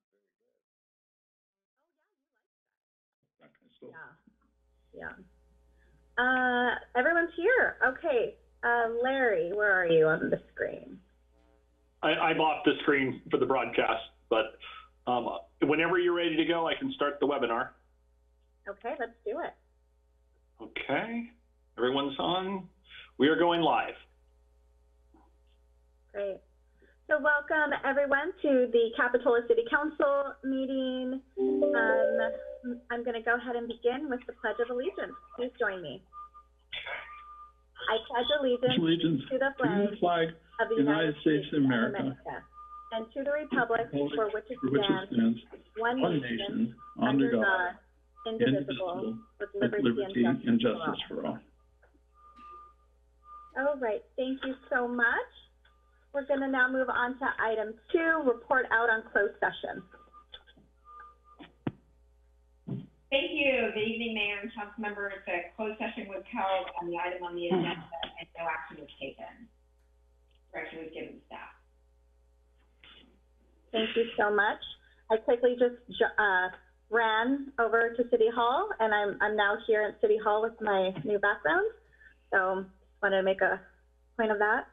So. Yeah. Everyone's here. Okay. Larry, where are you on the screen? I'm off the screen for the broadcast, but whenever you're ready to go, I can start the webinar. Okay, let's do it. Okay, everyone's on. We are going live. Great. So welcome everyone to the Capitola City Council meeting. I'm going to go ahead and begin with the Pledge of Allegiance. Please join me. I pledge allegiance to the flag of the United States of America and to the republic for which it stands, one nation, under God, indivisible, with liberty and justice for all. All right, thank you so much. We're going to now move on to item 2, report out on closed session. Thank you. Good evening, Mayor and Council members. The closed session was held on the item on the agenda and no action was taken. Direction was given to staff. Thank you so much. I quickly just ran over to City Hall, and I'm now here at City Hall with my new background. So wanted to make a point of that.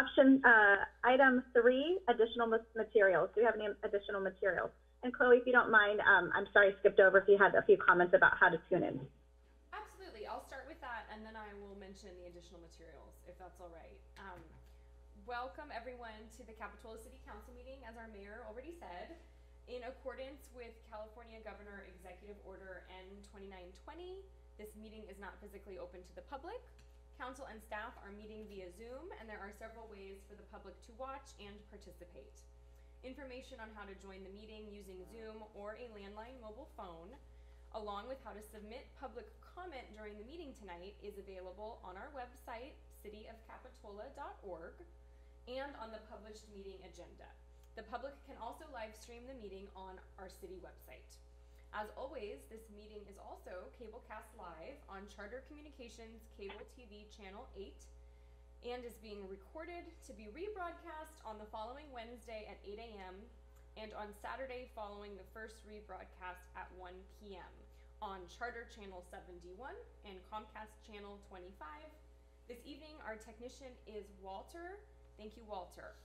Item 3, additional materials. Do we have any additional materials? And Chloe, if you don't mind, I'm sorry I skipped over if you had a few comments about how to tune in. Absolutely, I'll start with that and then I will mention the additional materials, if that's all right. Welcome everyone to the Capitola City Council meeting, as our mayor already said. In accordance with California Governor Executive Order N2920, this meeting is not physically open to the public. Council and staff are meeting via Zoom, and there are several ways for the public to watch and participate. Information on how to join the meeting using Zoom or a landline mobile phone, along with how to submit public comment during the meeting tonight, is available on our website, cityofcapitola.org, and on the published meeting agenda. The public can also live stream the meeting on our city website. As always, this meeting is also cablecast live on Charter Communications Cable TV Channel 8 and is being recorded to be rebroadcast on the following Wednesday at 8 a.m. and on Saturday following the first rebroadcast at 1 p.m. on Charter Channel 71 and Comcast Channel 25. This evening, our technician is Walter. Thank you, Walter.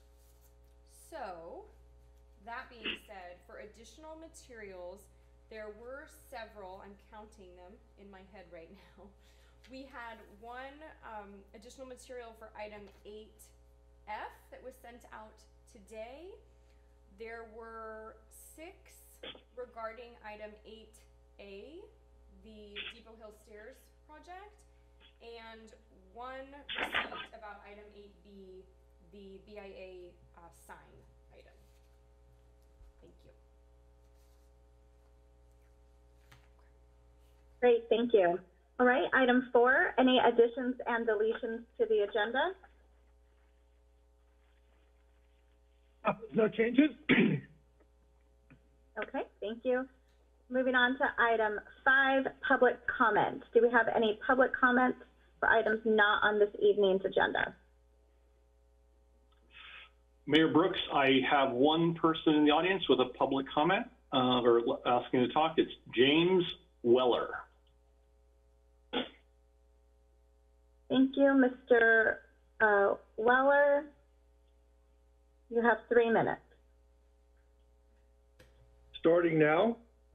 So, that being said, for additional materials, there were several, I'm counting them in my head right now. We had one additional material for item 8F that was sent out today. There were 6 regarding item 8A, the Depot Hill Stairs project, and 1 received about item 8B, the BIA sign item. Thank you. Great, thank you. All right, item 4, any additions and deletions to the agenda? No changes. Okay, thank you. Moving on to item 5, public comment. Do we have any public comments for items not on this evening's agenda? Mayor Brooks, I have one person in the audience with a public comment or asking to talk. It's James Weller. Thank you, Mr. Weller. You have 3 minutes. Starting now?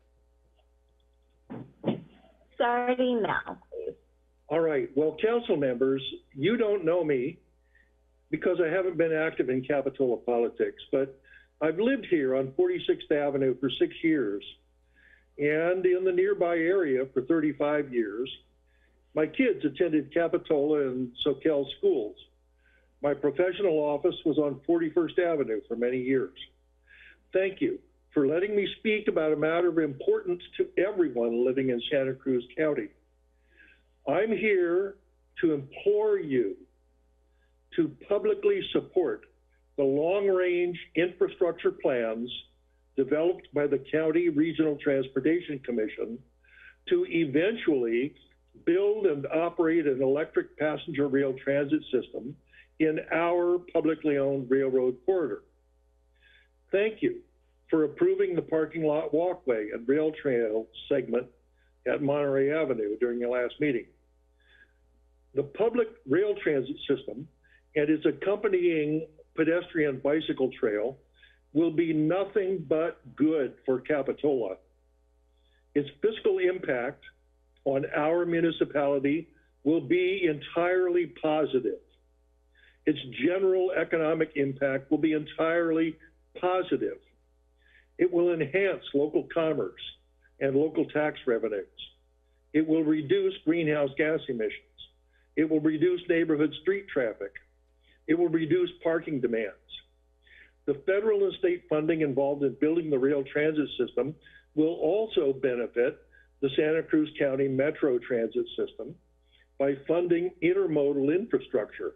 Starting now, please. All right. Well, council members, you don't know me because I haven't been active in Capitola politics, but I've lived here on 46th Avenue for 6 years and in the nearby area for 35 years. My kids attended Capitola and Soquel schools. My professional office was on 41st Avenue for many years. Thank you for letting me speak about a matter of importance to everyone living in Santa Cruz County. I'm here to implore you to publicly support the long-range infrastructure plans developed by the County Regional Transportation Commission to eventually build and operate an electric passenger rail transit system in our publicly owned railroad corridor. Thank you for approving the parking lot walkway and rail trail segment at Monterey Avenue during the last meeting. The public rail transit system and its accompanying pedestrian bicycle trail will be nothing but good for Capitola. Its fiscal impact on our municipality will be entirely positive. Its general economic impact will be entirely positive. It will enhance local commerce and local tax revenues. It will reduce greenhouse gas emissions. It will reduce neighborhood street traffic. It will reduce parking demands. The federal and state funding involved in building the rail transit system will also benefit the Santa Cruz County Metro Transit System by funding intermodal infrastructure.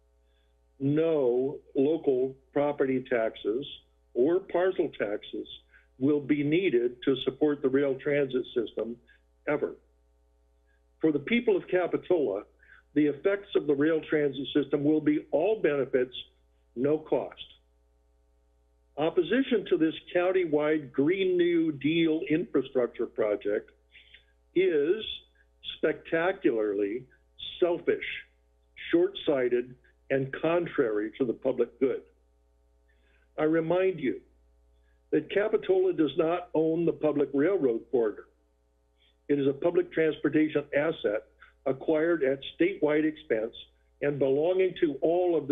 No local property taxes or parcel taxes will be needed to support the rail transit system ever. For the people of Capitola, the effects of the rail transit system will be all benefits, no cost. Opposition to this county-wide Green New Deal infrastructure project is spectacularly selfish, short-sighted, and contrary to the public good. I remind you that Capitola does not own the public railroad corridor. It is a public transportation asset acquired at statewide expense and belonging to all of the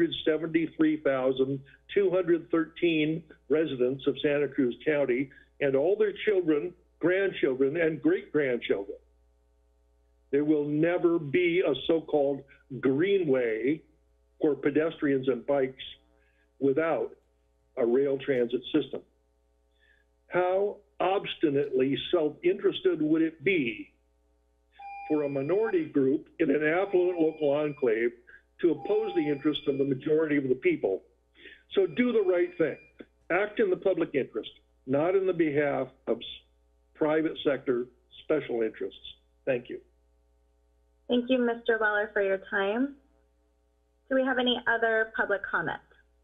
273,213 residents of Santa Cruz County and all their children, grandchildren, and great-grandchildren. There will never be a so-called greenway for pedestrians and bikes without a rail transit system. How obstinately self-interested would it be for a minority group in an affluent local enclave to oppose the interests of the majority of the people? So do the right thing. Act in the public interest, not in the behalf of private sector special interests. Thank you. Thank you, Mr. Weller, for your time. Do we have any other public comment?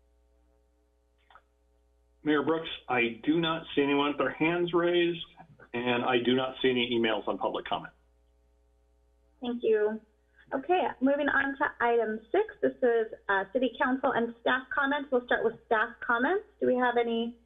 Mayor Brooks, I do not see anyone with their hands raised, and I do not see any emails on public comment. Thank you. Okay, moving on to item 6. This is City Council and staff comments. We'll start with staff comments. Do we have any?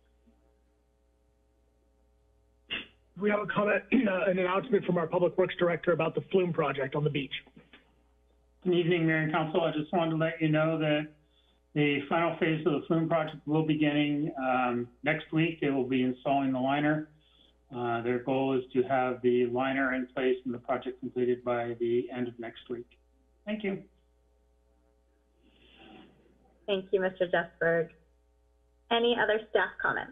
We have a comment, an announcement from our Public Works Director about the Flume project on the beach. Good evening, Mayor and Council. I just wanted to let you know that the final phase of the Flume project will be beginning next week. They will be installing the liner. Their goal is to have the liner in place and the project completed by the end of next week. Thank you. Thank you, Mr. Jessberg. Any other staff comments?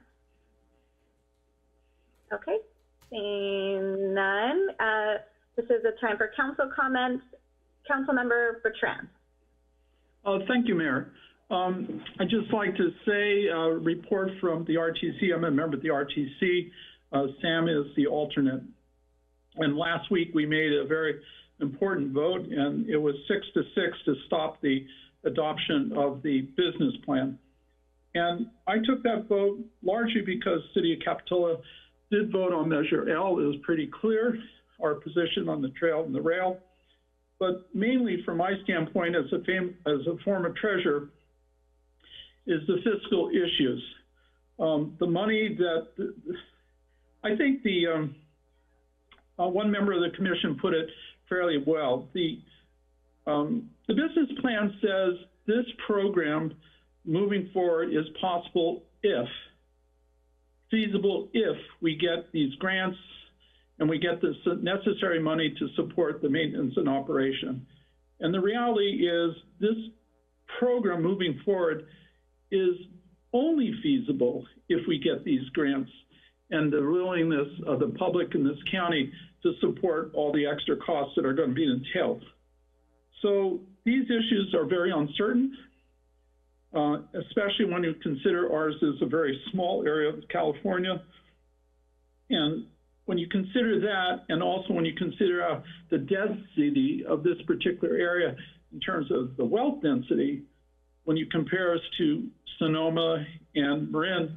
Okay, seeing none. This is a time for council comments. Councilmember Bertrand. Thank you, Mayor. I'd just like to say a report from the RTC. I'm a member of the RTC. Sam is the alternate. And last week we made a very important vote, and it was 6-6 to stop the adoption of the business plan. And I took that vote largely because City of Capitola did vote on Measure L. It was pretty clear, our position on the trail and the rail. But mainly from my standpoint as a former treasurer is the fiscal issues. The money that, I think the one member of the commission put it fairly well. The business plan says this program moving forward is possible if, feasible if we get these grants and we get the necessary money to support the maintenance and operation. And the reality is this program moving forward is only feasible if we get these grants and the willingness of the public in this county to support all the extra costs that are going to be entailed. So these issues are very uncertain, especially when you consider ours is a very small area of California. And when you consider that, and also when you consider the density of this particular area in terms of the wealth density, when you compare us to Sonoma and Marin,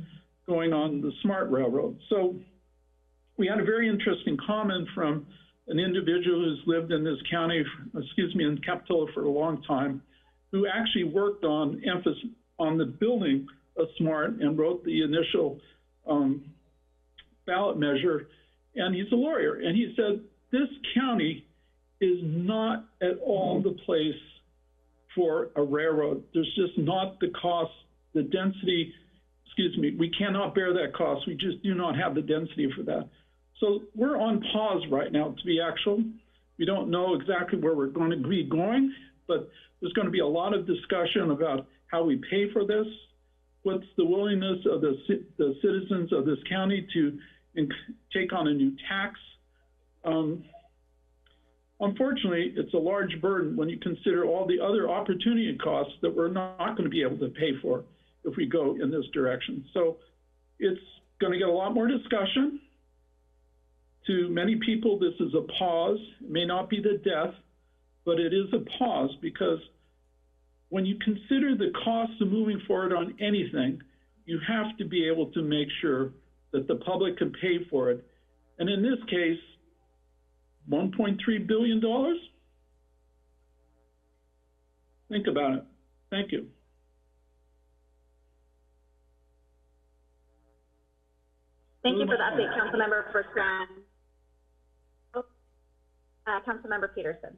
going on the smart railroad. So we had a very interesting comment from an individual who's lived in this county, in Capitola for a long time, who actually worked on the building of SMART and wrote the initial ballot measure. And he's a lawyer. And he said, this county is not at all the place for a railroad. There's just not the cost, the density, we cannot bear that cost. We just do not have the density for that. So we're on pause right now, to be actual. We don't know exactly where we're going to be going, but there's going to be a lot of discussion about how we pay for this, what's the willingness of the citizens of this county to take on a new tax. Unfortunately, it's a large burden when you consider all the other opportunity costs that we're not going to be able to pay for if we go in this direction. So it's going to get a lot more discussion. To many people, this is a pause. It may not be the death, but it is a pause, because when you consider the cost of moving forward on anything, you have to be able to make sure that the public can pay for it. And in this case, $1.3 billion? Think about it. Thank you. Thank you for the update, Councilmember Bertrand. Councilmember Peterson.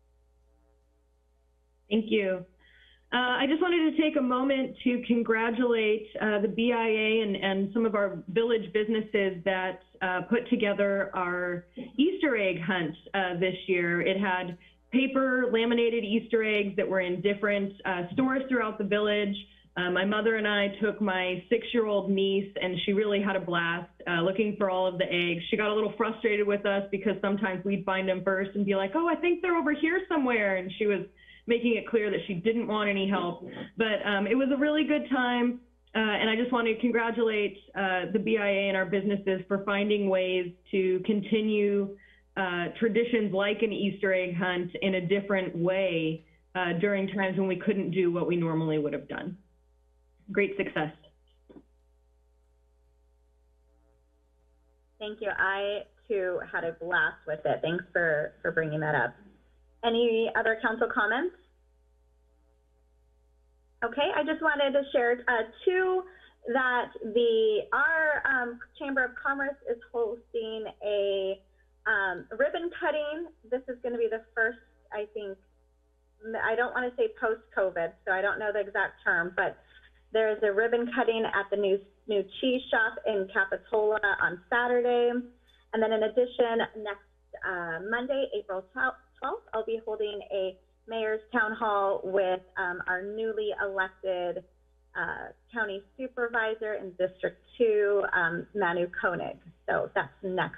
Thank you. I just wanted to take a moment to congratulate the BIA and some of our village businesses that put together our Easter egg hunt this year. It had paper laminated Easter eggs that were in different stores throughout the village. My mother and I took my 6-year-old niece, and she really had a blast looking for all of the eggs. She got a little frustrated with us because sometimes we'd find them first and be like, oh, I think they're over here somewhere. And she was making it clear that she didn't want any help. But it was a really good time. And I just want to congratulate the BIA and our businesses for finding ways to continue traditions like an Easter egg hunt in a different way during times when we couldn't do what we normally would have done. Great success. Thank you. I, too, had a blast with it. Thanks for bringing that up. Any other council comments? Okay, I just wanted to share, too, that our Chamber of Commerce is hosting a ribbon cutting. This is going to be the first, I think, I don't want to say post-COVID, so I don't know the exact term, but there's a ribbon cutting at the new cheese shop in Capitola on Saturday. And then in addition, next Monday, April 12th, I'll be holding a mayor's town hall with our newly elected county supervisor in District 2, Manu Koenig. So that's next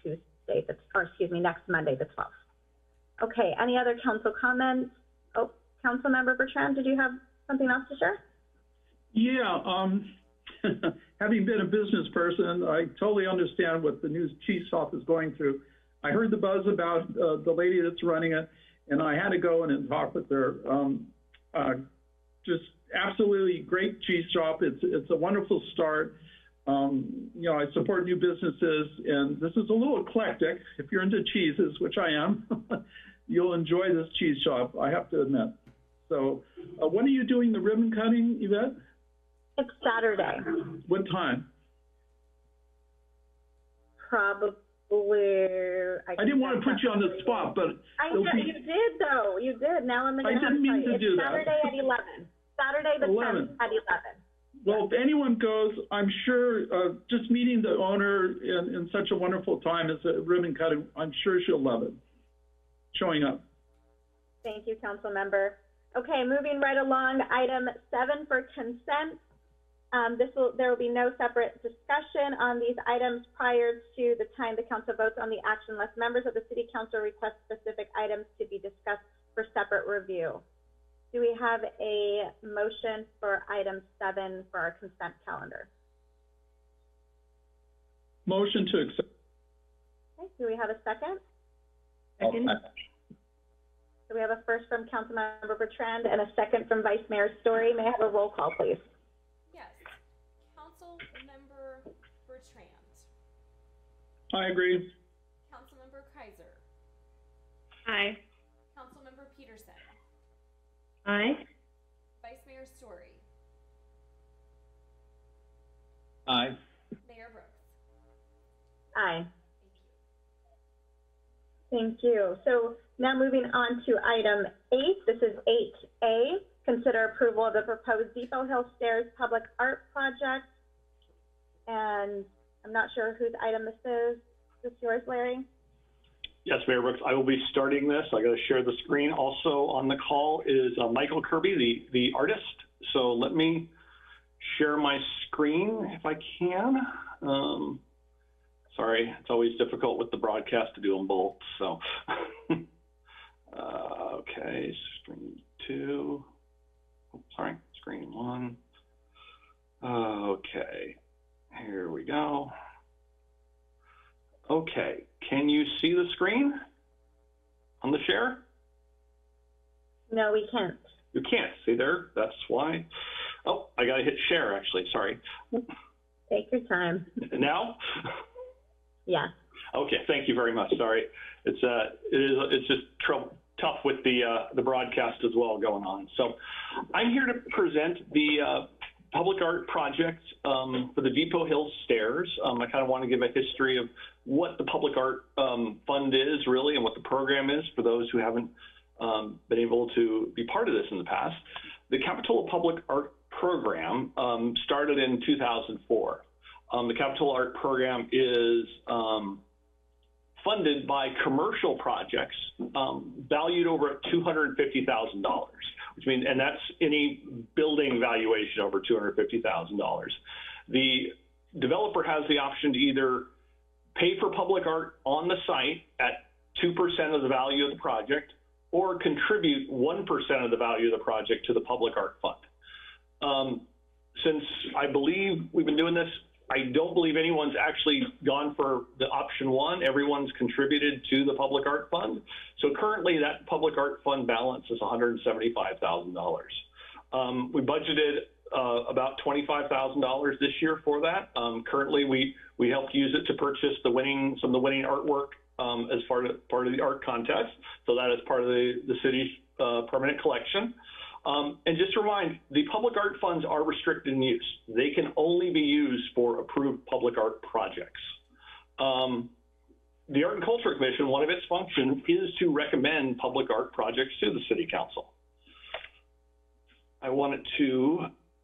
next Monday, the 12th. Okay, any other council comments? Oh, Councilmember Bertrand, did you have something else to share? Yeah, having been a business person, I totally understand what the new cheese shop is going through. I heard the buzz about the lady that's running it, and I had to go in and talk with her. Just absolutely great cheese shop. It's a wonderful start. I support new businesses, and this is a little eclectic. If you're into cheeses, which I am, you'll enjoy this cheese shop, I have to admit. So when are you doing the ribbon cutting, Yvette? It's Saturday. What time? Probably. I didn't want to put you on the spot, but you did though. You did. Now I'm going to have to tell you. It's Saturday at 11. Saturday the 10th at 11. Well, if anyone goes, I'm sure just meeting the owner in such a wonderful time as a ribbon cutting, I'm sure she'll love it. Showing up. Thank you, Council Member. Okay, moving right along. Item 7 for consent. There will be no separate discussion on these items prior to the time the council votes on the action unless members of the city council request specific items to be discussed for separate review. Do we have a motion for item 7 for our consent calendar? Motion to accept. Okay, do we have a second? Second. So we have a first from Councilmember Bertrand and a second from Vice Mayor Story. May I have a roll call, please? Yes. Councilmember I agree. Councilmember Kaiser. Aye. Councilmember Peterson. Aye. Vice Mayor Story. Aye. Mayor Brooks. Aye. Thank you. Thank you. So now moving on to item 8. This is 8A. Consider approval of the proposed Depot Hill Stairs Public Art Project. And I'm not sure whose item this is. Is this yours, Larry? Yes, Mayor Brooks, I will be starting this. I got to share the screen. Also on the call is Michael Kirby, the artist. So let me share my screen if I can. Sorry, it's always difficult with the broadcast to do them both. So, okay, screen 2. Oh, sorry, screen 1. Okay, here we go. Okay, can you see the screen on the share? No, we can't. You can't see there. That's why. Oh, I got to hit share actually. Sorry. Take your time. Now? Yeah. Okay, thank you very much. Sorry, it's just tough with the broadcast as well going on. So, I'm here to present the public art project for the Depot Hill Stairs. I kind of want to give a history of what the public art fund is really and what the program is for those who haven't been able to be part of this in the past. The Capitola Public Art Program started in 2004. The Capitola Art Program is funded by commercial projects valued over at $250,000, which means, and that's any building valuation over $250,000. The developer has the option to either pay for public art on the site at 2% of the value of the project, or contribute 1% of the value of the project to the public art fund. Since I believe we've been doing this, I don't believe anyone's actually gone for the option 1. Everyone's contributed to the public art fund. So currently that public art fund balance is $175,000. We budgeted about $25,000 this year for that. Currently we helped use it to purchase some of the winning artwork as part of the art contest. So that is part of the city's permanent collection. And just to remind, the public art funds are restricted in use. They can only be used for approved public art projects. The Art and Culture Commission, one of its functions is to recommend public art projects to the City Council. I wanted to,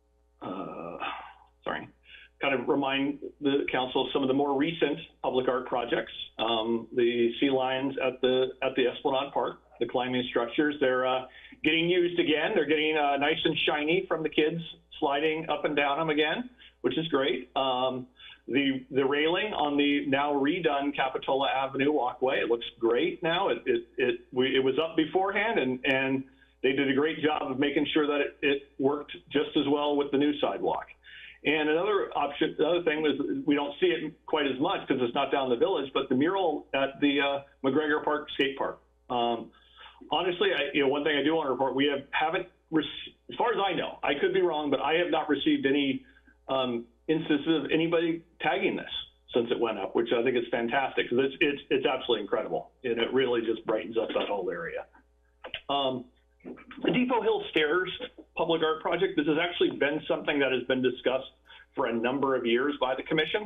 kind of remind the Council of some of the more recent public art projects. The sea lions at the Esplanade Park, the climbing structures, they're getting used again. They're getting nice and shiny from the kids sliding up and down them again, which is great. The railing on the now redone Capitola Avenue walkway, it looks great now. It was up beforehand, and they did a great job of making sure that it worked just as well with the new sidewalk. And another thing was we don't see it quite as much because it's not down in the village, but the mural at the McGregor Park Skate Park. Honestly, one thing I do want to report, we haven't, as far as I know, I could be wrong, but I have not received any instances of anybody tagging this since it went up, which I think is fantastic because it's absolutely incredible, and it really just brightens up that whole area. The Depot Hill Stairs public art project, this has actually been something that has been discussed for a number of years by the commission.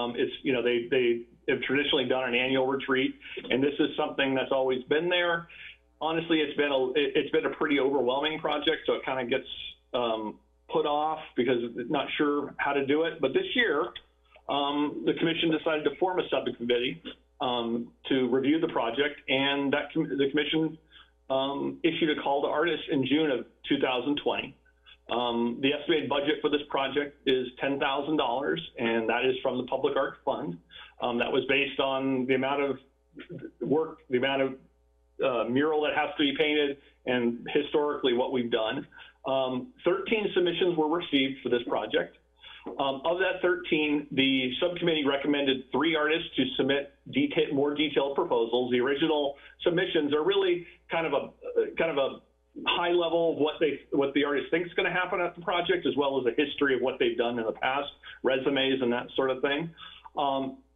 They have traditionally done an annual retreat, and this is something that's always been there. Honestly, it's been a pretty overwhelming project, so it kind of gets put off because it's not sure how to do it. But this year, the commission decided to form a subcommittee to review the project, and the commission issued a call to artists in June of 2020. The estimated budget for this project is $10,000, and that is from the Public Art Fund. That was based on the amount of work, the amount of mural that has to be painted, and historically what we've done. 13 submissions were received for this project. Of that 13, the subcommittee recommended 3 artists to submit more detailed proposals. The original submissions are really kind of a high level of what the artist thinks is going to happen at the project, as well as a history of what they've done in the past, resumes and that sort of thing.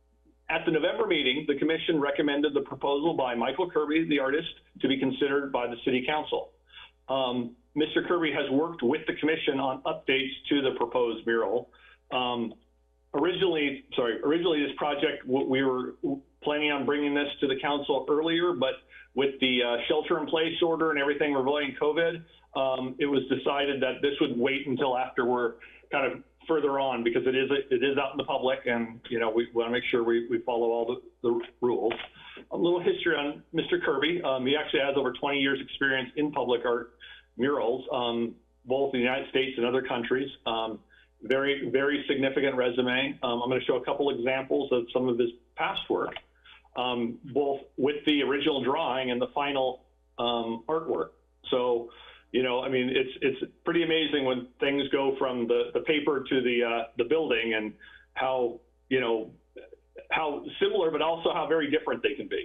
At the November meeting, the commission recommended the proposal by Michael Kirby, the artist, to be considered by the city council. Mr. Kirby has worked with the commission on updates to the proposed mural. Originally this project, we were planning on bringing this to the council earlier, but with the shelter-in-place order and everything regarding COVID, it was decided that this would wait until after we're kind of further on, because it is out in the public, and we want to make sure we follow all the rules. A little history on Mr. Kirby. He actually has over 20 years experience in public art murals, both in the United States and other countries. Very, very significant resume. I'm going to show a couple examples of some of his past work, both with the original drawing and the final artwork. So, I mean, it's pretty amazing when things go from the paper to the building, and how how similar, but also how very different they can be.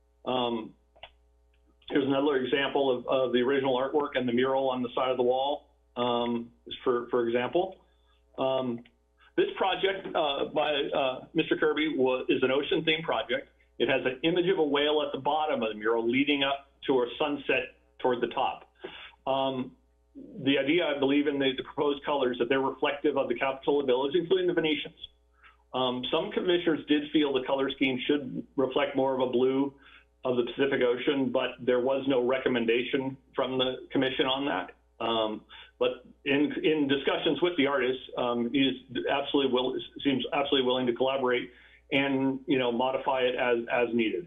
Here's another example of the original artwork and the mural on the side of the wall, for example. This project by Mr. Kirby is an ocean-themed project. It has an image of a whale at the bottom of the mural leading up to a sunset toward the top. The idea, I believe, in the proposed colors, that they're reflective of the Capitola Village, including the Venetians. Some commissioners did feel the color scheme should reflect more of a blue of the Pacific Ocean, but there was no recommendation from the commission on that. But in discussions with the artist, he seems absolutely willing to collaborate and modify it as needed.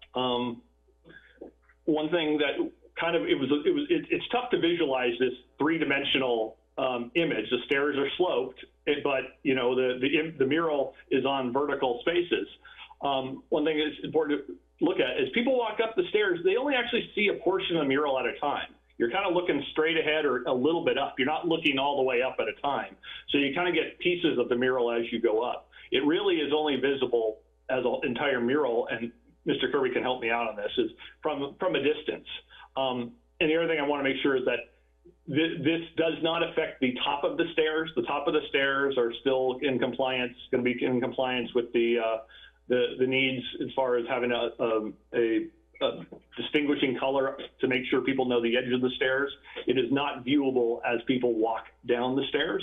One thing that kind of it's tough to visualize this three-dimensional image. The stairs are sloped, but the mural is on vertical spaces. One thing that's important to look at is people walk up the stairs, they only actually see a portion of the mural at a time. You're kind of looking straight ahead or a little bit up. You're not looking all the way up at a time. So you kind of get pieces of the mural as you go up. It really is only visible as an entire mural, and Mr. Kirby can help me out on this, is from a distance. And the other thing I want to make sure is that this does not affect the top of the stairs. The top of the stairs are still in compliance, going to be in compliance with the needs as far as having a distinguishing color to make sure people know the edge of the stairs. It is not viewable as people walk down the stairs.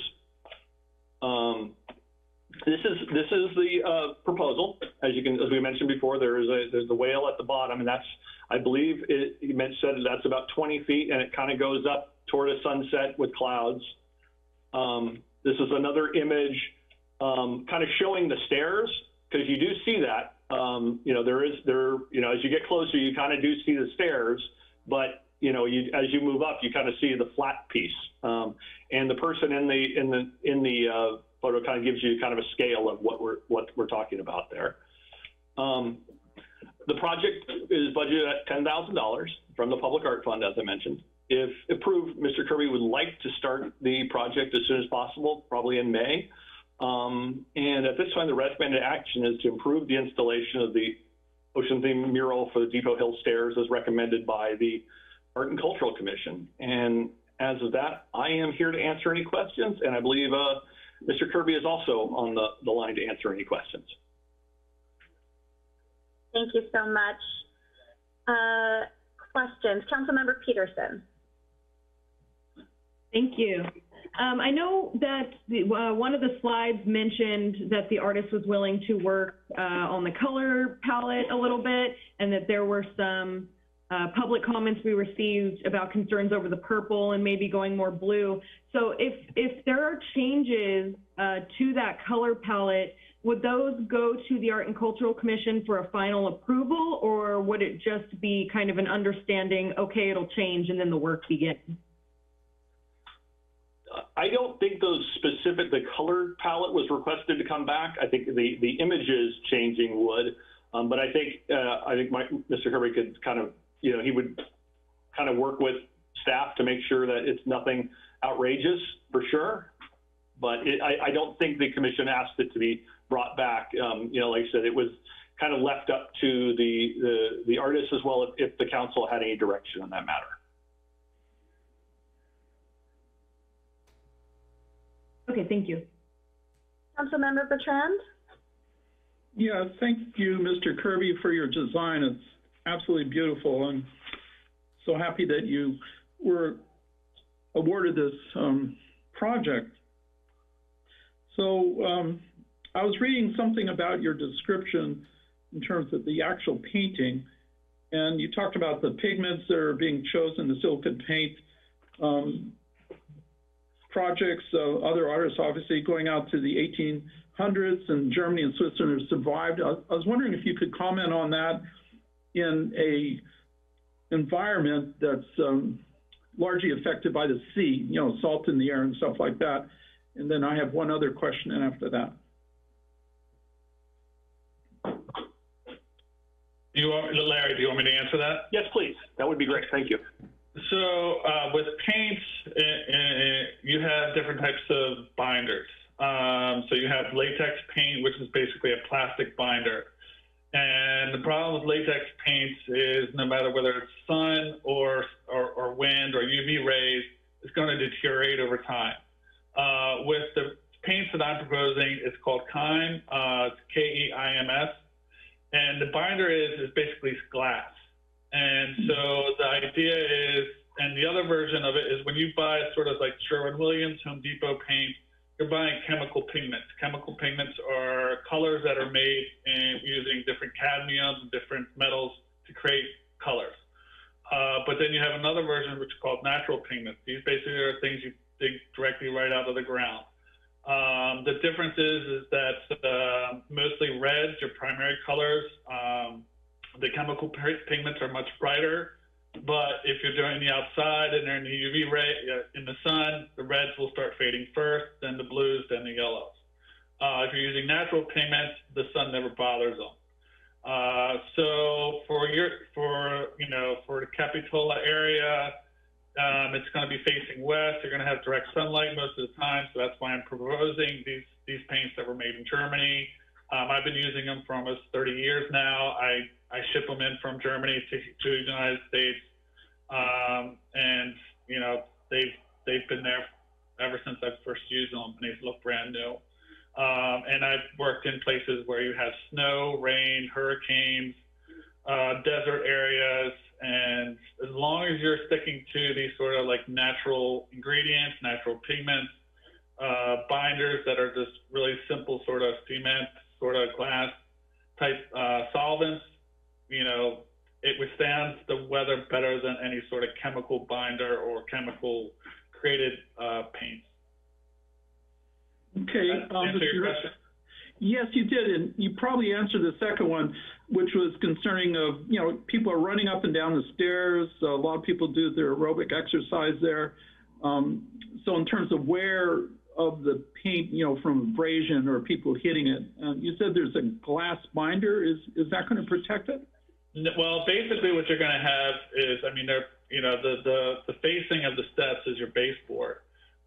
This is the proposal. As we mentioned before, there's the whale at the bottom, and that's, I believe you said that's about 20 feet, and it kind of goes up toward a sunset with clouds. This is another image kind of showing the stairs, because you do see that. As you get closer, you kind of do see the stairs, but as you move up, you kind of see the flat piece. And the person in the photo kind of gives you kind of a scale of what we're talking about there. The project is budgeted at $10,000 from the Public Art Fund, as I mentioned. If approved, Mr. Kirby would like to start the project as soon as possible, probably in May. And at this time, the recommended action is to improve the installation of the ocean-themed mural for the Depot Hill Stairs as recommended by the Art and Cultural Commission. And as of that, I am here to answer any questions, and I believe Mr. Kirby is also on the line to answer any questions. Thank you so much. Questions? Councilmember Peterson. Thank you. I know that one of the slides mentioned that the artist was willing to work on the color palette a little bit, and that there were some public comments we received about concerns over the purple and maybe going more blue. So if there are changes to that color palette, would those go to the Art and Cultural Commission for a final approval, or would it just be kind of an understanding, okay, it'll change, and then the work begins? I don't think the color palette was requested to come back. I think the images changing would, but I think Mr. Kirby could kind of, he would kind of work with staff to make sure that it's nothing outrageous for sure. But I don't think the commission asked it to be brought back. Like I said, it was kind of left up to the artists as well if the council had any direction on that matter. Okay, thank you. Councilmember Bertrand? Yeah, thank you, Mr. Kirby, for your design. It's absolutely beautiful. I'm so happy that you were awarded this project. So I was reading something about your description in terms of the actual painting, and you talked about the pigments that are being chosen, the silicon paint projects. Other artists obviously going out to the 1800s, and Germany and Switzerland have survived. I was wondering if you could comment on that in a environment that's largely affected by the sea, you know, salt in the air and stuff like that. And then I have one other question after that. Larry, do you want me to answer that? Yes, please. That would be great. Thank you. So with paints, you have different types of binders. So you have latex paint, which is basically a plastic binder. And the problem with latex paints is no matter whether it's sun or wind or UV rays, it's going to deteriorate over time. With the paints that I'm proposing, it's called KEIMS, it's K-E-I-M-S. And the binder is basically glass. And so the idea is, and the other version of it is when you buy sort of like Sherwin-Williams, Home Depot paint, you're buying chemical pigments. Chemical pigments are colors that are made using different cadmiums and different metals to create colors. But then you have another version which is called natural pigments. These basically are things you dig directly right out of the ground. The difference is that mostly reds, your primary colors. The chemical pigments are much brighter, but if you're doing the outside and they're in the UV ray, in the sun, the reds will start fading first, then the blues, then the yellows. If you're using natural pigments, the sun never bothers them. So for the Capitola area, it's going to be facing west. You're going to have direct sunlight most of the time, so that's why I'm proposing these paints that were made in Germany. I've been using them for almost 30 years now. I ship them in from Germany to the United States, and you know they've been there ever since I first used them, and they look brand new. And I've worked in places where you have snow, rain, hurricanes, desert areas. And as long as you're sticking to these sort of like natural ingredients, natural pigments, binders that are just really simple sort of cement, sort of glass type solvents, you know, it withstands the weather better than any sort of chemical binder or chemical created paints. Okay. Answer your question? Yes, you did, and you probably answered the second one, which was concerning of, you know, people are running up and down the stairs. A lot of people do their aerobic exercise there. So in terms of wear of the paint, you know, from abrasion or people hitting it, you said there's a glass binder. Is that going to protect it? Well, basically what you're going to have is, I mean, you know, the facing of the steps is your baseboard.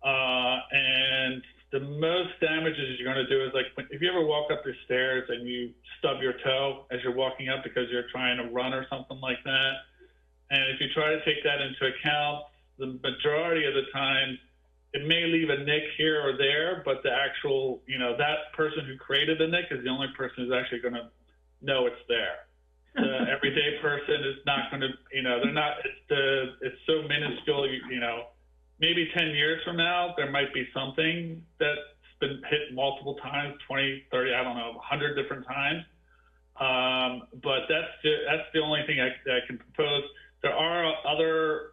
And the most damages you're going to do is like if you ever walk up your stairs and you stub your toe as you're walking up because you're trying to run or something like that. And if you try to take that into account, the majority of the time it may leave a nick here or there, but the actual, you know, that person who created the nick is the only person who's actually going to know it's there. The everyday person is not going to, you know, they're not, it's so minuscule, you know. Maybe 10 years from now, there might be something that's been hit multiple times, 20, 30, I don't know, 100 different times. But that's the only thing I can propose. There are other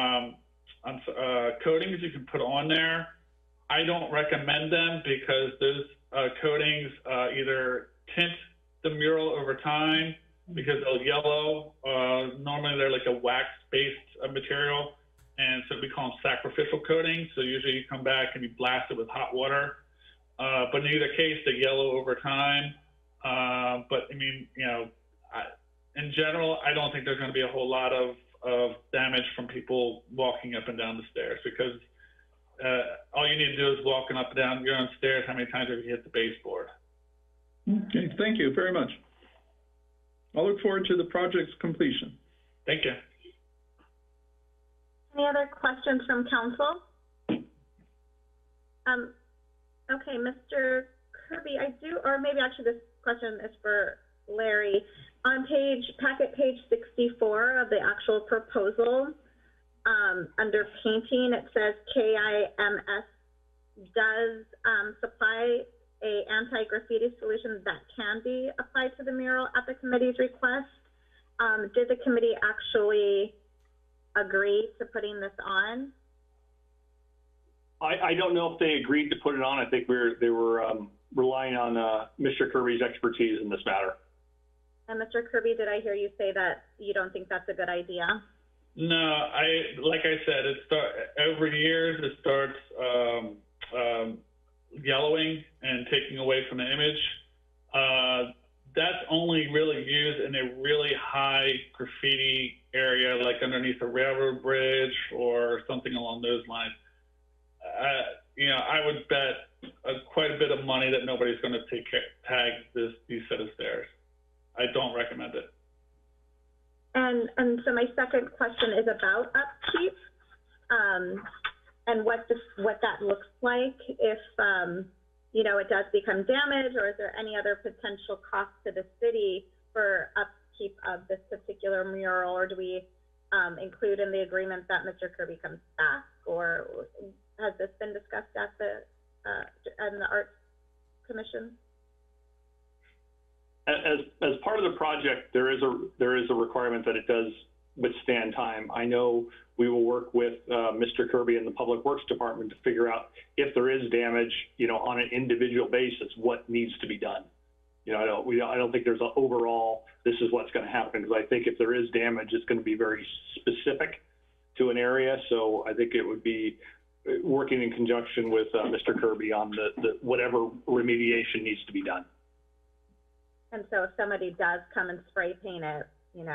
coatings you can put on there. I don't recommend them because those coatings either tint the mural over time because they'll yellow. Normally they're like a wax-based material. And so we call them sacrificial coatings. So usually you come back and you blast it with hot water. But in either case, they yellow over time. But I mean, you know, in general, I don't think there's going to be a whole lot of damage from people walking up and down the stairs because all you need to do is walking up and down your own stairs. How many times have you hit the baseboard? Okay, thank you very much. I'll look forward to the project's completion. Thank you. Any other questions from council? Okay, Mr. Kirby, I do, or maybe actually this question is for Larry. On packet page 64 of the actual proposal, under painting, it says KIMS does supply a anti-graffiti solution that can be applied to the mural at the committee's request. Did the committee actually agree to putting this on? I don't know if they agreed to put it on. I think they were relying on Mr. Kirby's expertise in this matter. And Mr. Kirby, did I hear you say that you don't think that's a good idea? No, like I said, over years it starts yellowing and taking away from the image. That's only really used in a really high graffiti area, like underneath a railroad bridge or something along those lines. I would bet quite a bit of money that nobody's going to tag these set of stairs. I don't recommend it. And so my second question is about upkeep, and what that looks like if it does become damaged, or is there any other potential cost to the city for upkeep of this particular mural, or do we include in the agreement that Mr. Kirby comes back, or has this been discussed at in the Arts Commission? As part of the project, there is a requirement that it does withstand time. I know we will work with Mr. Kirby and the Public Works Department to figure out if there is damage, on an individual basis, what needs to be done. I don't think there's an overall, this is what's going to happen, because I think if there is damage, it's going to be very specific to an area. So I think it would be working in conjunction with Mr. Kirby on the whatever remediation needs to be done. And so if somebody does come and spray paint it,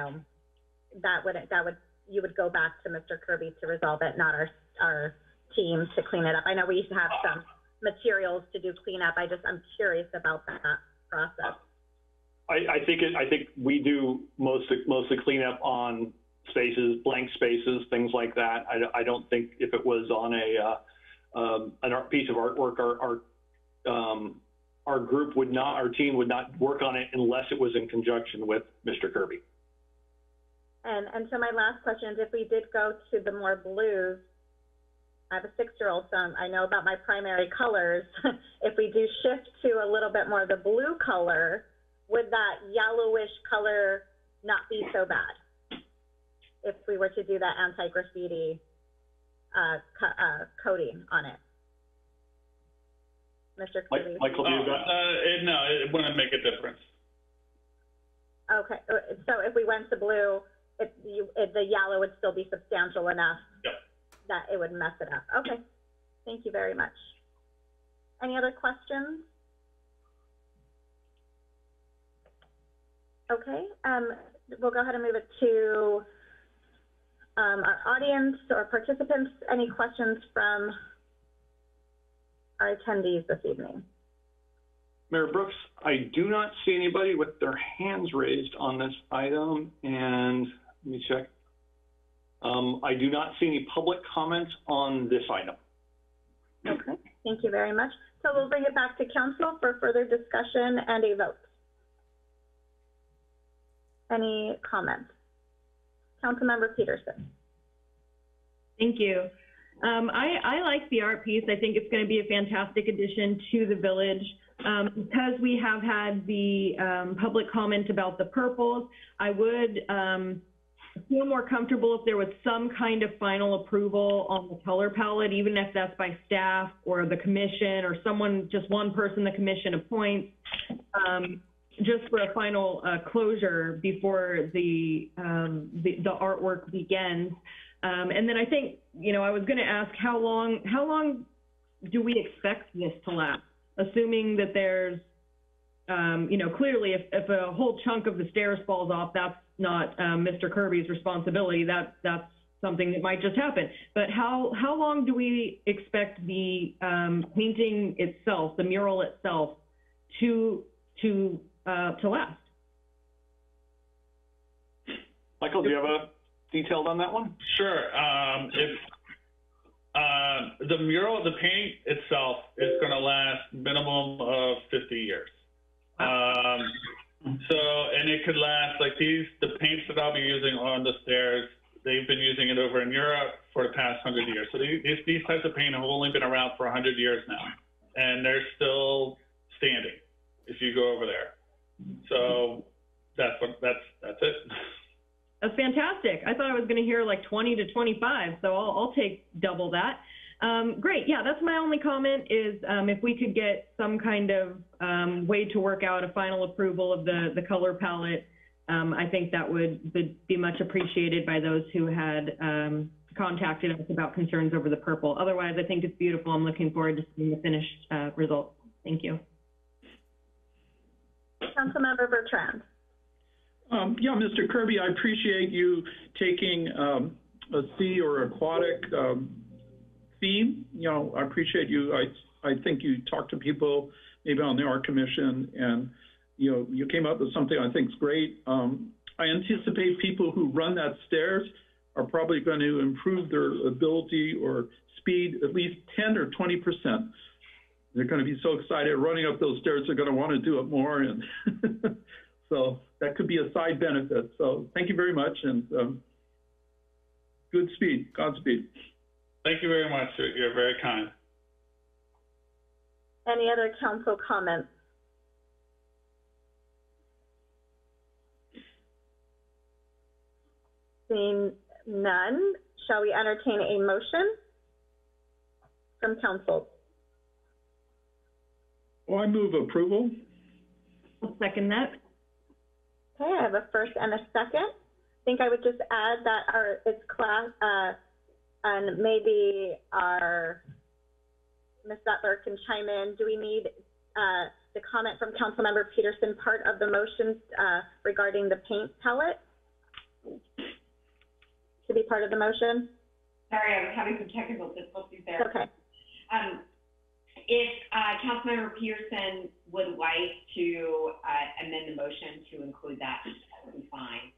you would go back to Mr. Kirby to resolve it, not our team to clean it up. I know we used to have some materials to do cleanup. I'm curious about that process. I think we do mostly cleanup on spaces, blank spaces, things like that. I don't think if it was on an art piece of artwork, our group would not, our team would not work on it unless it was in conjunction with Mr. Kirby. And so my last question is, if we did go to the more blues, I have a 6-year-old, so I know about my primary colors. If we do shift to a little bit more of the blue color, would that yellowish color not be so bad? If we were to do that anti-graffiti coating on it? Mr. Kirby? Michael, do you got no, it wouldn't make a difference. Okay, so if we went to blue, the yellow would still be substantial enough that it would mess it up. Okay, thank you very much. Any other questions? Okay, we'll go ahead and move it to our audience or participants. Any questions from our attendees this evening? Mayor Brooks, I do not see anybody with their hands raised on this item, and let me check. I do not see any public comments on this item. Okay, thank you very much. So we'll bring it back to council for further discussion and a vote. Any comments? Councilmember Peterson. Thank you. I like the art piece. I think it's going to be a fantastic addition to the village. Because we have had the public comment about the purples, I would feel more comfortable if there was some kind of final approval on the color palette, even if that's by staff or the commission or someone, just one person the commission appoints, just for a final closure before the artwork begins. And then I think, I was going to ask how long do we expect this to last? Assuming that there's, clearly if a whole chunk of the stairs falls off, that's not Mr. Kirby's responsibility. That's something that might just happen. But how long do we expect the painting itself, the mural itself, to last? Michael, do you have a detailed on that one? Sure. The mural, the paint itself is going to last minimum of 50 years. it could last, like the paints that I'll be using on the stairs, they've been using it over in Europe for the past 100 years. So these types of paint have only been around for 100 years now, and they're still standing if you go over there. So that's it. That's fantastic. I thought I was going to hear like 20 to 25, so I'll take double that. Great. Yeah, that's my only comment is if we could get some kind of way to work out a final approval of the color palette, I think that would be much appreciated by those who had contacted us about concerns over the purple. Otherwise, I think it's beautiful. I'm looking forward to seeing the finished results. Thank you. Councilmember Bertrand. Yeah, Mr. Kirby, I appreciate you taking a sea or aquatic theme. You know, I appreciate you. I think you talked to people maybe on the Art Commission, and you know, you came up with something I think is great. I anticipate people who run that stairs are probably going to improve their ability or speed at least 10 or 20%. They're going to be so excited running up those stairs, they're going to want to do it more. And so that could be a side benefit. So thank you very much, and good speed, Godspeed. Thank you very much. You're very kind. Any other council comments? Seeing none, shall we entertain a motion from council? Well, I move approval. I'll second that. Okay, I have a first and a second. I think I would just add that it's class, and maybe Ms. Butler can chime in. Do we need the comment from Councilmember Peterson part of the motion regarding the paint palette to be part of the motion? Sorry, I was having some technical difficulties there. Okay. If Councilmember Peterson would like to amend the motion to include that, that would be fine.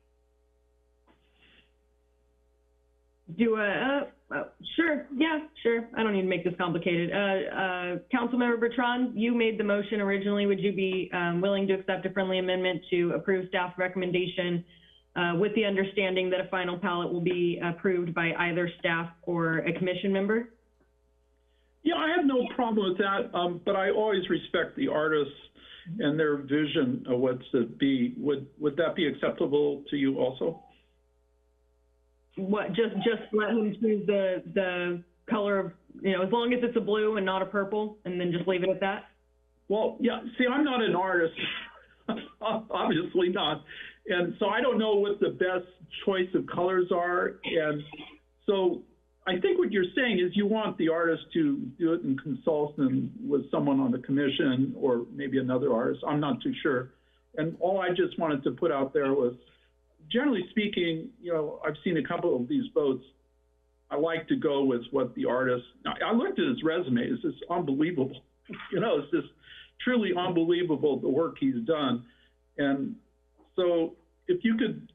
Sure. Yeah, sure. I don't need to make this complicated. Councilmember Bertrand, you made the motion originally. Would you be willing to accept a friendly amendment to approve staff recommendation with the understanding that a final palette will be approved by either staff or a commission member? Yeah, I have no problem with that, but I always respect the artists and their vision of what's to be. Would that be acceptable to you also? What, just let him choose the color of, you know, as long as it's a blue and not a purple, and then just leave it at that? Well, yeah, see, I'm not an artist, obviously not. And so I don't know what the best choice of colors are. And so I think what you're saying is you want the artist to do it in consultation with someone on the commission or maybe another artist. I'm not too sure. And all I just wanted to put out there was, generally speaking, you know, I've seen a couple of these boats. I like to go with what the artist, I looked at his resume. It's just unbelievable. You know, it's just truly unbelievable the work he's done. And so if you could,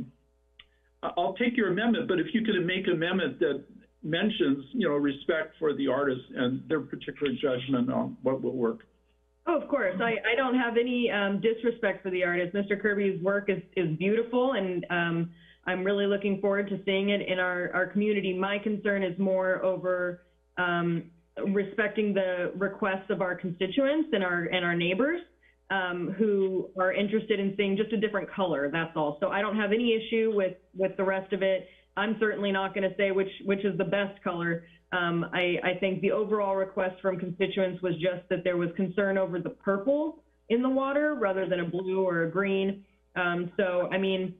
I'll take your amendment, but if you could make an amendment that mentions, you know, respect for the artists and their particular judgment on what will work. Oh, of course. I don't have any disrespect for the artist. Mr. Kirby's work is beautiful, and I'm really looking forward to seeing it in our community. My concern is more over respecting the requests of our constituents and our neighbors who are interested in seeing just a different color, that's all. So I don't have any issue with the rest of it. I'm certainly not going to say which is the best color. I think the overall request from constituents was just that there was concern over the purple in the water rather than a blue or a green. So, I mean,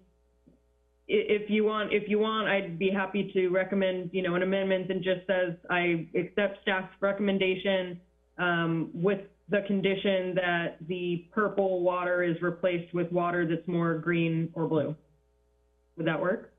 if you want, I'd be happy to recommend, you know, an amendment that just says I accept staff's recommendation with the condition that the purple water is replaced with water that's more green or blue. Would that work?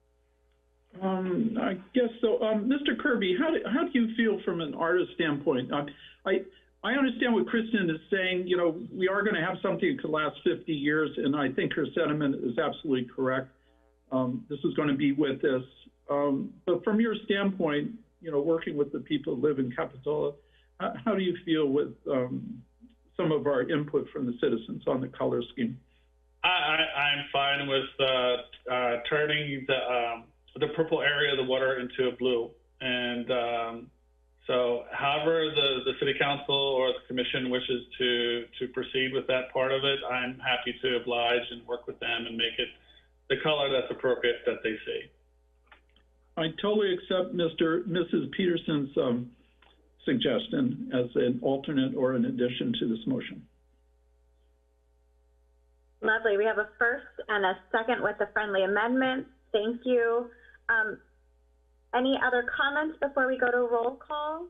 I guess so. Mr. Kirby, how do you feel from an artist standpoint? I understand what Kristen is saying. You know, we are going to have something that could last 50 years, and I think her sentiment is absolutely correct. This is going to be with this. But from your standpoint, you know, working with the people who live in Capitola, how do you feel with some of our input from the citizens on the color scheme? I'm fine with turning the purple area of the water into a blue. And so however the city council or the commission wishes to proceed with that part of it, I'm happy to oblige and work with them and make it the color that's appropriate that they see. I totally accept Mrs. Peterson's suggestion as an alternate or an addition to this motion. Lovely. We have a first and a second with a friendly amendment. Thank you. Any other comments before we go to roll call?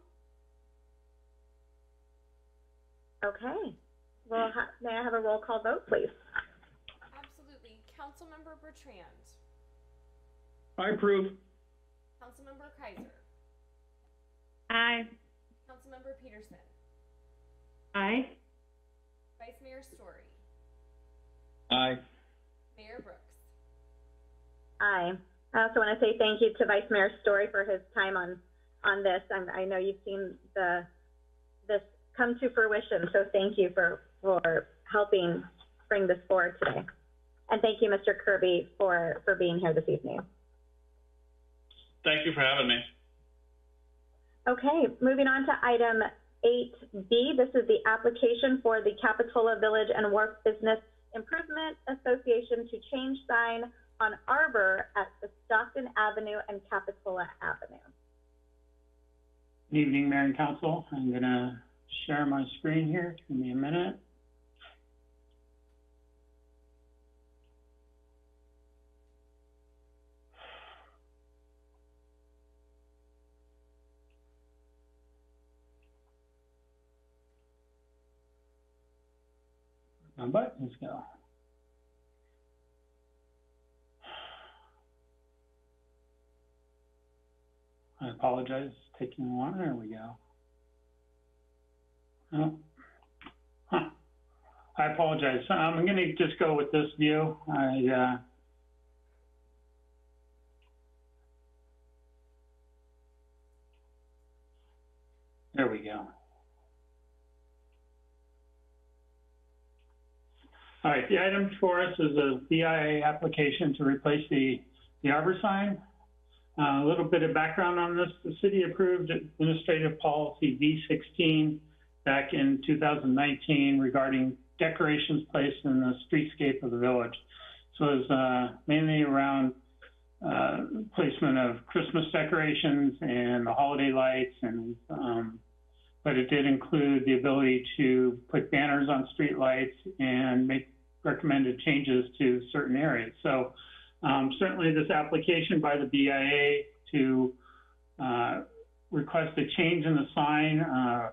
Okay. Well, may I have a roll call vote, please? Absolutely. Councilmember Bertrand. I approve. Councilmember Kaiser. Aye. Councilmember Peterson. Aye. Vice Mayor Story. Aye. Mayor Brooks. Aye. I also want to say thank you to Vice Mayor Story for his time on this. I know you've seen this come to fruition, so thank you for helping bring this forward today. And thank you, Mr. Kirby, for being here this evening. Thank you for having me. Okay, moving on to item 8B. This is the application for the Capitola Village and Wharf Business Improvement Association to change sign on Arbor at the Stockton Avenue and Capitola Avenue. Good evening, Mayor and Council. I'm going to share my screen here. Give me a minute. My buttons go. I apologize, it's taking a while. There we go. Oh. Huh. I apologize. I'm going to just go with this view. There we go. All right, the item for us is a BIA application to replace the Arbor sign. A little bit of background on this. The city approved Administrative Policy V16 back in 2019 regarding decorations placed in the streetscape of the village. So it was mainly around placement of Christmas decorations and the holiday lights, and but it did include the ability to put banners on street lights and make recommended changes to certain areas. So certainly this application by the BIA to request a change in the sign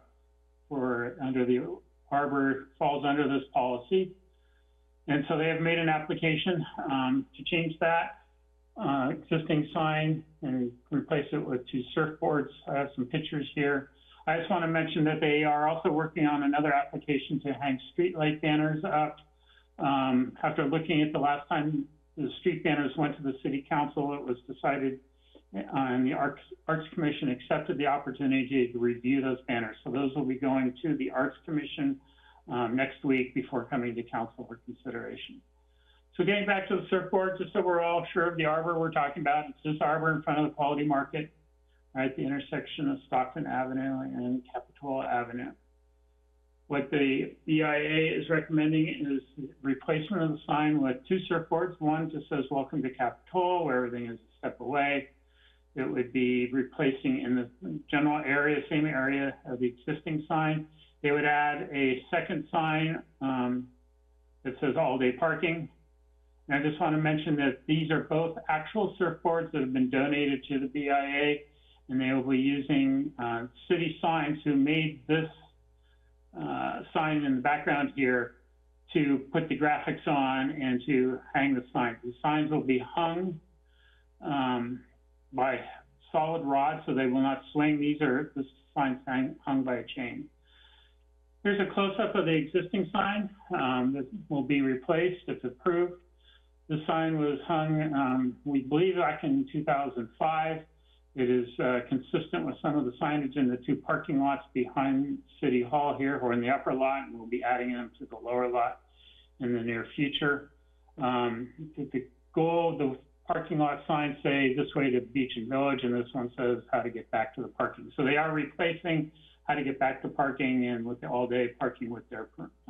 for under the Arbor falls under this policy. And so they have made an application to change that existing sign and replace it with 2 surfboards. I have some pictures here. I just want to mention that they are also working on another application to hang street light banners up. After looking at the last time the street banners went to the city council, it was decided and the Arts Commission accepted the opportunity to review those banners. So those will be going to the Arts Commission next week before coming to council for consideration. So getting back to the surfboard, just so we're all sure of the Arbor we're talking about, it's this Arbor in front of the Quality Market, right, the intersection of Stockton Avenue and Capitola Avenue. What the BIA is recommending is replacement of the sign with 2 surfboards. One just says, "Welcome to Capitola," where everything is a step away. It would be replacing in the general area, same area of the existing sign. They would add a second sign that says all day parking. And I just want to mention that these are both actual surfboards that have been donated to the BIA, and they will be using city signs who made this sign in the background here to put the graphics on and to hang the signs. The signs will be hung by solid rods, so they will not swing. The signs hung by a chain. Here's a close-up of the existing sign that will be replaced if approved. The sign was hung, we believe, back in 2005. It is consistent with some of the signage in the 2 parking lots behind City Hall here, or in the upper lot, and we'll be adding them to the lower lot in the near future. The goal, the parking lot signs say this way to Beach and Village, and this one says how to get back to the parking. So they are replacing how to get back to parking and with the all-day parking with their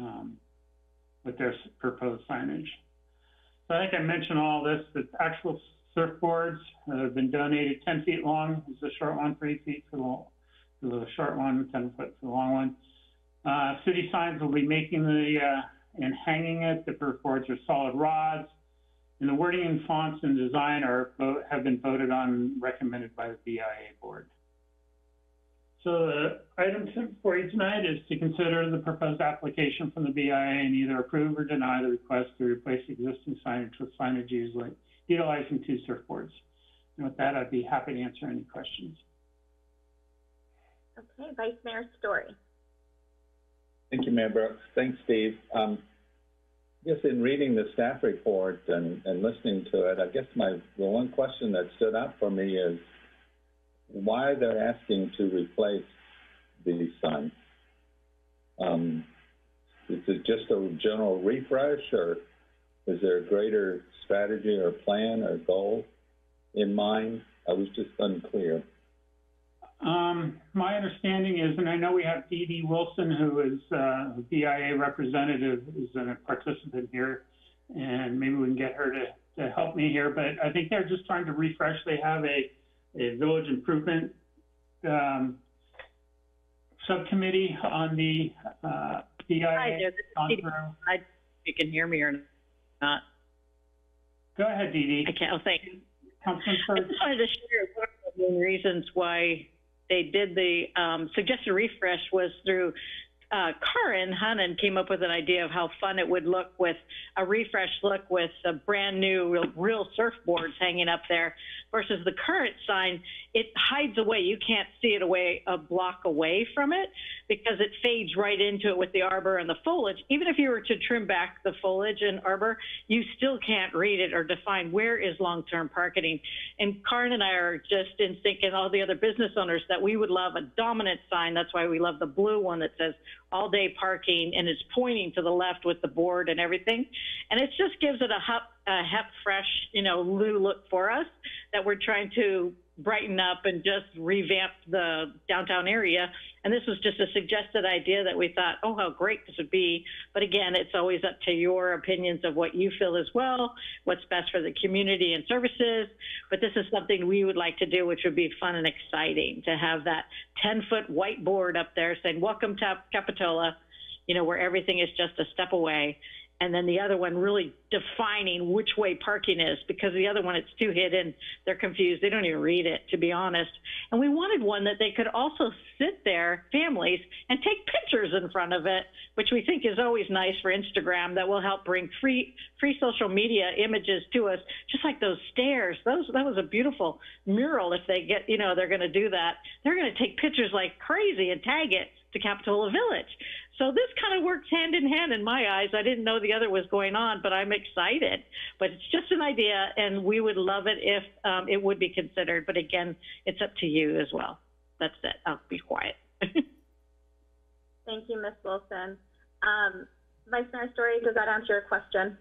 proposed signage. So I think I mentioned all this. The actual surfboards have been donated 10 feet long. Is the short one, 3 feet for the short one, 10 foot for the long one. City signs will be making and hanging it. The surfboards are solid rods. And the wording and fonts and design have been voted on and recommended by the BIA board. So the item for you tonight is to consider the proposed application from the BIA and either approve or deny the request to replace existing signage with signage utilizing 2 surfboards. And with that, I'd be happy to answer any questions. Okay, Vice Mayor Story. Thank you, Mayor Brooks. Thanks, Steve. Just in reading the staff report and listening to it, I guess the one question that stood out for me is why they're asking to replace these signs. Is it just a general refresh, or is there a greater strategy or plan or goal in mind? I was just unclear. My understanding is, and I know we have Dee Dee Wilson, who is a BIA representative, who's a participant here, and maybe we can get her to help me here, but I think they're just trying to refresh. They have a village improvement subcommittee on the BIA. Hi there, you can hear me or not. Go ahead, Dee Dee. I can't. Oh, thank you. I Councilman just wanted to share one of the main reasons why they did the suggested refresh was through Karin Hannan came up with an idea of how fun it would look with a refresh look with a brand new real surfboards hanging up there versus the current sign. It hides away. You can't see it a block away from it because it fades right into it with the arbor and the foliage. Even if you were to trim back the foliage and arbor, you still can't read it or define where is long-term parking. And Karin and I are just in sync, and all the other business owners, that we would love a dominant sign. That's why we love the blue one that says all day parking and is pointing to the left with the board and everything. And it just gives it a hep fresh, new look for us that we're trying to brighten up and just revamp the downtown area. And this was just a suggested idea that we thought, oh, how great this would be. But again, it's always up to your opinions of what you feel as well, what's best for the community and services. But this is something we would like to do, which would be fun and exciting to have that 10-foot whiteboard up there saying, welcome to Capitola, where everything is just a step away. And then the other one really defining which way parking is, because the other one, it's too hidden. They're confused. They don't even read it, to be honest. And we wanted one that they could also sit there, families, and take pictures in front of it, which we think is always nice for Instagram. That will help bring free social media images to us, just like those stairs. That was a beautiful mural. If they get, they're going to do that. They're going to take pictures like crazy and tag it to Capitola Village. So this kind of works hand in hand in my eyes. I didn't know the other was going on, but I'm excited. But it's just an idea, and we would love it if it would be considered. But again, it's up to you as well. That's it. I'll be quiet. Thank you, Ms. Wilson. Vice Mayor Story, does that answer your question?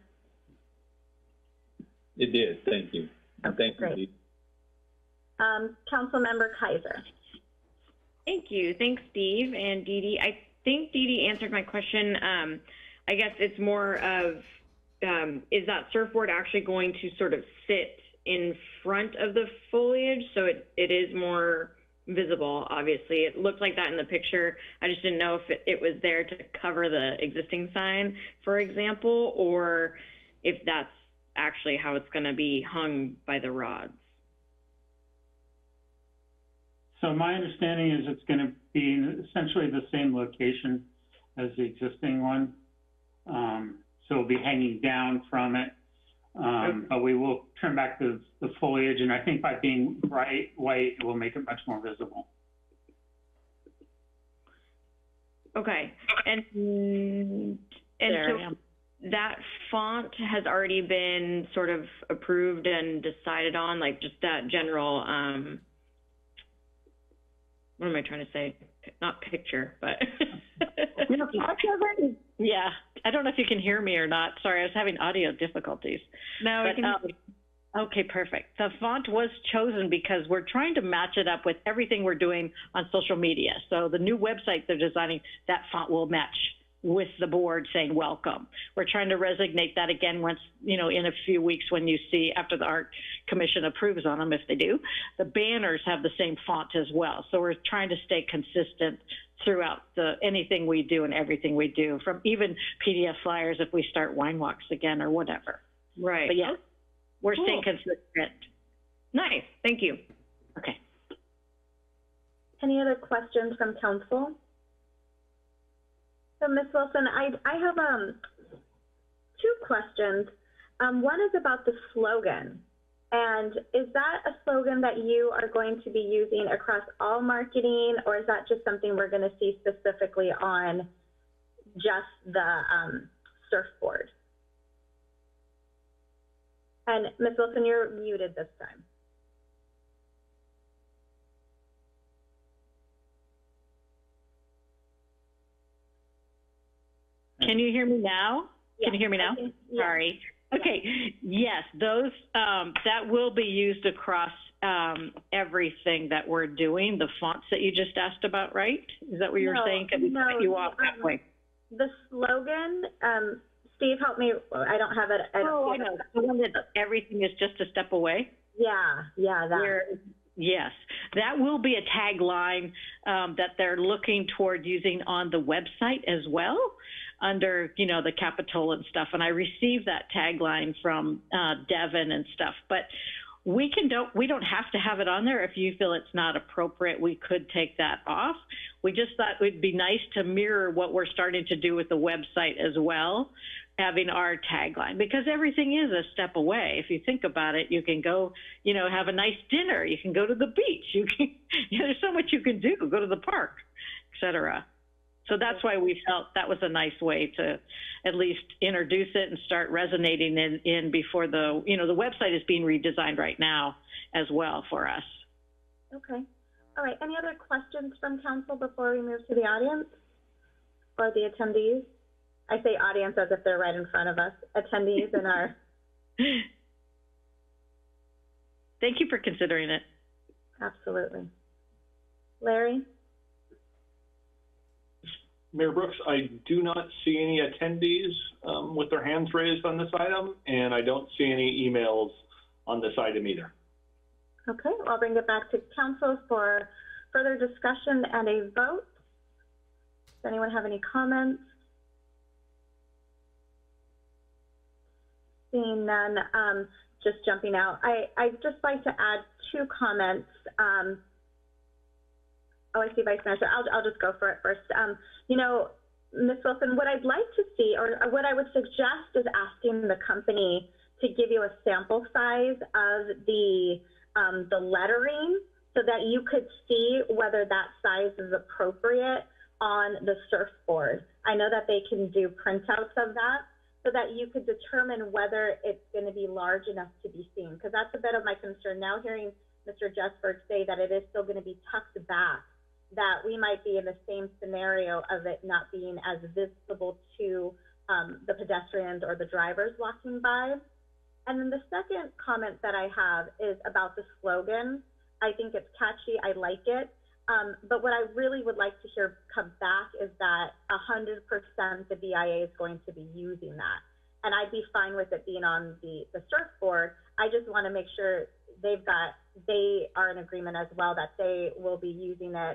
It did. Thank you. Okay, thank great. you. Councilmember Kaiser. Thank you. Thanks, Steve and Dee Dee. I think Dee Dee answered my question. I guess it's more of, is that surfboard actually going to sort of sit in front of the foliage so it is more visible? Obviously, it looked like that in the picture. I just didn't know if it was there to cover the existing sign, for example, or if that's actually how it's going to be hung by the rods. So my understanding is it's going to be essentially the same location as the existing one. So it'll be hanging down from it. But we will trim back the foliage, and I think by being bright white, it will make it much more visible. Okay. And so that font has already been sort of approved and decided on, like just that general, what am I trying to say? Not picture, but yeah. I don't know if you can hear me or not. Sorry, I was having audio difficulties. No, I can. Okay, perfect. The font was chosen because we're trying to match it up with everything we're doing on social media. So the new website they're designing, that font will match with the board saying welcome. We're trying to resonate that again once, you know, in a few weeks when you see after the Art Commission approves on them, if they do. The banners have the same font as well. So we're trying to stay consistent throughout anything we do and everything we do, from even PDF flyers if we start wine walks again or whatever. Right. But yeah, we're Cool. staying consistent. Nice. Thank you. Okay. Any other questions from council? So, Ms. Wilson, I have two questions. One is about the slogan. And is that a slogan that you are going to be using across all marketing, or is that just something we're going to see specifically on just the surfboard? And Ms. Wilson, you're muted this time. Can you hear me now? Yeah, Can you hear me now? yeah. Sorry. Okay. Yes, those that will be used across everything that we're doing. The fonts that you just asked about, right? Is that what you were saying? Can we cut you off that way? The slogan, Steve, help me. I don't have it. I know. The one that everything is just a step away. Yeah, that. Yes, that will be a tagline that they're looking toward using on the website as well, under, you know, the Capitola and stuff. And I received that tagline from Devin and stuff, but we don't have to have it on there. If you feel it's not appropriate, we could take that off. We just thought it would be nice to mirror what we're starting to do with the website as well, having our tagline, because everything is a step away. If you think about it, you can go, you know, have a nice dinner. You can go to the beach. You can, you know, there's so much you can do. Go to the park, etc. So that's why we felt that was a nice way to at least introduce it and start resonating in before the, you know, the website is being redesigned right now as well for us. Okay. All right. Any other questions from council before we move to the audience or the attendees? I say audience as if they're right in front of us. Attendees in our. Thank you for considering it. Absolutely. Larry? Mayor Brooks, I do not see any attendees with their hands raised on this item, and I don't see any emails on this item either. Okay, I'll bring it back to council for further discussion and a vote. Does anyone have any comments? Seeing none, just jumping out. I'd just like to add two comments. I see Vice Mayor. I'll just go for it first. You know, Ms. Wilson, what I'd like to see, or what I would suggest, is asking the company to give you a sample size of the lettering so that you could see whether that size is appropriate on the surfboard. I know that they can do printouts of that so that you could determine whether it's going to be large enough to be seen, because that's a bit of my concern. Now hearing Mr. Jesberg say that it is still going to be tucked back, that we might be in the same scenario of it not being as visible to the pedestrians or the drivers walking by. And then the second comment that I have is about the slogan. I think it's catchy. I like it. But what I really would like to hear come back is that 100% the BIA is going to be using that. And I'd be fine with it being on the surfboard. I just want to make sure they are in agreement as well that they will be using it.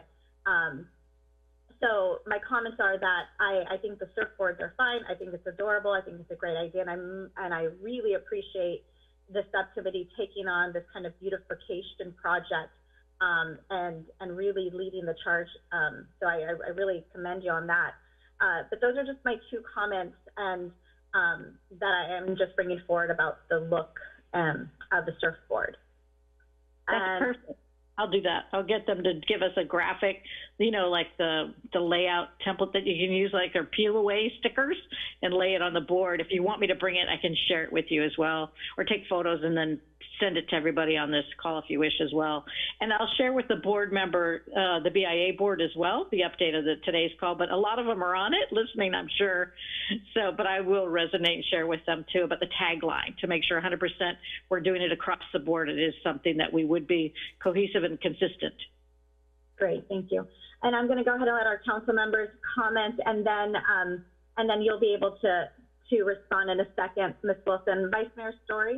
So my comments are that I think the surfboards are fine. I think it's adorable. I think it's a great idea. And I really appreciate the subcommittee taking on this kind of beautification project and really leading the charge. So I really commend you on that. But those are just my two comments and that I am just bringing forward about the look of the surfboard. That's perfect. I'll do that. I'll get them to give us a graphic you know, like the layout template that you can use, like their peel away stickers, and lay it on the board. If you want me to bring it, I can share it with you as well, or take photos and then send it to everybody on this call if you wish as well. And I'll share with the board member, the BIA board as well, the update of today's call, but a lot of them are on it listening, I'm sure. So, but I will resonate and share with them too about the tagline to make sure 100% we're doing it across the board. It is something that we would be cohesive and consistent. Great, thank you. And I'm going to go ahead and let our council members comment, and then you'll be able to respond in a second, Ms. Wilson. Vice Mayor Story.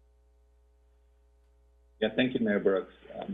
Yeah, thank you, Mayor Brooks.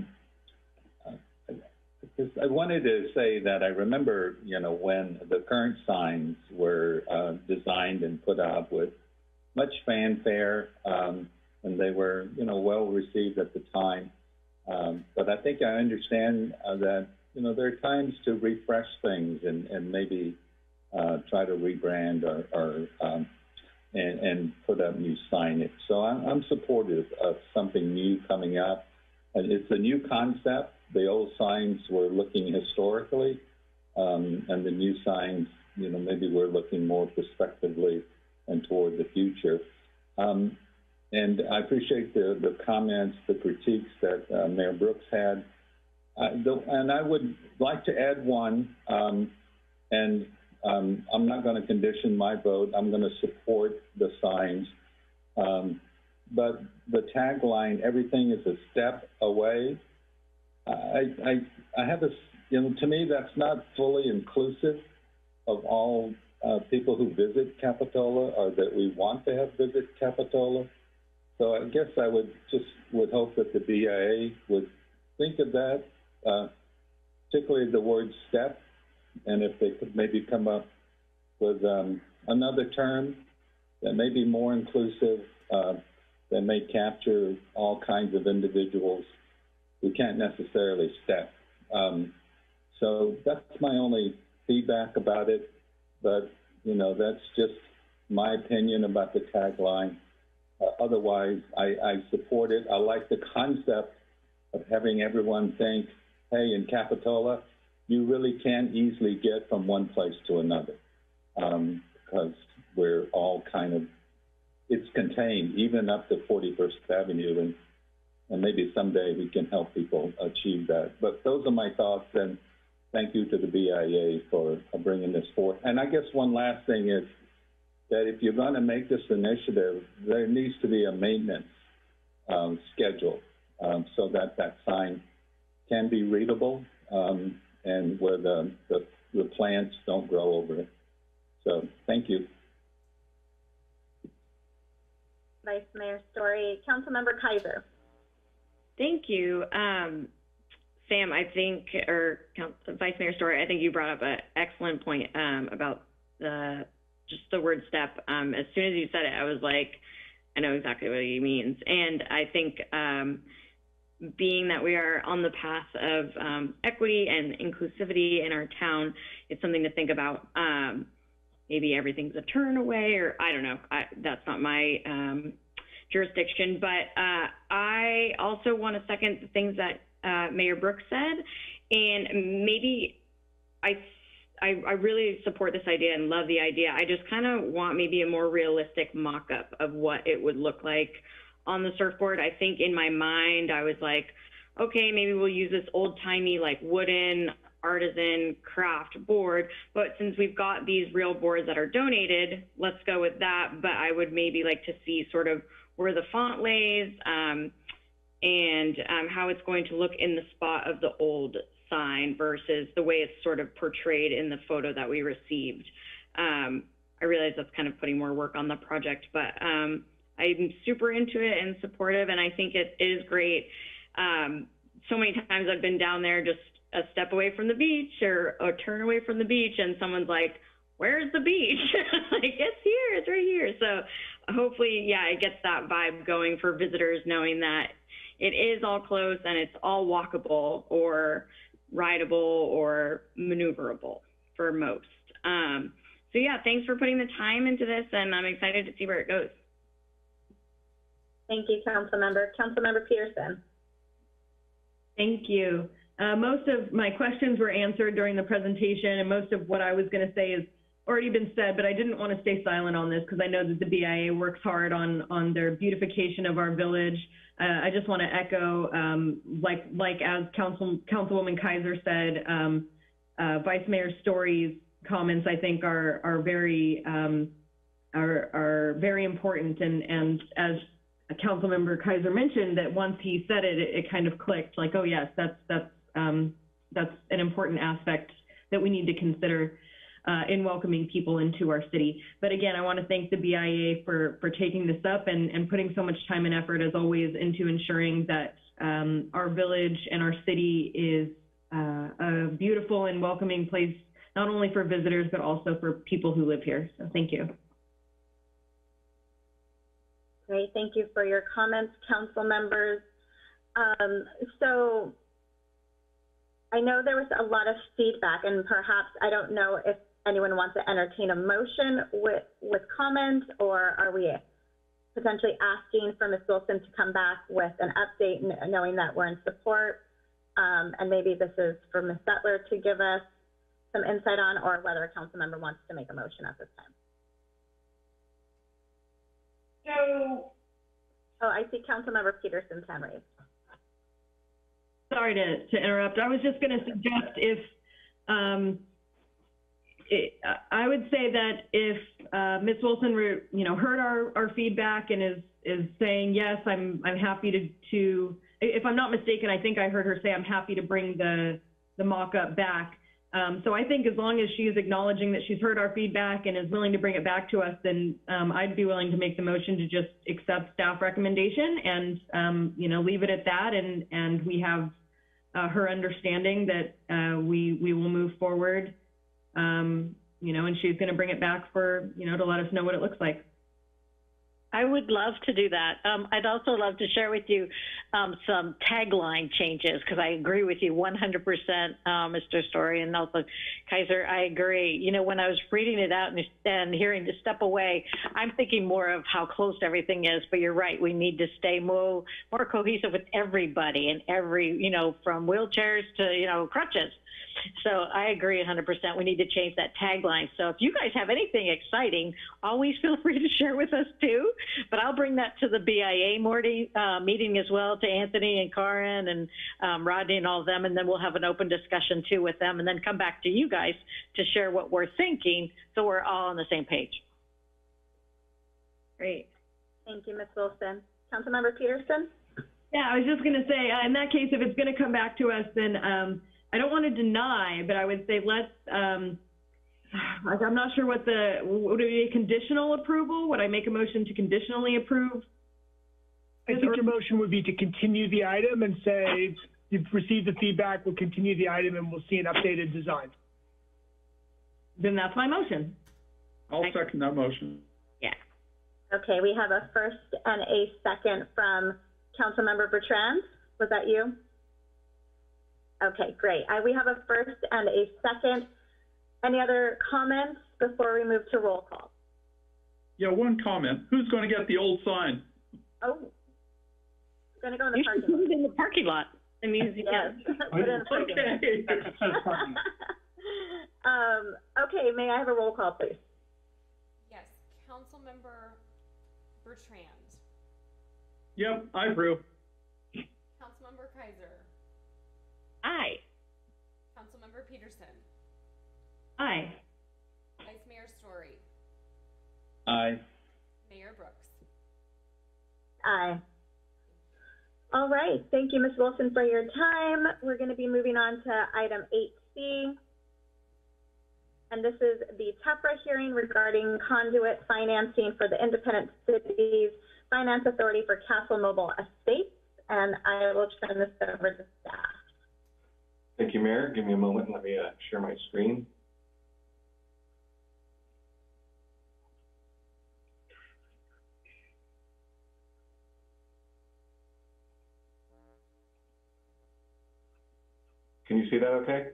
I wanted to say that I remember, you know, when the current signs were designed and put up with much fanfare, and they were, you know, well received at the time. But I think I understand that, you know, there are times to refresh things and maybe try to rebrand or and put up new signage. So I'm supportive of something new coming up. And it's a new concept. The old signs were looking historically, and the new signs, you know, maybe we're looking more prospectively and toward the future. And I appreciate the comments, the critiques that Mayor Brooks had. And I would like to add one, I'm not going to condition my vote. I'm going to support the signs. But the tagline, everything is a step away, I have a, you know, to me, that's not fully inclusive of all people who visit Capitola or that we want to have visit Capitola. So I guess I would hope that the BIA would think of that, particularly the word step, and if they could maybe come up with another term that may be more inclusive, that may capture all kinds of individuals who can't necessarily step. So that's my only feedback about it, but, you know, that's just my opinion about the tagline. Otherwise, I support it. I like the concept of having everyone think, hey, in Capitola, you really can't easily get from one place to another, because we're all kind of, it's contained, even up to 41st Avenue, and maybe someday we can help people achieve that. But those are my thoughts, and thank you to the BIA for bringing this forth. And I guess one last thing is that if you're going to make this initiative, there needs to be a maintenance schedule so that that sign can be readable and where the plants don't grow over it. So thank you. Vice Mayor Story. Councilmember Kaiser. Thank you. Sam, I think, or Vice Mayor Story, I think you brought up an excellent point about just the word step. As soon as you said it, I was like, I know exactly what he means. And I think being that we are on the path of equity and inclusivity in our town, it's something to think about. Maybe everything's a turn away, or I don't know. That's not my jurisdiction. But I also want to second the things that Mayor Brooks said. And maybe I really support this idea and love the idea. I just kind of want maybe a more realistic mock-up of what it would look like on the surfboard. I think in my mind, I was like, okay, maybe we'll use this old-timey, like, wooden artisan craft board, but since we've got these real boards that are donated, let's go with that. But I would maybe like to see sort of where the font lays and how it's going to look in the spot of the old sign versus the way it's sort of portrayed in the photo that we received. I realize that's kind of putting more work on the project, but I'm super into it and supportive, and I think it is great. So many times I've been down there just a step away from the beach or a turn away from the beach, and someone's like, where's the beach? Like, it's here, it's right here. So hopefully, yeah, it gets that vibe going for visitors, knowing that it is all close and it's all walkable or rideable or maneuverable for most. So yeah, thanks for putting the time into this, and I'm excited to see where it goes. Thank you, Councilmember. Councilmember Peterson. Thank you. most of my questions were answered during the presentation, and most of what I was going to say has already been said, but I didn't want to stay silent on this because I know that the BIA works hard on their beautification of our village. I just want to echo, like as Councilwoman Kaiser said, Vice Mayor Story's comments, I think are very important, and as Councilmember Kaiser mentioned, that once he said it, it kind of clicked, like, oh yes, that's an important aspect that we need to consider in welcoming people into our city. But again, I want to thank the BIA for taking this up and putting so much time and effort, as always, into ensuring that our village and our city is a beautiful and welcoming place, not only for visitors, but also for people who live here. So thank you. Great, thank you for your comments, council members. So I know there was a lot of feedback, and perhaps I don't know if anyone wants to entertain a motion with comments, or are we potentially asking for Ms. Wilson to come back with an update, knowing that we're in support? And maybe this is for Ms. Settler to give us some insight on, or whether a council member wants to make a motion at this time. So, oh, I see Councilmember Peterson's hand raised. Sorry to interrupt. I was just going to suggest if I would say that if Ms. Wilson, heard our feedback and is saying yes, I'm happy to. If I'm not mistaken, I think I heard her say I'm happy to bring the mock-up back. So I think as long as she is acknowledging that she's heard our feedback and is willing to bring it back to us, then I'd be willing to make the motion to just accept staff recommendation and, leave it at that. And we have her understanding that we will move forward, and she's going to bring it back for, to let us know what it looks like. I would love to do that. I'd also love to share with you some tagline changes, because I agree with you 100%, Mr. Story, and also Kaiser, I agree. When I was reading it out and hearing to step away, I'm thinking more of how close everything is, but you're right. We need to stay more cohesive with everybody and from wheelchairs to, crutches. So I agree 100%. We need to change that tagline. So if you guys have anything exciting, always feel free to share with us too. But I'll bring that to the BIA meeting as well, to Anthony and Karen and Rodney and all of them. And then we'll have an open discussion too with them, and then come back to you guys to share what we're thinking, so we're all on the same page. Great. Thank you, Ms. Wilson. Councilmember Peterson? Yeah, I was just going to say, in that case, if it's going to come back to us, then I don't want to deny, but I would say let's, I'm not sure would it be a conditional approval? Would I make a motion to conditionally approve? I think your motion would be to continue the item and say, you've received the feedback, we'll continue the item and we'll see an updated design. Then that's my motion. I'll second that motion. Yeah. Okay, we have a first and a second from Councilmember Bertrand. Was that you? Okay, great. We have a first and a second. Any other comments before we move to roll call? Yeah, one comment. Who's going to get the old sign? Oh, it's going to go in the parking lot. Put it in the parking lot. It means yes. Put it in the parking lot. Okay, may I have a roll call, please? Yes, Councilmember Bertrand. Yep, I approve. Councilmember Kaiser. Aye. Councilmember Peterson. Aye. Vice Mayor Story. Aye. Mayor Brooks. Aye. All right, thank you, Ms. Wilson, for your time. We're going to be moving on to item 8C. And this is the TEPRA hearing regarding conduit financing for the Independent Cities Finance Authority for Castle Mobile Estates. And I will turn this over to staff. Thank you, Mayor. Give me a moment and let me share my screen. Can you see that okay?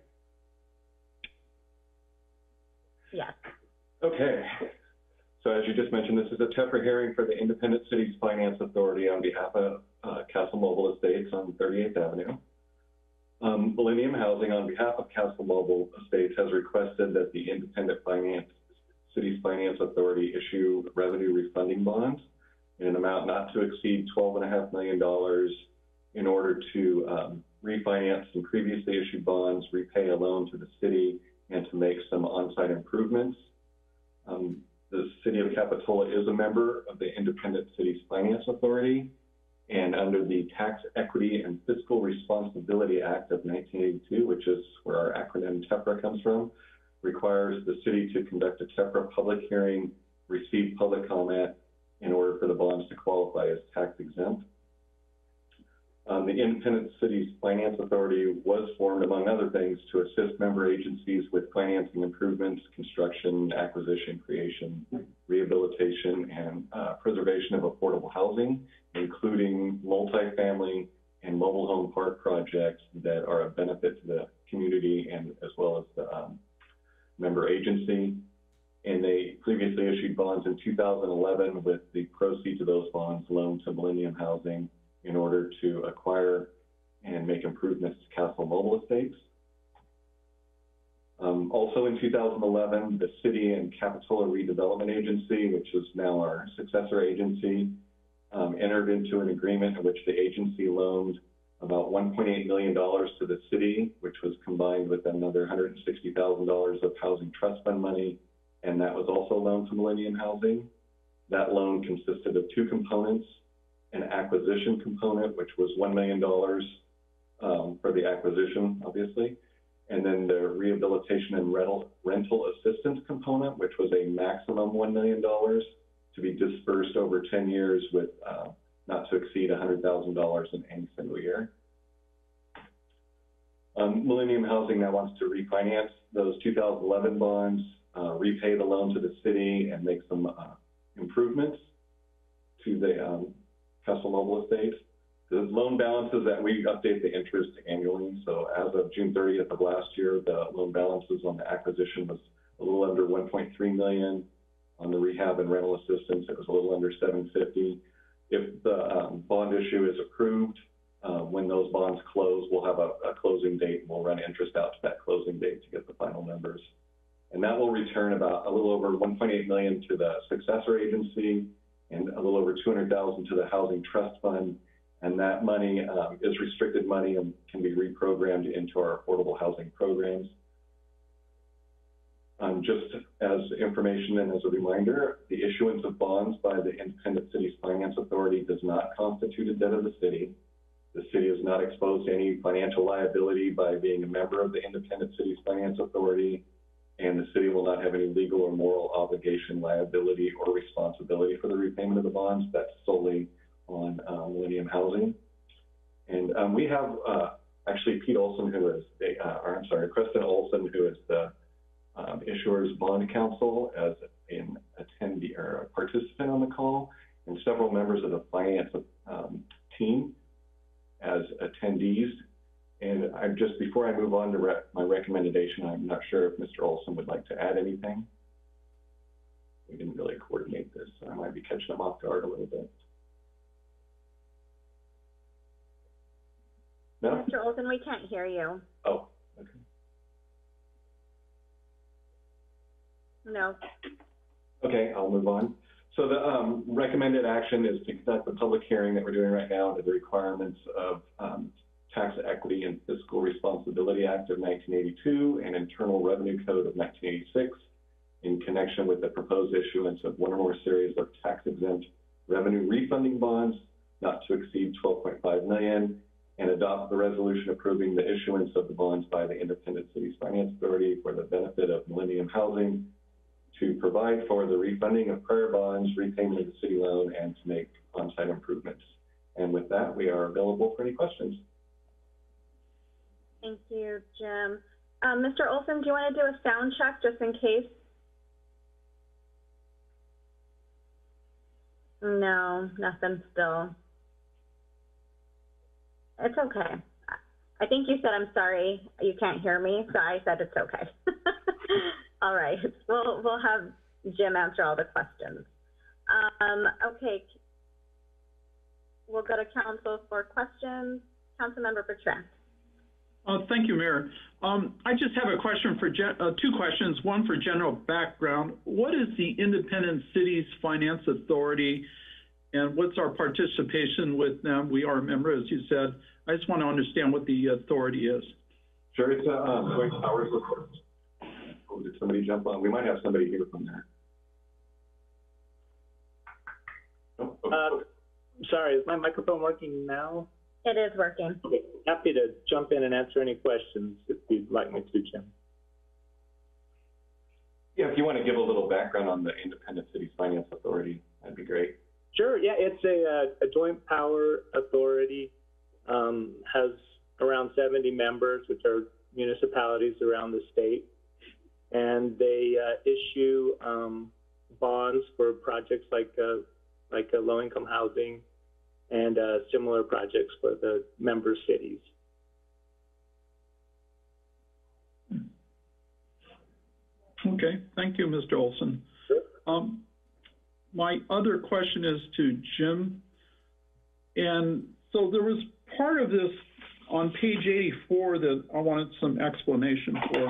Yes. Okay. So as you just mentioned, this is a TEPRA hearing for the Independent Cities Finance Authority on behalf of Castle Mobile Estates on 38th Avenue. Millennium Housing, on behalf of Castle Mobile Estates, has requested that the Independent Cities Finance Authority issue revenue refunding bonds in an amount not to exceed $12.5 million in order to refinance some previously issued bonds, repay a loan to the city, and to make some on-site improvements. The City of Capitola is a member of the Independent Cities Finance Authority, and under the Tax Equity and Fiscal Responsibility Act of 1982, which is where our acronym TEFRA comes from, requires the city to conduct a TEFRA public hearing, receive public comment in order for the bonds to qualify as tax exempt. The Independent Cities Finance Authority was formed, among other things, to assist member agencies with financing improvements, construction, acquisition, creation, rehabilitation, and preservation of affordable housing, including multifamily and mobile home park projects that are of benefit to the community and as well as the member agency. And they previously issued bonds in 2011 with the proceeds of those bonds loaned to Millennium Housing in order to acquire and make improvements to Castle Mobile Estates. Also in 2011, the City and Capitola Redevelopment Agency, which is now our successor agency, entered into an agreement in which the agency loaned about $1.8 million to the city, which was combined with another $160,000 of housing trust fund money, and that was also loaned to Millennium Housing. That loan consisted of two components: an acquisition component, which was $1 million for the acquisition, obviously, and then the rehabilitation and rental assistance component, which was a maximum $1 million to be dispersed over 10 years with not to exceed $100,000 in any single year. Millennium Housing now wants to refinance those 2011 bonds, repay the loan to the city, and make some improvements to the Castle Mobile Estates. The loan balances that we update the interest annually. So as of June 30th of last year, the loan balances on the acquisition was a little under 1.3 million. On the rehab and rental assistance, it was a little under 750. If the bond issue is approved, when those bonds close, we'll have a closing date, and we'll run interest out to that closing date to get the final numbers. And that will return about a little over 1.8 million to the successor agency and a little over 200,000 to the Housing Trust Fund. And that money is restricted money and can be reprogrammed into our affordable housing programs. Just as information and as a reminder, the issuance of bonds by the Independent Cities Finance Authority does not constitute a debt of the city. The city is not exposed to any financial liability by being a member of the Independent Cities Finance Authority, and the city will not have any legal or moral obligation, liability, or responsibility for the repayment of the bonds. That's solely on Millennium Housing. And we have actually Pete Olson, who is Preston Olson, who is the issuer's bond counsel, as an attendee or a participant on the call, and several members of the finance team as attendees. And before I move on to my recommendation, I'm not sure if Mr. Olson would like to add anything. We didn't really coordinate this, so I might be catching him off guard a little bit. No? Mr. Olson, we can't hear you. Oh, okay. No. Okay, I'll move on. So the recommended action is to conduct the public hearing that we're doing right now under the requirements of Tax Equity and Fiscal Responsibility Act of 1982 and Internal Revenue Code of 1986 in connection with the proposed issuance of one or more series of tax-exempt revenue refunding bonds not to exceed 12.5 million, and adopt the resolution approving the issuance of the bonds by the Independent Cities Finance Authority for the benefit of Millennium Housing to provide for the refunding of prior bonds, repayment of the city loan, and to make on-site improvements. And with that, we are available for any questions. Thank you, Jim. Mr. Olson, do you want to do a sound check just in case? No, nothing still. It's okay. I think you said, I'm sorry, you can't hear me, so I said it's okay. All right, we'll have Jim answer all the questions. Okay, we'll go to council for questions. Councilmember Bertrand. Thank you, Mayor. I just have a question for two questions. One for general background. What is the Independent Cities Finance Authority, and what's our participation with them? We are a member, as you said. I just want to understand what the authority is. Sure, it's Joint Powers Authority. Oh, did somebody jump on? We might have somebody here from there. Sorry, is my microphone working now? It is working. Okay. Happy to jump in and answer any questions if you'd like me to, Jim. Yeah, if you want to give a little background on the Independent Cities Finance Authority, that'd be great. Sure, yeah, it's a joint power authority, has around 70 members, which are municipalities around the state. And they issue bonds for projects like low-income housing and similar projects for the member cities. Okay, thank you, Mr. Olson. Sure. My other question is to Jim. And so there was part of this on page 84 that I wanted some explanation for.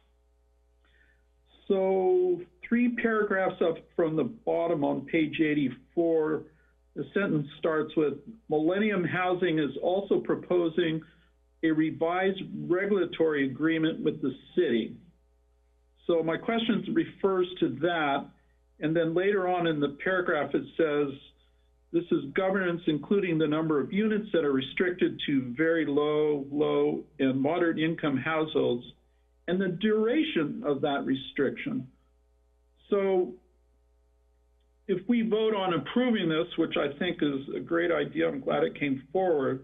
So 3 paragraphs up from the bottom on page 84, the sentence starts with, Millennium Housing is also proposing a revised regulatory agreement with the city. So my question refers to that. And then later on in the paragraph, it says, this is governance including the number of units that are restricted to very low, low, and moderate income households, and the duration of that restriction. So if we vote on approving this, which I think is a great idea, I'm glad it came forward,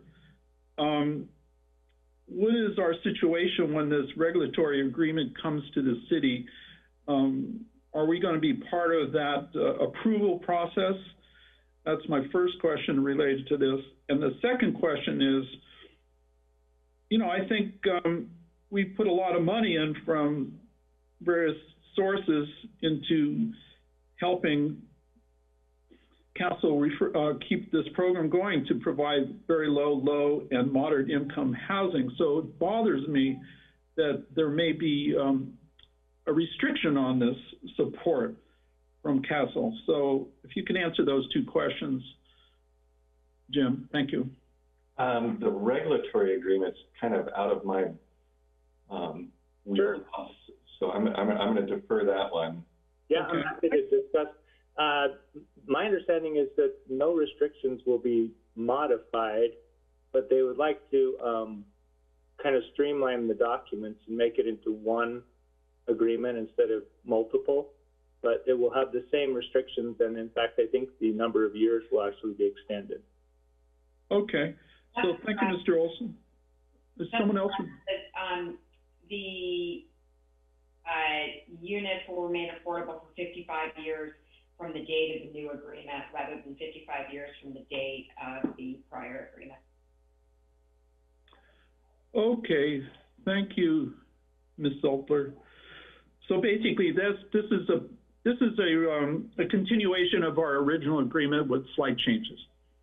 what is our situation when this regulatory agreement comes to the city? Are we going to be part of that approval process? That's my first question related to this. And the second question is, you know, I think we put a lot of money in from various sources into helping council keep this program going to provide very low, and moderate income housing. So it bothers me that there may be a restriction on this support from CASEL. So if you can answer those two questions, Jim, thank you. The regulatory agreement's kind of out of my wheelhouse, so I'm going to defer that one. Yeah, okay. I'm happy to discuss. My understanding is that no restrictions will be modified, but they would like to kind of streamline the documents and make it into one agreement instead of multiple. But it will have the same restrictions, and in fact, I think the number of years will actually be extended. Okay. So thank you, Mr. Olson. Is someone else? The units will remain affordable for 55 years from the date of the new agreement, rather than 55 years from the date of the prior agreement. Okay. Thank you, Ms. Zeltler. So basically, this is a continuation of our original agreement with slight changes.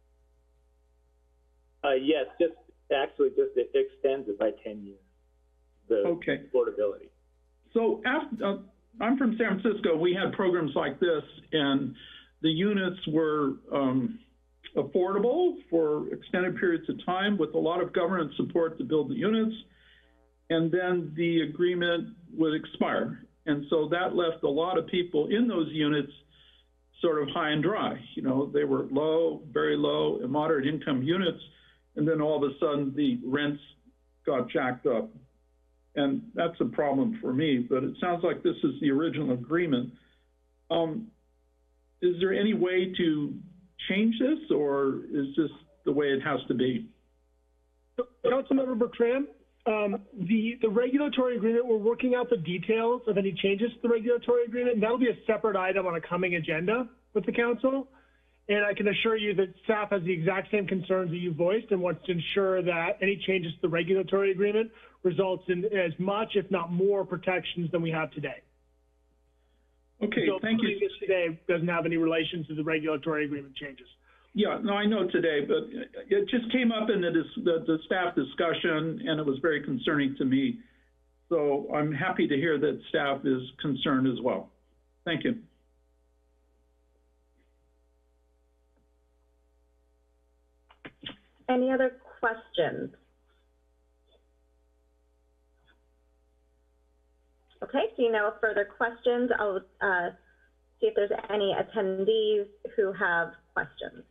Yes, just it extends it by 10 years. The affordability. So after, I'm from San Francisco. We had programs like this, and the units were affordable for extended periods of time with a lot of government support to build the units, and then the agreement would expire. And so that left a lot of people in those units sort of high and dry. You know, they were low, very low, and moderate income units, and then all of a sudden the rents got jacked up. And that's a problem for me, but it sounds like this is the original agreement. Is there any way to change this, or is this the way it has to be? Councilmember Bertram, the regulatory agreement, we're working out the details of any changes to the regulatory agreement, and that'll be a separate item on a coming agenda with the council. And I can assure you that staff has the exact same concerns that you voiced and wants to ensure that any changes to the regulatory agreement results in as much, if not more, protections than we have today. Okay, so thank you. This today doesn't have any relation to the regulatory agreement changes. Yeah, no, I know today, but it just came up in the staff discussion, and it was very concerning to me. So I'm happy to hear that staff is concerned as well. Thank you. Any other questions? Okay, seeing no further questions, I'll see if there's any attendees who have questions.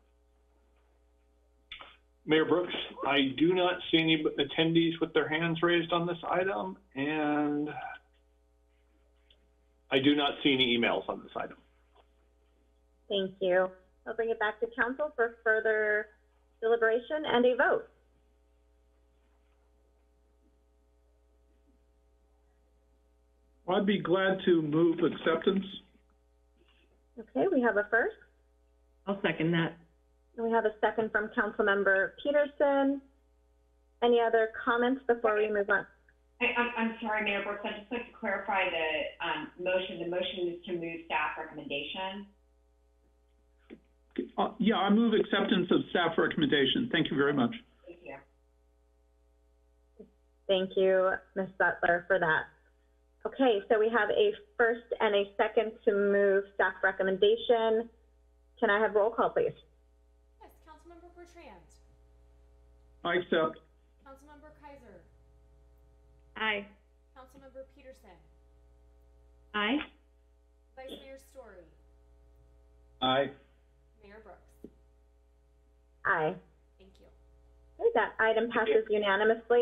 Mayor Brooks, I do not see any attendees with their hands raised on this item, and I do not see any emails on this item. Thank you. I'll bring it back to council for further deliberation and a vote. I'd be glad to move acceptance. Okay, we have a first. I'll second that. And we have a second from Councilmember Peterson. Any other comments before we move on? I'm sorry, Mayor Brooks, I'd just like to clarify the motion. The motion is to move staff recommendation. Yeah, I move acceptance of staff recommendation. Thank you very much. Thank you. Thank you, Ms. Butler, for that. Okay, so we have a first and a second to move staff recommendation. Can I have roll call, please? Yes, Councilmember Bertrand. I accept. Councilmember Kaiser. Aye. Councilmember Peterson. Aye. Vice Mayor Story. Aye. Mayor Brooks. Aye. Thank you. Okay, that item passes unanimously.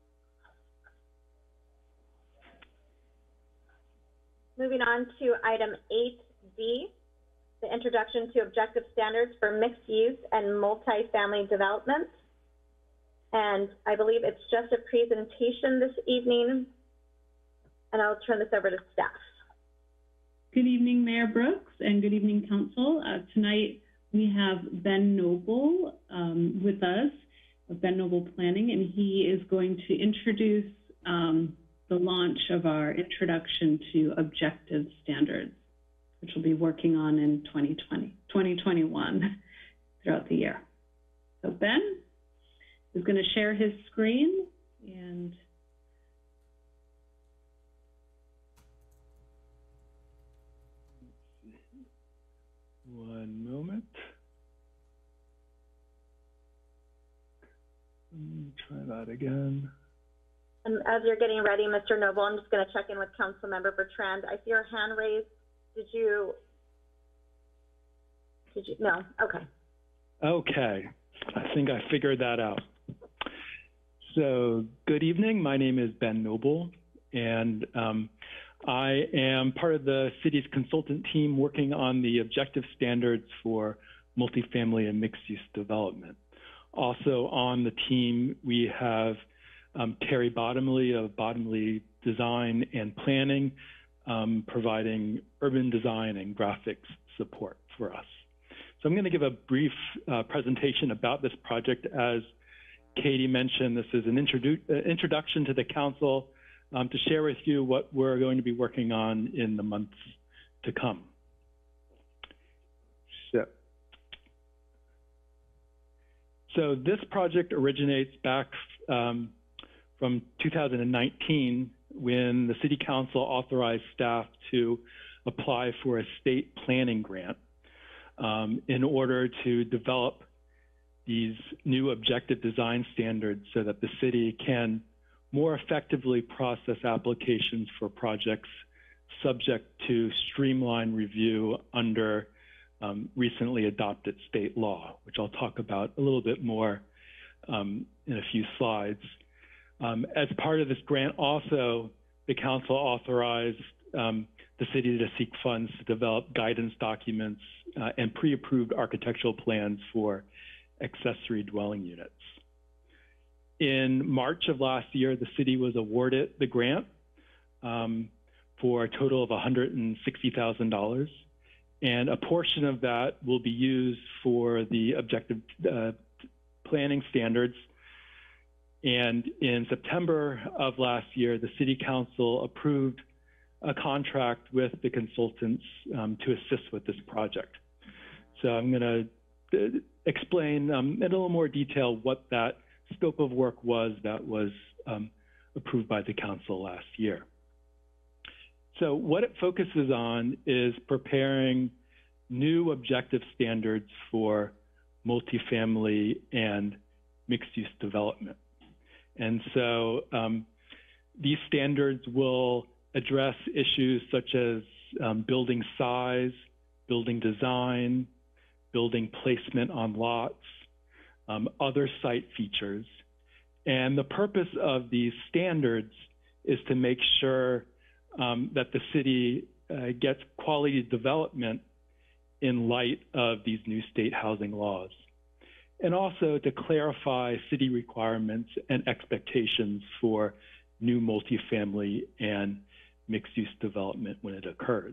Moving on to item 8D, the introduction to objective standards for mixed use and multifamily developments. And I believe it's just a presentation this evening, and I'll turn this over to staff. Good evening, Mayor Brooks, and good evening, Council. Tonight we have Ben Noble with us, of Ben Noble Planning, and he is going to introduce the launch of our introduction to objective standards, which we'll be working on in 2021 throughout the year. So Ben is going to share his screen, and one moment. Try that again. And as you're getting ready, Mr. Noble, I'm just going to check in with Councilmember Bertrand. I see your hand raised. Did you, no, okay. Okay, I think I figured that out. So good evening, my name is Ben Noble, and I am part of the city's consultant team working on the objective standards for multifamily and mixed use development. Also on the team, we have Terry Bottomley of Bottomley Design and Planning, providing urban design and graphics support for us. So I'm going to give a brief presentation about this project. As Katie mentioned, this is an introduction to the council to share with you what we're going to be working on in the months to come. So this project originates back from 2019, when the City Council authorized staff to apply for a state planning grant in order to develop these new objective design standards so that the city can more effectively process applications for projects subject to streamlined review under recently adopted state law, which I'll talk about a little bit more in a few slides. As part of this grant also, the council authorized the city to seek funds to develop guidance documents and pre-approved architectural plans for accessory dwelling units. In March of last year, the city was awarded the grant for a total of $160,000. And a portion of that will be used for the objective planning standards. And in September of last year, the City Council approved a contract with the consultants to assist with this project. So I'm going to explain in a little more detail what that scope of work was that was approved by the council last year. So what it focuses on is preparing new objective standards for multifamily and mixed-use development. And so these standards will address issues such as building size, building design, building placement on lots, other site features. And the purpose of these standards is to make sure that the city gets quality development in light of these new state housing laws, and also to clarify city requirements and expectations for new multifamily and mixed-use development when it occurs.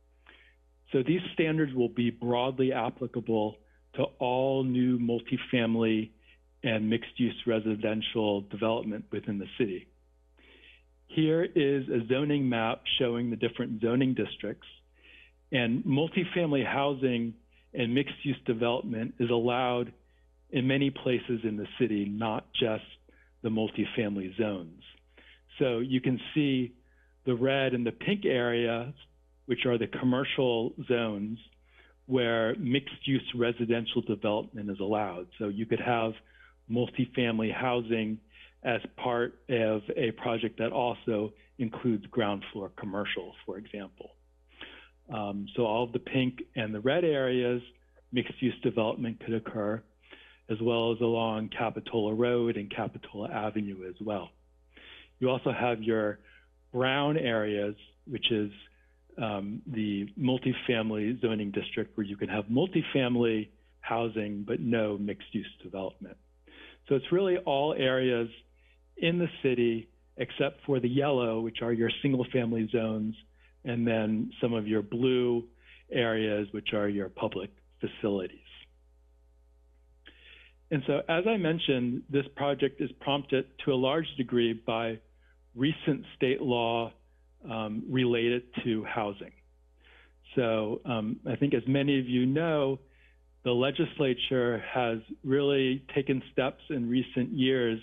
So these standards will be broadly applicable to all new multifamily and mixed-use residential development within the city. Here is a zoning map showing the different zoning districts, and multifamily housing and mixed-use development is allowed in many places in the city, not just the multifamily zones. So you can see the red and the pink areas, which are the commercial zones where mixed-use residential development is allowed. So you could have multifamily housing as part of a project that also includes ground floor commercial, for example. So all of the pink and the red areas, mixed-use development could occur, as well as along Capitola Road and Capitola Avenue as well. You also have your brown areas, which is the multifamily zoning district, where you can have multifamily housing but no mixed-use development. So it's really all areas in the city except for the yellow, which are your single-family zones, and then some of your blue areas, which are your public facilities. And so, as I mentioned, this project is prompted to a large degree by recent state law related to housing. So I think, as many of you know, the legislature has really taken steps in recent years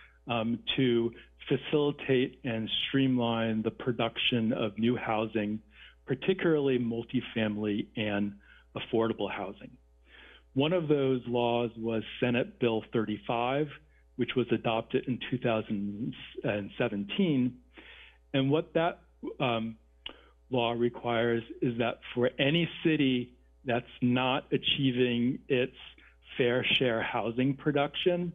to facilitate and streamline the production of new housing, particularly multifamily and affordable housing. One of those laws was Senate Bill 35, which was adopted in 2017. And what that law requires is that for any city that's not achieving its fair share housing production,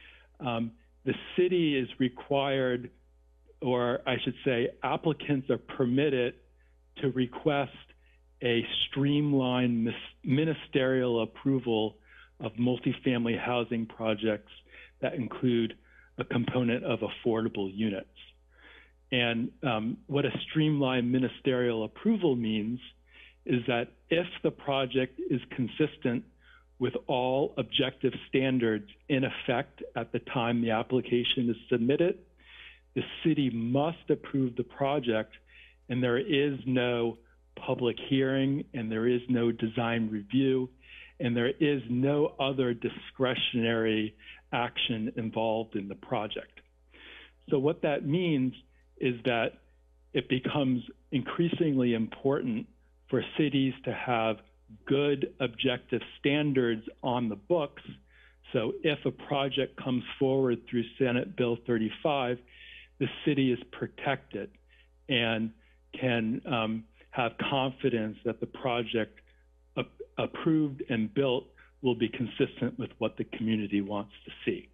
the city is required, or I should say, applicants are permitted to request a streamlined ministerial approval of multifamily housing projects that include a component of affordable units. And what a streamlined ministerial approval means is that if the project is consistent with all objective standards in effect at the time the application is submitted, the city must approve the project, and there is no public hearing, and there is no design review, and there is no other discretionary action involved in the project. So what that means is that it becomes increasingly important for cities to have good objective standards on the books. So if a project comes forward through Senate Bill 35, the city is protected and can have confidence that the project approved and built will be consistent with what the community wants to see.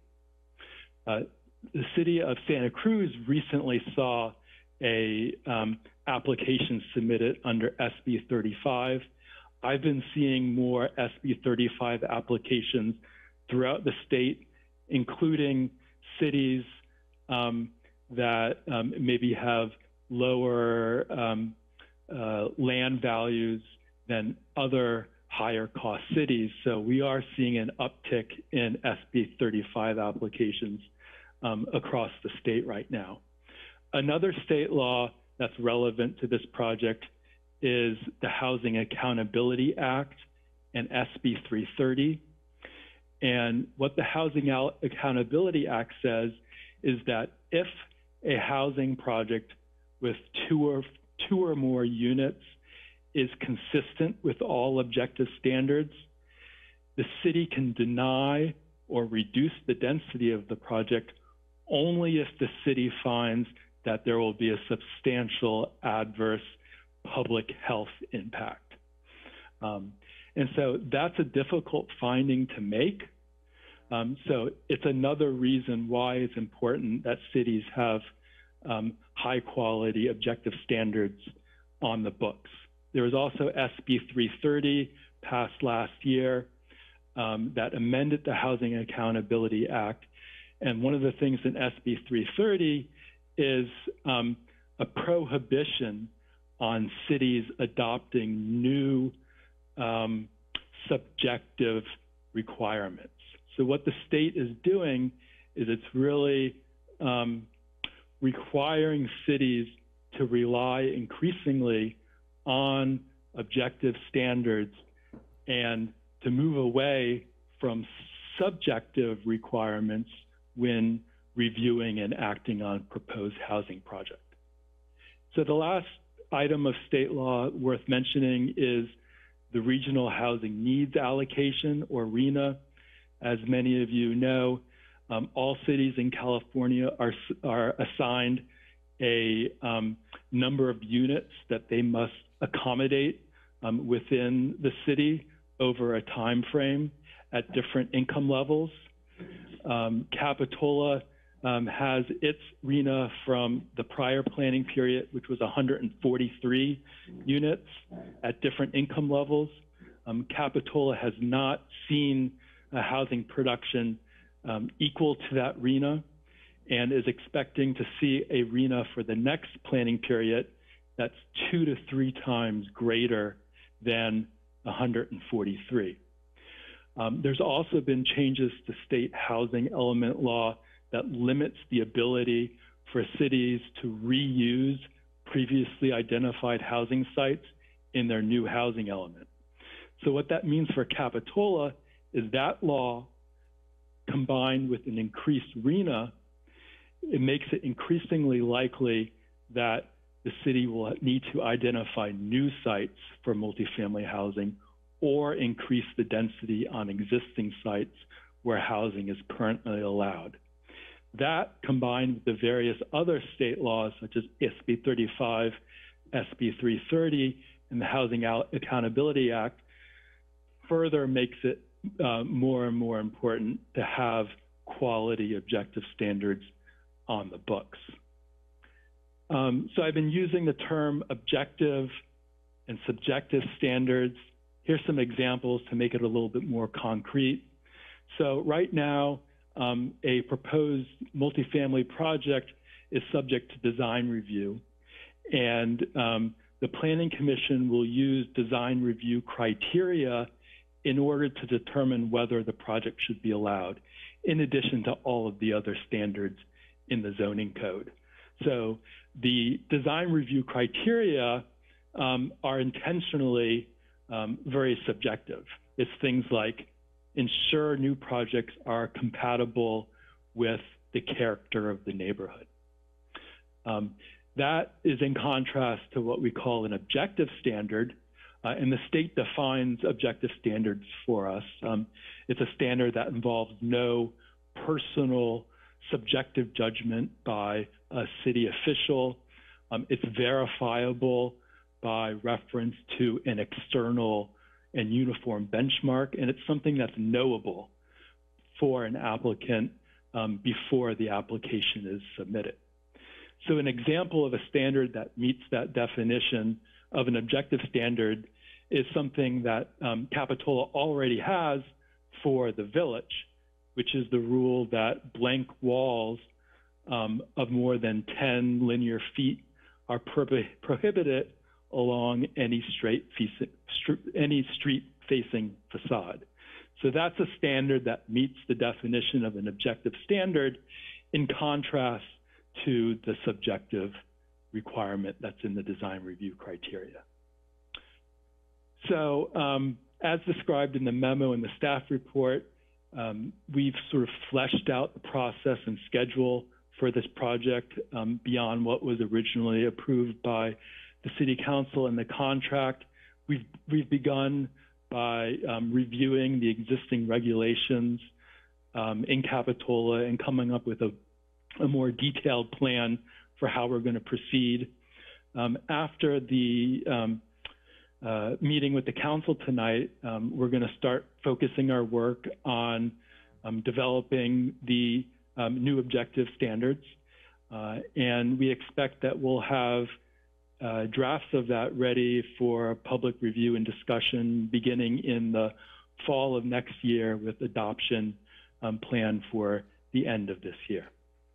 The city of Santa Cruz recently saw a application submitted under SB 35. I've been seeing more SB 35 applications throughout the state, including cities that maybe have lower land values than other higher cost cities. So we are seeing an uptick in SB 35 applications across the state right now. Another state law that's relevant to this project is the Housing Accountability Act and SB 330. And what the Housing Accountability Act says is that if a housing project with two or more units is consistent with all objective standards, the city can deny or reduce the density of the project only if the city finds that there will be a substantial adverse public health impact. And so that's a difficult finding to make. So it's another reason why it's important that cities have high quality objective standards on the books. There was also SB 330 passed last year that amended the Housing Accountability Act. And one of the things in SB 330 is a prohibition on cities adopting new subjective requirements. So what the state is doing is it's really requiring cities to rely increasingly on objective standards and to move away from subjective requirements when reviewing and acting on proposed housing projects. So the last item of state law worth mentioning is the Regional Housing Needs Allocation, or RHNA. As many of you know, all cities in California are assigned a number of units that they must accommodate within the city over a time frame at different income levels. Capitola has its RHNA from the prior planning period, which was 143 units at different income levels. Capitola has not seen a housing production equal to that RHNA and is expecting to see a RHNA for the next planning period that's 2 to 3 times greater than 143. There's also been changes to state housing element law that limits the ability for cities to reuse previously identified housing sites in their new housing element. So what that means for Capitola is that law, combined with an increased RHNA, it makes it increasingly likely that the city will need to identify new sites for multifamily housing or increase the density on existing sites where housing is currently allowed. That, combined with the various other state laws, such as SB 35, SB 330, and the Housing Accountability Act, further makes it more and more important to have quality objective standards on the books. So I've been using the term objective and subjective standards. Here's some examples to make it a little bit more concrete. So right now, a proposed multifamily project is subject to design review, and the Planning Commission will use design review criteria in order to determine whether the project should be allowed, in addition to all of the other standards in the zoning code. So the design review criteria are intentionally very subjective. It's things like ensure new projects are compatible with the character of the neighborhood. That is in contrast to what we call an objective standard, and the state defines objective standards for us. It's a standard that involves no personal subjective judgment by a city official. It's verifiable by reference to an external and uniform benchmark, and it's something that's knowable for an applicant before the application is submitted. So an example of a standard that meets that definition of an objective standard is something that Capitola already has for the village, which is the rule that blank walls of more than 10 linear feet are prohibited along any street-facing facade. So that's a standard that meets the definition of an objective standard, in contrast to the subjective requirement that's in the design review criteria. So as described in the memo and the staff report, we've sort of fleshed out the process and schedule for this project beyond what was originally approved by the City Council and the contract. We've begun by reviewing the existing regulations in Capitola and coming up with a more detailed plan for how we're going to proceed. After the meeting with the council tonight, we're going to start focusing our work on developing the new objective standards. And we expect that we'll have drafts of that ready for public review and discussion beginning in the fall of next year, with adoption planned for the end of this year.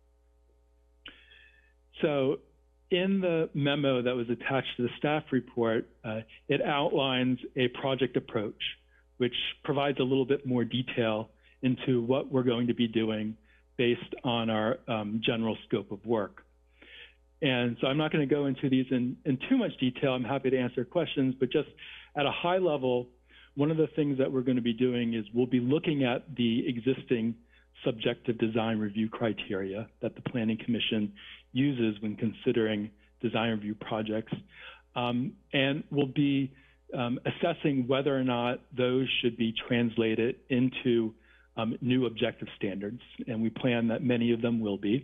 So in the memo that was attached to the staff report, it outlines a project approach, which provides a little bit more detail into what we're going to be doing based on our general scope of work. And so I'm not going to go into these in too much detail. I'm happy to answer questions, but just at a high level, one of the things that we're going to be doing is we'll be looking at the existing subjective design review criteria that the Planning Commission uses when considering design review projects. And we'll be assessing whether or not those should be translated into new objective standards. And we plan that many of them will be.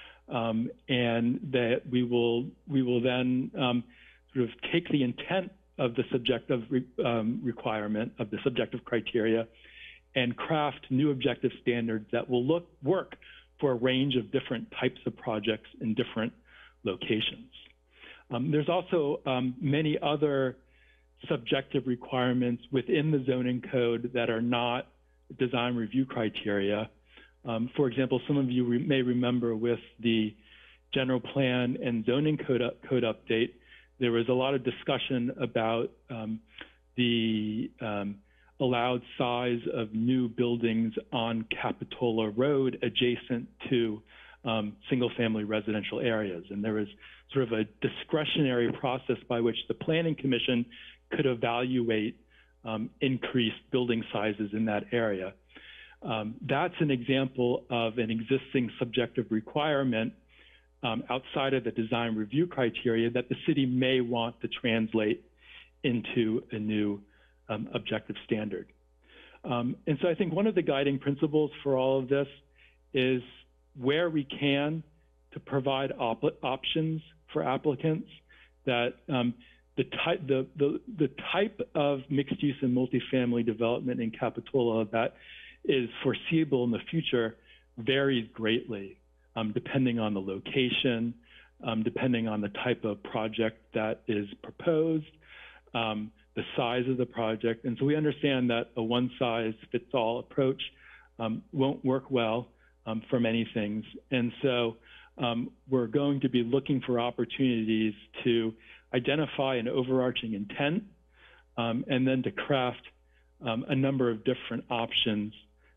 And that we will then sort of take the intent of the subjective requirement of the subjective criteria and craft new objective standards that will work for a range of different types of projects in different locations. There's also many other subjective requirements within the zoning code that are not design review criteria. For example, some of you may remember with the general plan and zoning code update, there was a lot of discussion about the allowed size of new buildings on Capitola Road adjacent to single-family residential areas. And there was sort of a discretionary process by which the Planning Commission could evaluate increased building sizes in that area. That's an example of an existing subjective requirement outside of the design review criteria that the city may want to translate into a new objective standard. And so I think one of the guiding principles for all of this is where we can to provide options for applicants, that the type of mixed use and multifamily development in Capitola that is foreseeable in the future varies greatly, depending on the location, depending on the type of project that is proposed, the size of the project. And so we understand that a one-size-fits-all approach won't work well for many things. And so we're going to be looking for opportunities to identify an overarching intent and then to craft a number of different options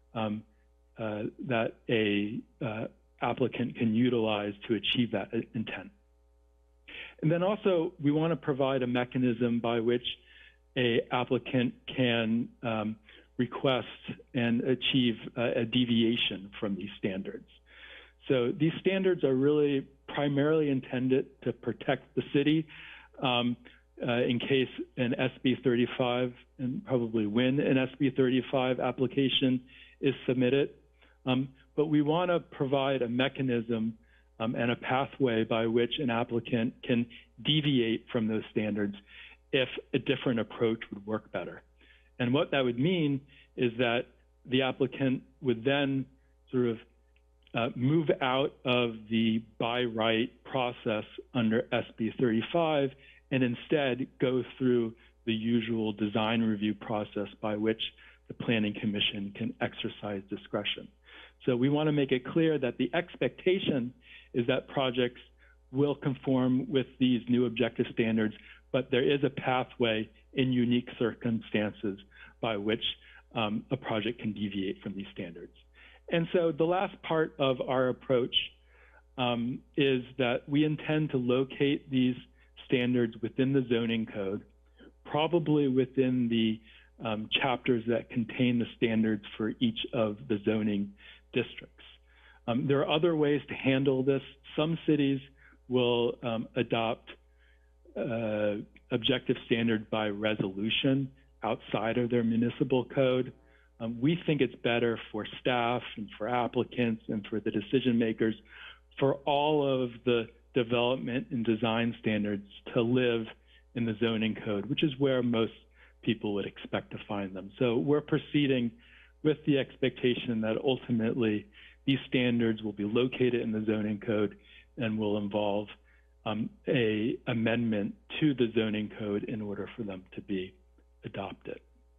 that a applicant can utilize to achieve that intent. And then also, we want to provide a mechanism by which a applicant can request and achieve a deviation from these standards. So these standards are really primarily intended to protect the city in case an SB 35, and probably when an SB 35 application is submitted. But we want to provide a mechanism and a pathway by which an applicant can deviate from those standards if a different approach would work better. And what that would mean is that the applicant would then sort of move out of the by right process under SB 35 and instead go through the usual design review process by which the Planning Commission can exercise discretion. So we want to make it clear that the expectation is that projects will conform with these new objective standards, but there is a pathway in unique circumstances by which a project can deviate from these standards. And so the last part of our approach is that we intend to locate these standards within the zoning code, probably within the chapters that contain the standards for each of the zoning districts. There are other ways to handle this. Some cities will adopt objective standard by resolution outside of their municipal code. We think it's better for staff and for applicants and for the decision makers for all of the development and design standards to live in the zoning code, which is where most people would expect to find them. So we're proceeding with the expectation that ultimately these standards will be located in the zoning code and will involve a amendment to the zoning code in order for them to be adopted.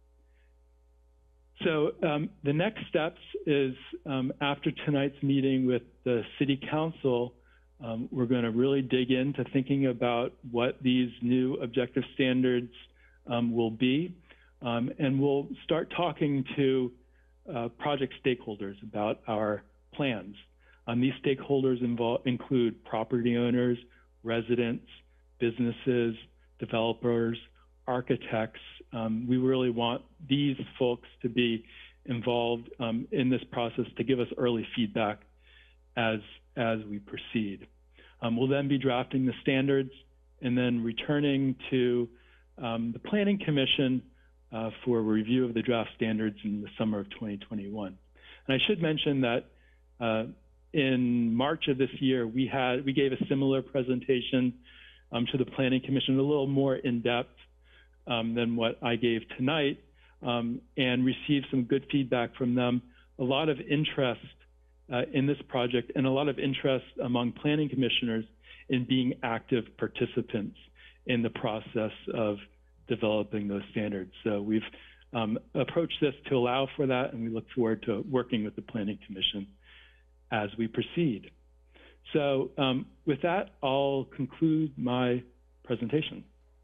So the next steps is after tonight's meeting with the City Council, we're going to really dig into thinking about what these new objective standards will be, and we'll start talking to project stakeholders about our plans. These stakeholders include property owners, residents, businesses, developers, architects. We really want these folks to be involved in this process to give us early feedback as we proceed. We'll then be drafting the standards and then returning to the Planning Commission for review of the draft standards in the summer of 2021. And I should mention that in March of this year, we gave a similar presentation to the Planning Commission, a little more in-depth than what I gave tonight, and received some good feedback from them. A lot of interest in this project and a lot of interest among planning commissioners in being active participants in the process of developing those standards. So we've approached this to allow for that, and we look forward to working with the Planning Commission as we proceed. So with that, I'll conclude my presentation.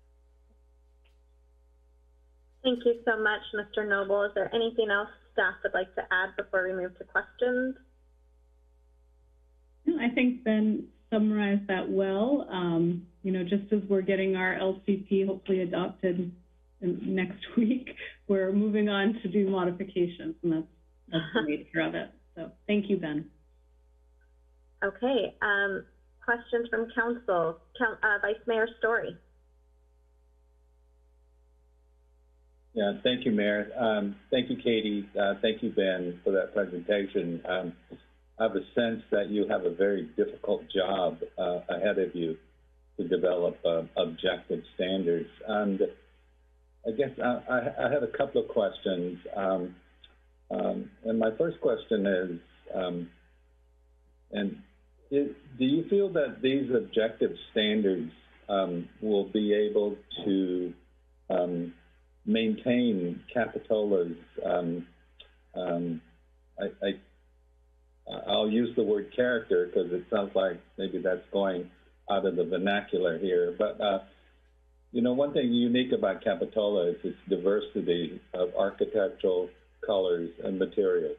Thank you so much, Mr. Noble. Is there anything else staff would like to add before we move to questions? I think Ben summarized that well. You know, just as we're getting our LCP hopefully adopted next week, we're moving on to do modifications, and that's the nature of it. So thank you, Ben. Okay, questions from council. Vice Mayor Story. Yeah, thank you, Mayor. Thank you, Katie. Thank you, Ben, for that presentation. I have a sense that you have a very difficult job ahead of you to develop objective standards. And I guess I had a couple of questions. And my first question is, do you feel that these objective standards will be able to maintain Capitola's, I'll use the word character because it sounds like maybe that's going out of the vernacular here. But, you know, one thing unique about Capitola is its diversity of architectural colors and materials.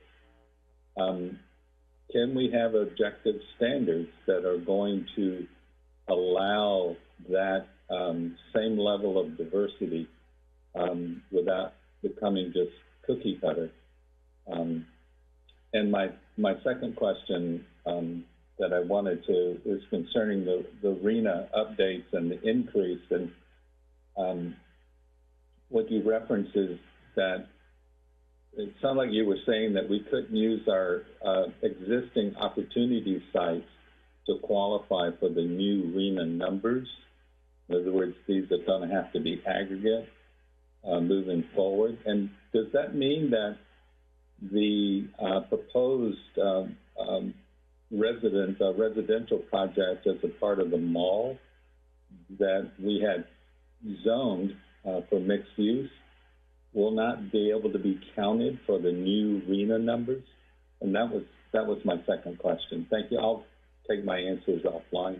Can we have objective standards that are going to allow that same level of diversity without becoming just cookie cutter? And my second question that I wanted to is concerning the RENA updates and the increase. And what you referenced is that it sounded like you were saying that we couldn't use our existing opportunity sites to qualify for the new RENA numbers. In other words, these are going to have to be aggregate moving forward. And does that mean that the proposed residential project as a part of the mall that we had zoned for mixed use will not be able to be counted for the new RENA numbers? And that was my second question. Thank you. I'll take my answers offline.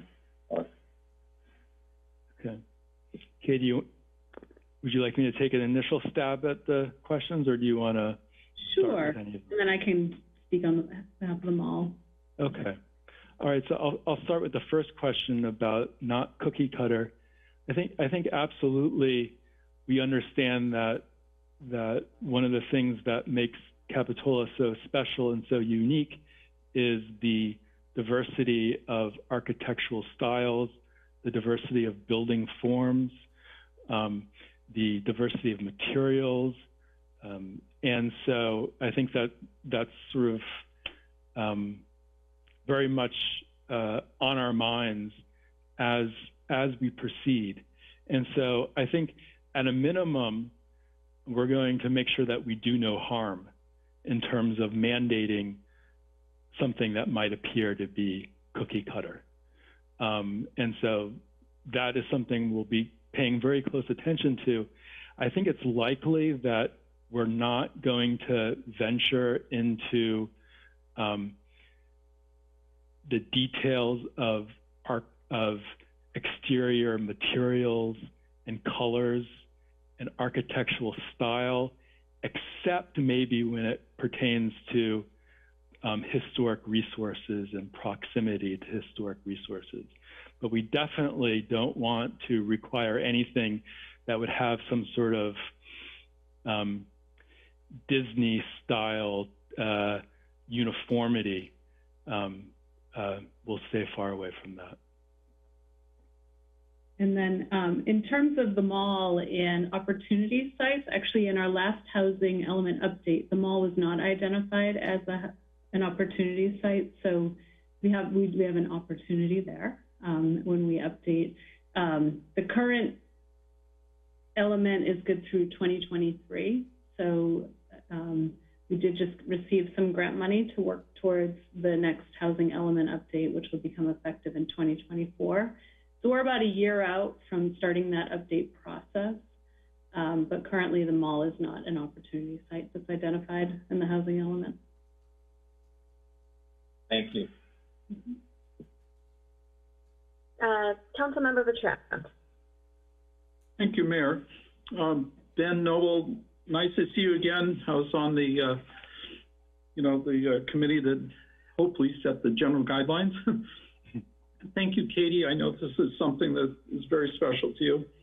Okay. Katie, would you like me to take an initial stab at the questions, or do you want to? Sure, and then I can speak on behalf of them all. Okay. All right, so I'll start with the first question about not cookie cutter. I think absolutely we understand that that one of the things that makes Capitola so special and so unique is the diversity of architectural styles, the diversity of building forms, the diversity of materials. And so I think that that's sort of very much on our minds as we proceed. And so I think at a minimum, we're going to make sure that we do no harm in terms of mandating something that might appear to be cookie cutter. And so that is something we'll be paying very close attention to. I think it's likely that we're not going to venture into the details of exterior materials and colors and architectural style, except maybe when it pertains to historic resources and proximity to historic resources. But we definitely don't want to require anything that would have some sort of Disney-style uniformity. We'll stay far away from that. And then in terms of the mall and opportunity sites, actually in our last housing element update, the mall was not identified as an opportunity site. So we have an opportunity there when we update. The current element is good through 2023. So we did just receive some grant money to work towards the next housing element update, which will become effective in 2024. So we're about a year out from starting that update process, but currently the mall is not an opportunity site that's identified in the housing element. Thank you. Councilmember Bertrand. Thank you, Mayor. Ben Noble, nice to see you again. I was on the, the committee that hopefully set the general guidelines. Thank you, Katie. I know this is something that is very special to you.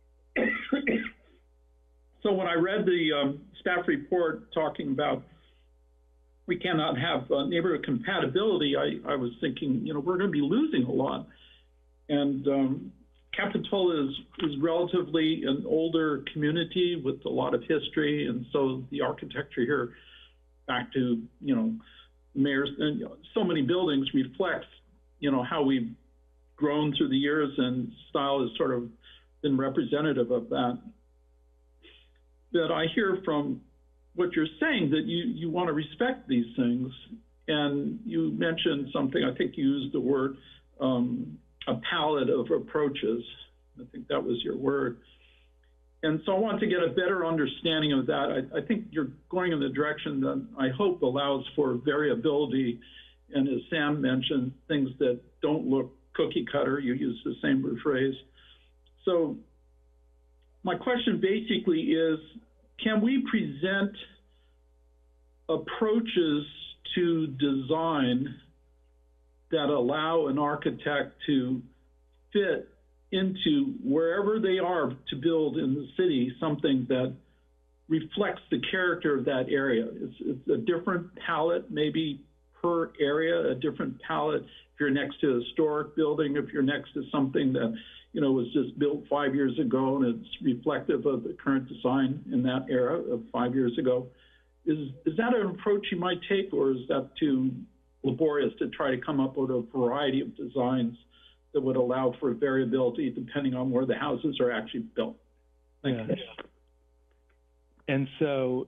So when I read the staff report talking about we cannot have neighborhood compatibility, I was thinking, we're going to be losing a lot. And Capitola is relatively an older community with a lot of history, and so the architecture here, back to Mayor's, so many buildings reflects how we've grown through the years, and style has sort of been representative of that. But I hear from what you're saying that you want to respect these things, and you mentioned something, I think you used the word, a palette of approaches. I think that was your word. And so I want to get a better understanding of that. I think you're going in the direction that I hope allows for variability. And as Sam mentioned, things that don't look cookie cutter, you use the same phrase. So my question basically is, can we present approaches to design that allow an architect to fit into wherever they are to build in the city something that reflects the character of that area? It's a different palette, maybe per area, a different palette. If you're next to a historic building, if you're next to something that was just built 5 years ago and it's reflective of the current design in that era of 5 years ago, is that an approach you might take, or is that too laborious to try to come up with a variety of designs that would allow for variability depending on where the houses are actually built? Thank you. And so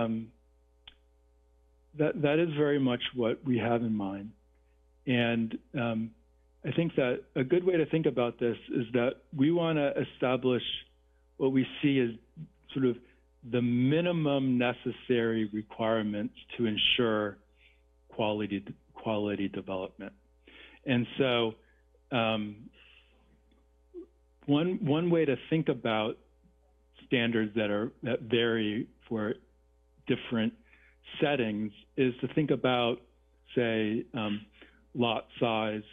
that is very much what we have in mind. And I think that a good way to think about this is that we want to establish what we see as sort of the minimum necessary requirements to ensure quality development. And so one way to think about standards that vary for different settings is to think about, say, lot size.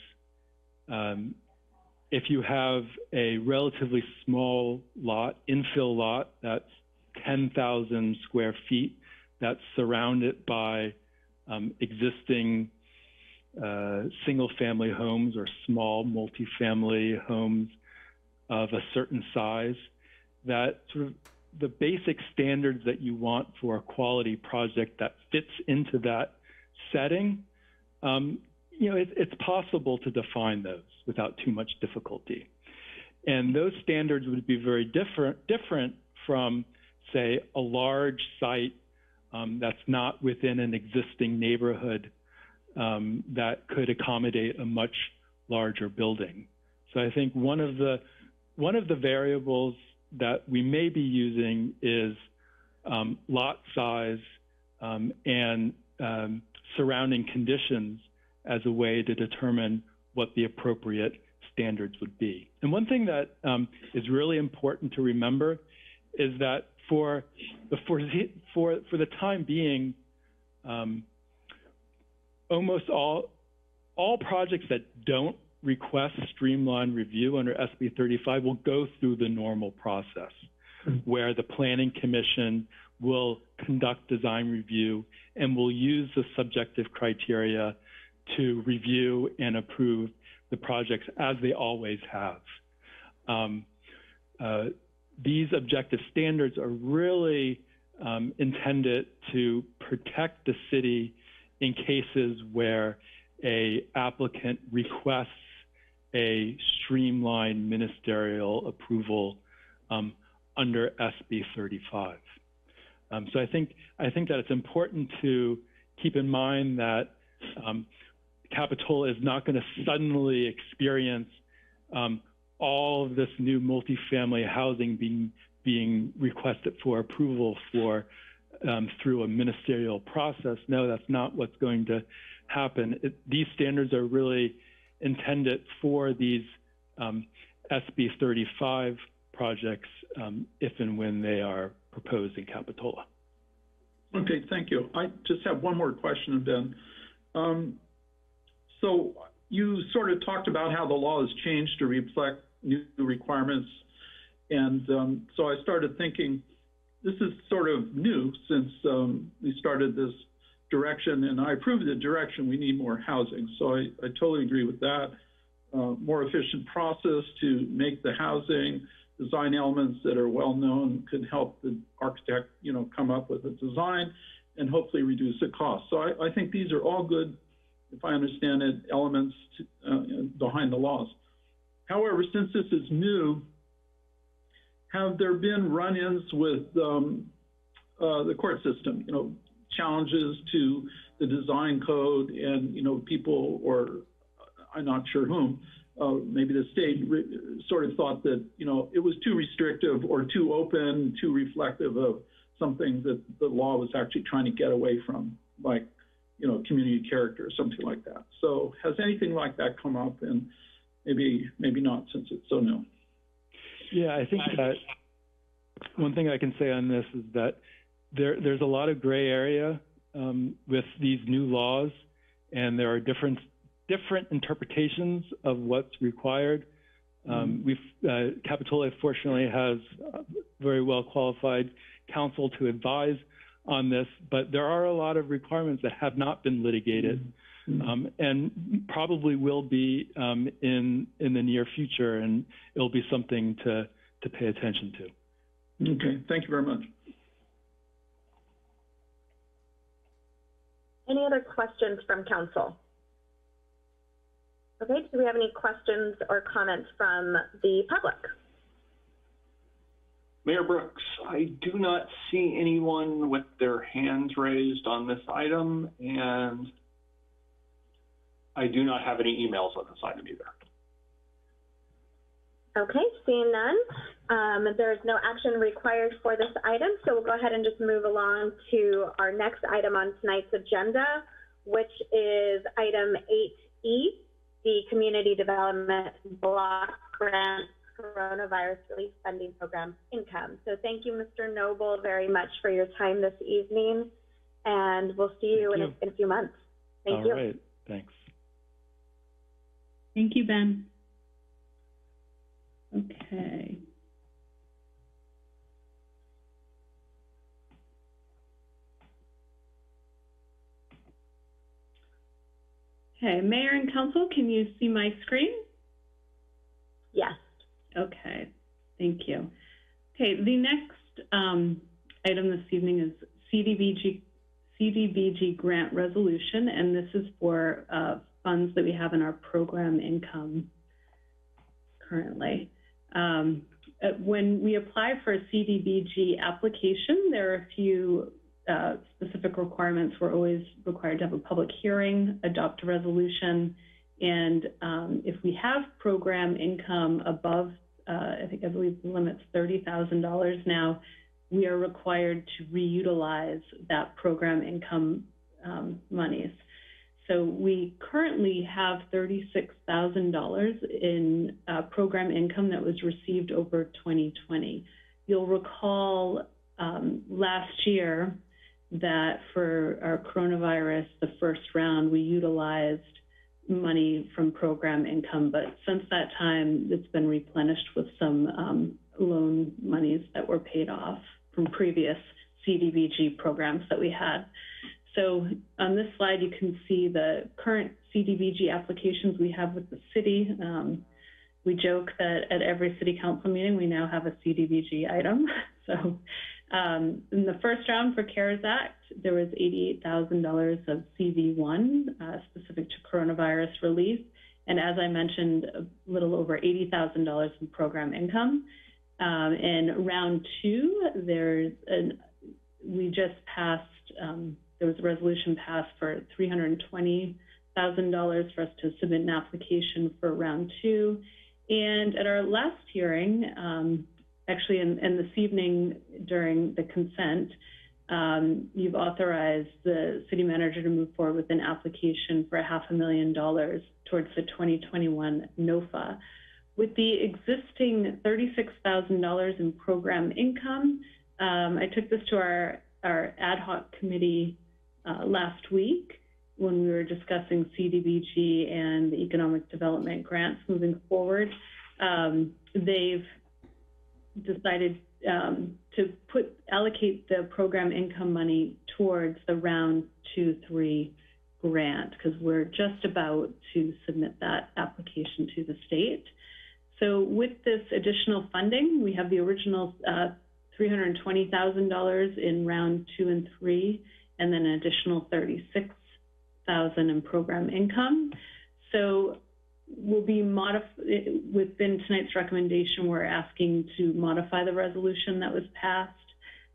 If you have a relatively small lot, infill lot, that's 10,000 square feet that's surrounded by existing single-family homes or small multifamily homes of a certain size, that sort of the basic standards that you want for a quality project that fits into that setting, it's possible to define those without too much difficulty. And those standards would be very different from, say, a large site that's not within an existing neighborhood that could accommodate a much larger building. So I think one of the variables that we may be using is lot size and surrounding conditions as a way to determine what the appropriate standards would be. And one thing that is really important to remember is that for the time being, almost all projects that don't request streamlined review under SB 35 will go through the normal process, where the Planning Commission will conduct design review and will use the subjective criteria to review and approve the projects as they always have. These objective standards are really intended to protect the city in cases where a applicant requests a streamlined ministerial approval under SB 35. So I think that it's important to keep in mind that Capitola is not going to suddenly experience all of this new multifamily housing being requested for approval through a ministerial process. No, that's not what's going to happen. These standards are really intended for these SB 35 projects if and when they are proposed in Capitola. Okay, thank you. I just have one more question, Ben. So you sort of talked about how the law has changed to reflect new requirements. And so I started thinking, this is sort of new since we started this direction, and I approved the direction. We need more housing. So I totally agree with that. More efficient process to make the housing, design elements that are well known could help the architect, come up with a design and hopefully reduce the cost. So I think these are all good, if I understand it, elements behind the laws. However, since this is new, have there been run-ins with the court system, challenges to the design code and, people, or I'm not sure whom, maybe the state sort of thought that, it was too restrictive or too open, too reflective of something that the law was actually trying to get away from, like, community character or something like that. So has anything like that come up? And maybe not, since it's so new. Yeah, I think that one thing I can say on this is that there's a lot of gray area with these new laws, and there are different interpretations of what's required. Capitola, fortunately, has very well qualified counsel to advise on this, but there are a lot of requirements that have not been litigated and probably will be in the near future, and it'll be something to pay attention to. Okay, thank you very much. Any other questions from council? Okay, do we have any questions or comments from the public? Mayor Brooks, I do not see anyone with their hands raised on this item, and I do not have any emails on this item either. Okay, seeing none, there is no action required for this item, so we'll go ahead and just move along to our next item on tonight's agenda, which is item 8E, the Community Development Block Grant Coronavirus Relief Funding Program income. So thank you, Mr. Noble, very much for your time this evening, and we'll see you in a few months. Thank you. All right, thanks. Thank you, Ben. Okay. Okay, Mayor and Council, can you see my screen? Yes. Okay, thank you. Okay, the next item this evening is CDBG grant resolution, and this is for funds that we have in our program income currently. When we apply for a CDBG application, there are a few specific requirements. We're always required to have a public hearing, adopt a resolution, and if we have program income above, I believe the limit's $30,000 now, we are required to reutilize that program income monies. So we currently have $36,000 in program income that was received over 2020. You'll recall last year that for our coronavirus, the first round, we utilized money from program income, but since that time, it's been replenished with some loan monies that were paid off from previous CDBG programs that we had. So on this slide, you can see the current CDBG applications we have with the city. We joke that at every city council meeting, we now have a CDBG item. So in the first round for CARES Act, there was $88,000 of CV1 specific to coronavirus relief. And as I mentioned, a little over $80,000 in program income. In round two, we just passed, there was a resolution passed for $320,000 for us to submit an application for round two. And at our last hearing, actually in this evening during the consent, you've authorized the city manager to move forward with an application for $500,000 towards the 2021 NOFA. With the existing $36,000 in program income, I took this to our ad hoc committee last week when we were discussing CDBG and the economic development grants moving forward. They've decided to allocate the program income money towards the round 2-3 grant because we're just about to submit that application to the state. So with this additional funding, we have the original $320,000 in round 2 and 3, and then an additional $36,000 in program income. So we'll be within tonight's recommendation, we're asking to modify the resolution that was passed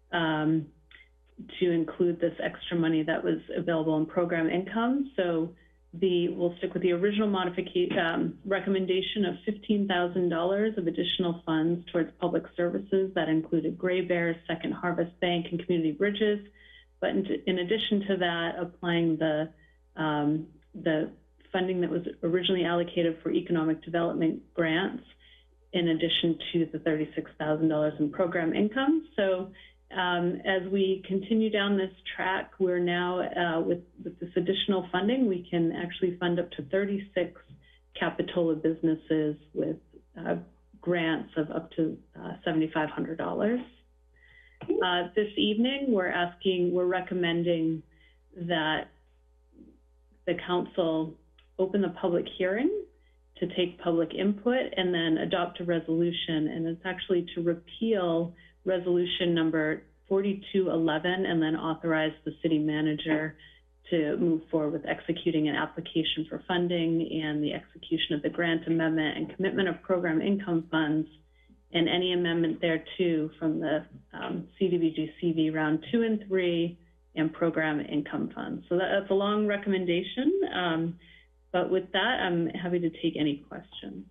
to include this extra money that was available in program income. So we'll stick with the original modification recommendation of $15,000 of additional funds towards public services that included Gray Bears, Second Harvest Bank, and Community Bridges. But in addition to that, applying the funding that was originally allocated for economic development grants, in addition to the $36,000 in program income. So as we continue down this track, we're now, with this additional funding, we can actually fund up to 36 Capitola businesses with grants of up to $7,500. This evening, we're recommending that the council open the public hearing to take public input and then adopt a resolution. And it's actually to repeal resolution number 4211 and then authorize the city manager to move forward with executing an application for funding and the execution of the grant amendment and commitment of program income funds and any amendment thereto from the CDBG CV round 2 and 3 and program income funds. So that's a long recommendation. But with that, I'm happy to take any questions.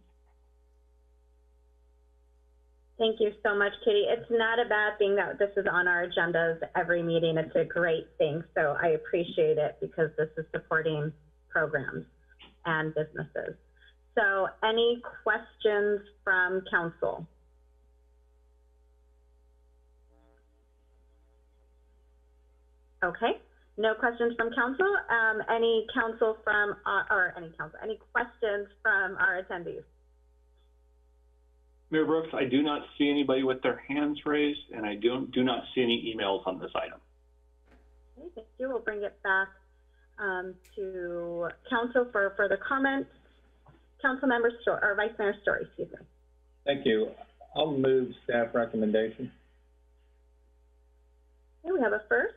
Thank you so much, Kitty. It's not a bad thing that this is on our agendas every meeting. It's a great thing. So I appreciate it because this is supporting programs and businesses. So any questions from council? Okay, no questions from council. Any questions from our attendees? Mayor Brooks, I do not see anybody with their hands raised, and I do not see any emails on this item. Okay, thank you. We'll bring it back to council for further comments. Councilmember Story, or Vice Mayor Story, excuse me. Thank you. I'll move staff recommendation. Okay, we have a first.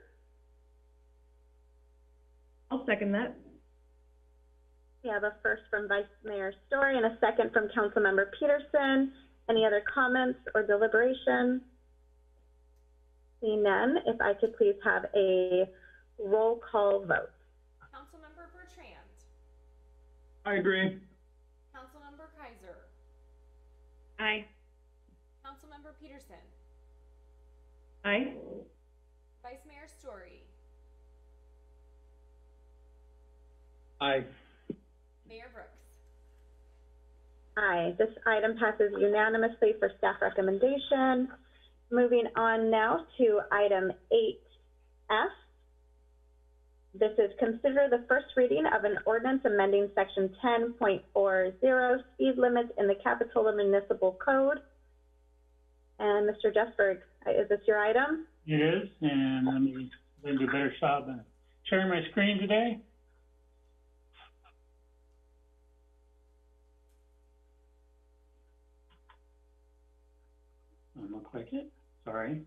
I'll second that. We have a first from Vice Mayor Story and a second from Councilmember Peterson. Any other comments or deliberation? Seeing none, if I could please have a roll call vote. Councilmember Bertrand. I agree. Councilmember Kaiser. Aye. Councilmember Peterson. Aye. Vice Mayor Story. Aye. Mayor Brooks. Aye. This item passes unanimously for staff recommendation. Moving on now to item 8F. This is consider the first reading of an ordinance amending section 10.40 speed limits in the Capitola Municipal Code. And Mr. Jesberg, is this your item? It is, and let me do a better job of sharing my screen today. I'm gonna click it, sorry.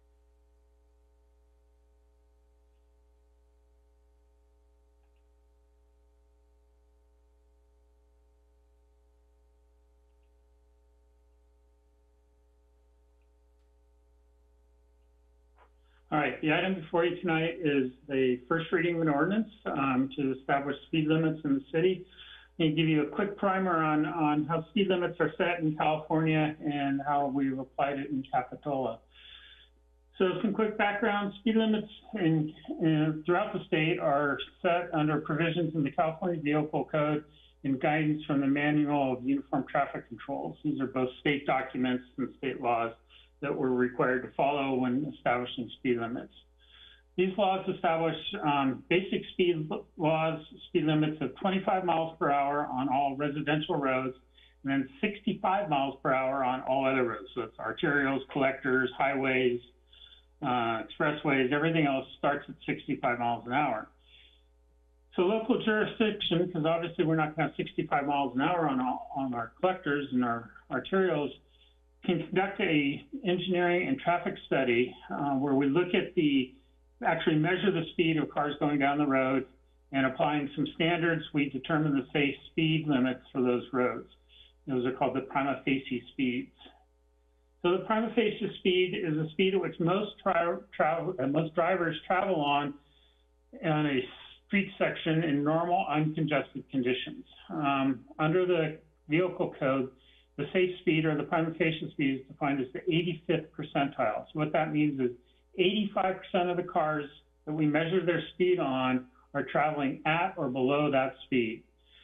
All right, the item before you tonight is the first reading of an ordinance to establish speed limits in the city. I'm going to give you a quick primer on how speed limits are set in California and how we've applied it in Capitola. So some quick background, speed limits throughout the state are set under provisions in the California Vehicle Code and guidance from the Manual of Uniform Traffic Controls. These are both state documents and state laws that we're required to follow when establishing speed limits. These laws establish basic speed limits of 25 miles per hour on all residential roads, and then 65 miles per hour on all other roads. So it's arterials, collectors, highways, expressways, everything else starts at 65 miles an hour. So local jurisdiction, because obviously we're not going to have 65 miles an hour on our collectors and our arterials, can conduct a engineering and traffic study where we look at actually measure the speed of cars going down the road, and applying some standards, we determine the safe speed limits for those roads. Those are called the prima facie speeds. So the prima facie speed is the speed at which most drivers travel on a street section in normal, uncongested conditions. Under the vehicle code, the safe speed, or the prima facie speed, is defined as the 85th percentile. So what that means is 85% of the cars that we measure their speed on are traveling at or below that speed.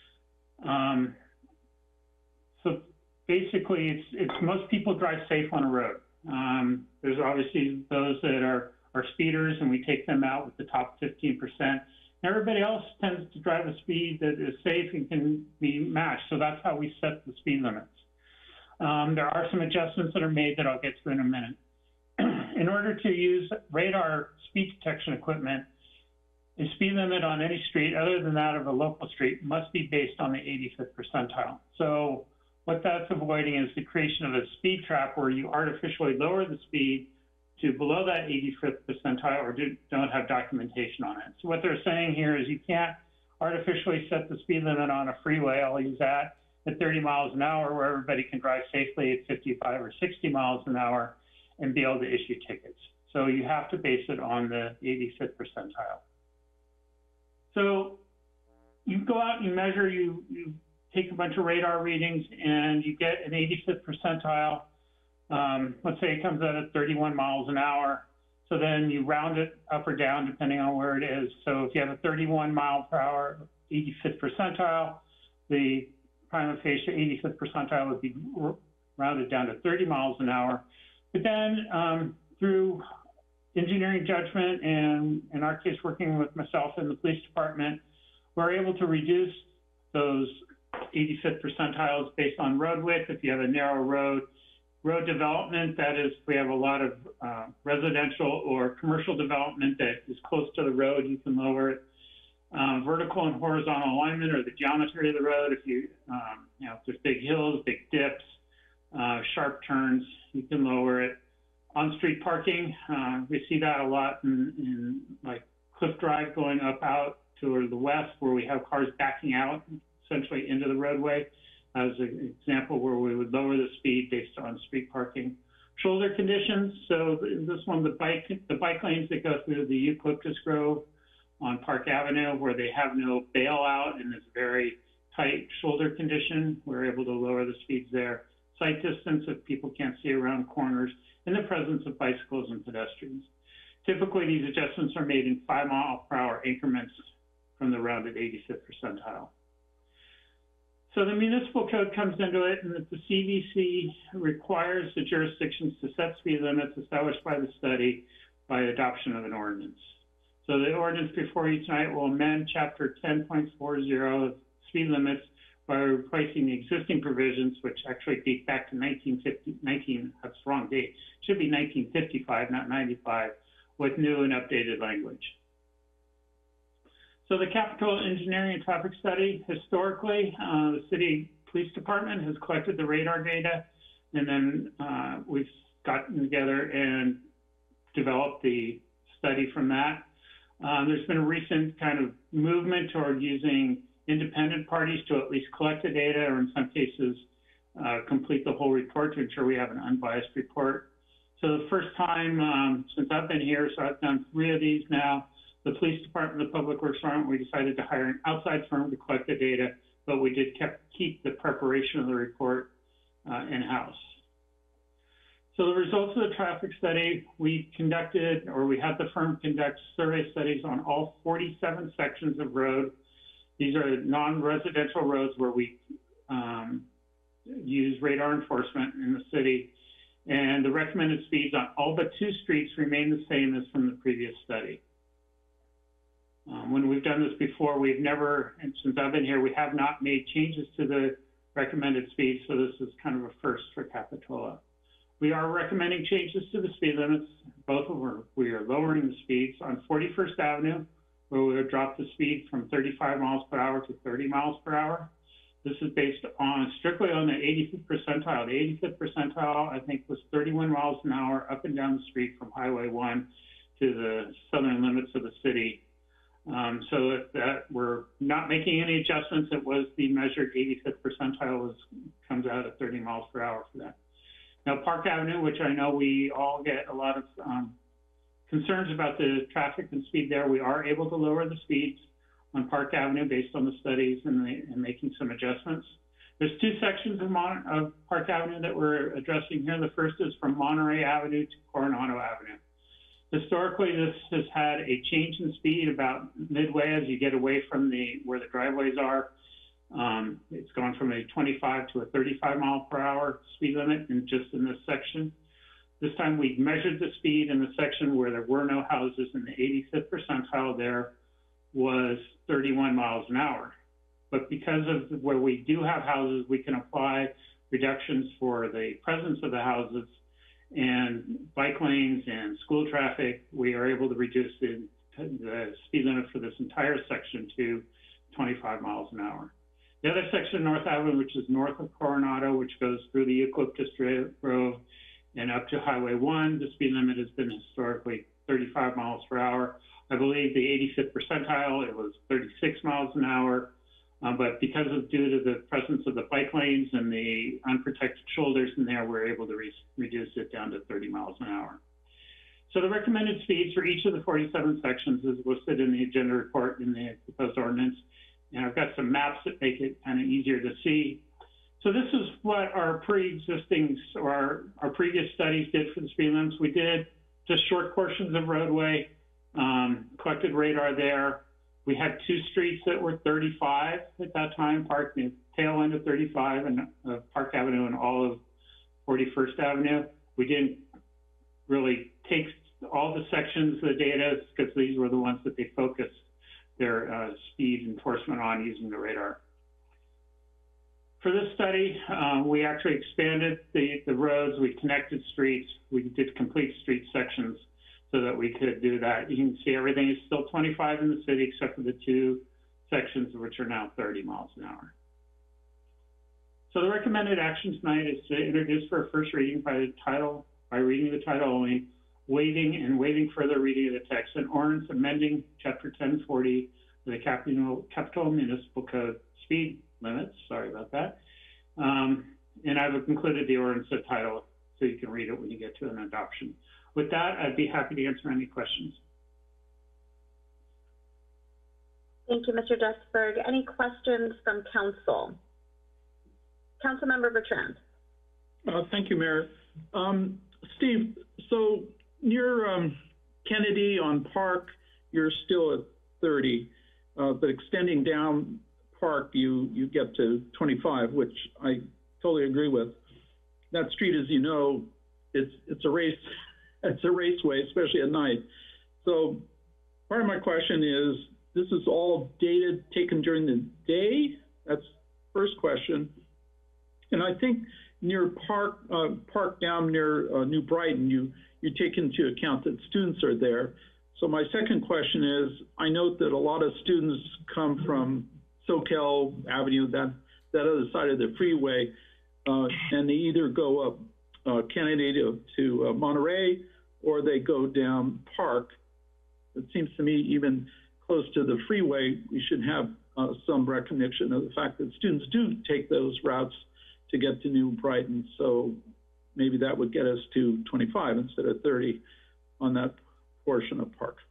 So basically, it's most people drive safe on a road. There's obviously those that are speeders, and we take them out with the top 15%. Everybody else tends to drive a speed that is safe and can be matched. So that's how we set the speed limits. There are some adjustments that are made that I'll get to in a minute. In order to use radar speed detection equipment, a speed limit on any street other than that of a local street must be based on the 85th percentile. So what that's avoiding is the creation of a speed trap where you artificially lower the speed to below that 85th percentile or don't have documentation on it. So what they're saying here is you can't artificially set the speed limit on a freeway, I'll use that, at 30 miles an hour where everybody can drive safely at 55 or 60 miles an hour and be able to issue tickets. So you have to base it on the 85th percentile. So you go out, you measure, you take a bunch of radar readings, and you get an 85th percentile. Let's say it comes out at 31 miles an hour. So then you round it up or down depending on where it is. So if you have a 31 mile per hour 85th percentile, the prima facie 85th percentile would be rounded down to 30 miles an hour. But then through engineering judgment and, in our case, working with myself and the police department, we're able to reduce those 85th percentiles based on road width. If you have a narrow road development, that is, if we have a lot of residential or commercial development that is close to the road, you can lower it. Vertical and horizontal alignment or the geometry of the road. If you, if there's big hills, big dips, sharp turns, you can lower it. On-street parking, we see that a lot in like Cliff Drive going up out to the west where we have cars backing out essentially into the roadway as an example where we would lower the speed based on street parking. Shoulder conditions, so this one, the bike lanes that go through the eucalyptus grove on Park Avenue where they have no bailout and it's very tight shoulder condition, we're able to lower the speeds there. Sight distance if people can't see around corners, in the presence of bicycles and pedestrians. Typically, these adjustments are made in 5-mile-per-hour increments from the rounded 85th percentile. So the municipal code comes into it, and that the CVC requires the jurisdictions to set speed limits established by the study by adoption of an ordinance. So the ordinance before you tonight will amend Chapter 10.40 of speed limits by replacing the existing provisions, which actually date back to 1950, that's the wrong date, should be 1955, not 95, with new and updated language. So the Capitola Engineering and Traffic Study, historically, the City Police Department has collected the radar data, and then we've gotten together and developed the study from that. There's been a recent kind of movement toward using independent parties to at least collect the data, or in some cases, complete the whole report to ensure we have an unbiased report. So the first time since I've been here, so I've done 3 of these now, the Police Department, the Public Works Department, we decided to hire an outside firm to collect the data, but we did keep the preparation of the report in-house. So the results of the traffic study, we conducted, or we had the firm conduct survey studies on all 47 sections of road. These are non-residential roads where we use radar enforcement in the city. And the recommended speeds on all but 2 streets remain the same as from the previous study. When we've done this before, we've never, and since I've been here, we have not made changes to the recommended speeds, so this is kind of a first for Capitola. We are recommending changes to the speed limits. Both of them, we are lowering the speeds on 41st Avenue, where we would drop the speed from 35 miles per hour to 30 miles per hour. This is based on strictly on the 85th percentile. The 85th percentile, I think, was 31 miles an hour up and down the street from Highway 1 to the southern limits of the city. So that we're not making any adjustments. It was the measured 85th percentile comes out at 30 miles per hour for that. Now, Park Avenue, which I know we all get a lot of concerns about the traffic and speed there, we are able to lower the speeds on Park Avenue based on the studies and making some adjustments. There's 2 sections of Park Avenue that we're addressing here. The first is from Monterey Avenue to Coronado Avenue. Historically, this has had a change in speed about midway as you get away from where the driveways are. It's gone from a 25 to a 35 mile per hour speed limit in this section. This time we measured the speed in the section where there were no houses, and the 85th percentile there was 31 miles an hour. But because of where we do have houses, we can apply reductions for the presence of the houses and bike lanes and school traffic. We are able to reduce the speed limit for this entire section to 25 miles an hour. The other section, North Avenue, which is north of Coronado, which goes through the Eucalyptus Grove and up to Highway 1, the speed limit has been historically 35 miles per hour. I believe the 85th percentile, it was 36 miles an hour. But because due to the presence of the bike lanes and the unprotected shoulders in there, we're able to reduce it down to 30 miles an hour. So the recommended speeds for each of the 47 sections is listed in the agenda report in the proposed ordinance. And I've got some maps that make it kind of easier to see. So this is what our pre-existing or our previous studies did for the speed limits. We did just short portions of roadway, collected radar there. We had 2 streets that were 35 at that time, the tail end of 35 and Park Avenue and all of 41st Avenue. We didn't really take all the sections of the data because these were the ones that they focused their speed enforcement on using the radar. For this study, we actually expanded the roads, we connected streets, we did complete street sections. so that we could do that. You can see everything is still 25 in the city except for the 2 sections which are now 30 miles an hour. So the recommended action tonight is to introduce for a first reading by reading the title only, waiving further reading of the text, an ordinance amending Chapter 1040 of the Capital Municipal Code speed limits. Sorry about that. And I've included the ordinance title so you can read it when you get to an adoption. With that, I'd be happy to answer any questions. Thank you, Mr. Duesberg. Any questions from council? Councilmember Bertrand. Thank you, Mayor. Steve, so near Kennedy on Park, you're still at 30, but extending down Park, you get to 25, which I totally agree with. That street, as you know, it's a race. It's a raceway, especially at night. So part of my question is, this is all data taken during the day? That's first question. And I think near Park down near New Brighton, you take into account that students are there. So my second question is, I note that a lot of students come from Soquel Avenue, that other side of the freeway, and they either go up Kennedy to Monterey, or they go down Park. It seems to me even close to the freeway, we should have some recognition of the fact that students do take those routes to get to New Brighton. So maybe that would get us to 25 instead of 30 on that portion of Park.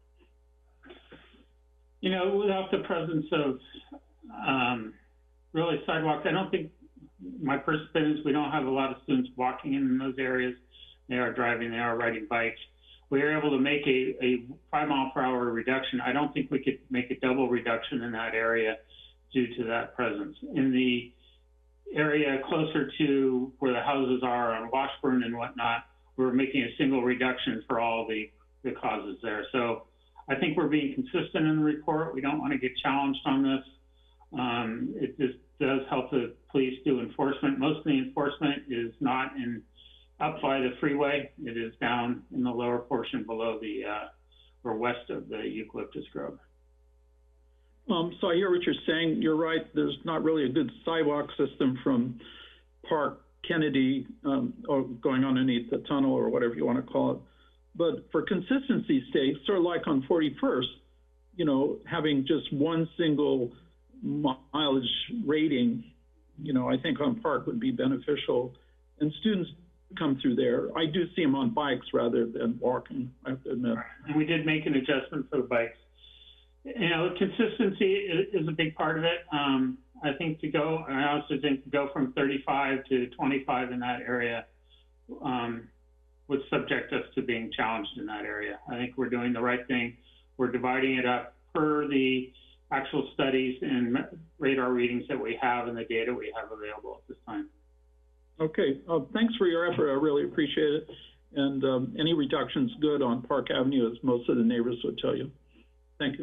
You know, without the presence of really sidewalks, I don't think, my first opinion is we don't have a lot of students walking in those areas. They are driving, they are riding bikes. We are able to make a 5 mile per hour reduction. I don't think we could make a double reduction in that area due to that presence. In the area closer to where the houses are on Washburn and whatnot, we're making a single reduction for all the causes there. So I think we're being consistent in the report. We don't want to get challenged on this. It just does help the police do enforcement. Most of the enforcement is not up by the freeway. It is down in the lower portion below the, or west of the eucalyptus grove. So I hear what you're saying. You're right. There's not really a good sidewalk system from Park Kennedy or going underneath the tunnel or whatever you want to call it. But for consistency's sake, sort of like on 41st, you know, having just one single mileage rating, you know, I think on Park would be beneficial. And students come through there. I do see them on bikes rather than walking, I have to admit. And we did make an adjustment for the bikes. You know, consistency is a big part of it. I think I also think to go from 35 to 25 in that area would subject us to being challenged in that area. I think we're doing the right thing. We're dividing it up per the actual studies and radar readings that we have and the data we have available at this time. Okay, thanks for your effort. I really appreciate it. And any reduction's good on Park Avenue, as most of the neighbors would tell you. Thank you.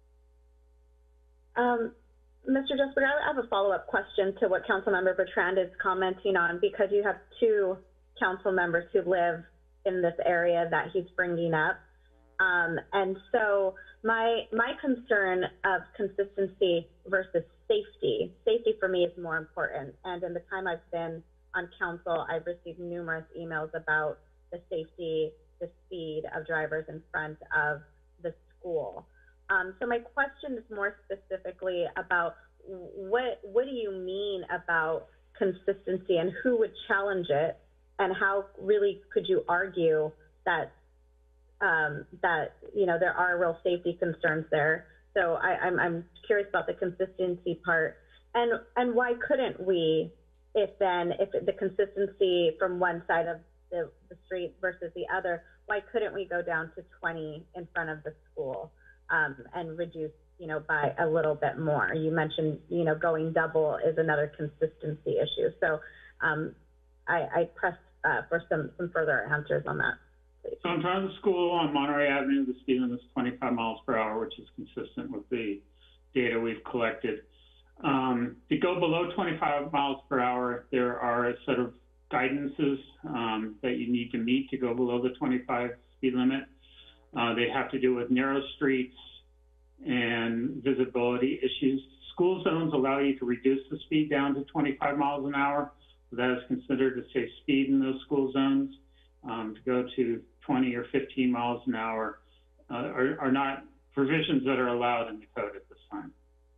Mr. Duesberg, I have a follow-up question to what Councilmember Bertrand is commenting on, because you have 2 council members who live in this area that he's bringing up. And so my concern of consistency versus safety for me is more important. And in the time I've been on council, I've received numerous emails about the safety, the speed of drivers in front of the school. So my question is more specifically about what do you mean about consistency, and who would challenge it, and how really could you argue that that you know there are real safety concerns there? So I'm curious about the consistency part, and why couldn't we, if the consistency from one side of the street versus the other, why couldn't we go down to 20 in front of the school? And reduce, you know, by a little bit more. You mentioned, you know, going double is another consistency issue. So I press for some further answers on that, please. So in front of the school on Monterey Avenue, the speed limit is 25 miles per hour, which is consistent with the data we've collected. To go below 25 miles per hour, there are a set of guidances that you need to meet to go below the 25 speed limit. They have to do with narrow streets and visibility issues. School zones allow you to reduce the speed down to 25 miles an hour. That is considered a safe speed in those school zones. To go to 20 or 15 miles an hour are not provisions that are allowed in the code at this time.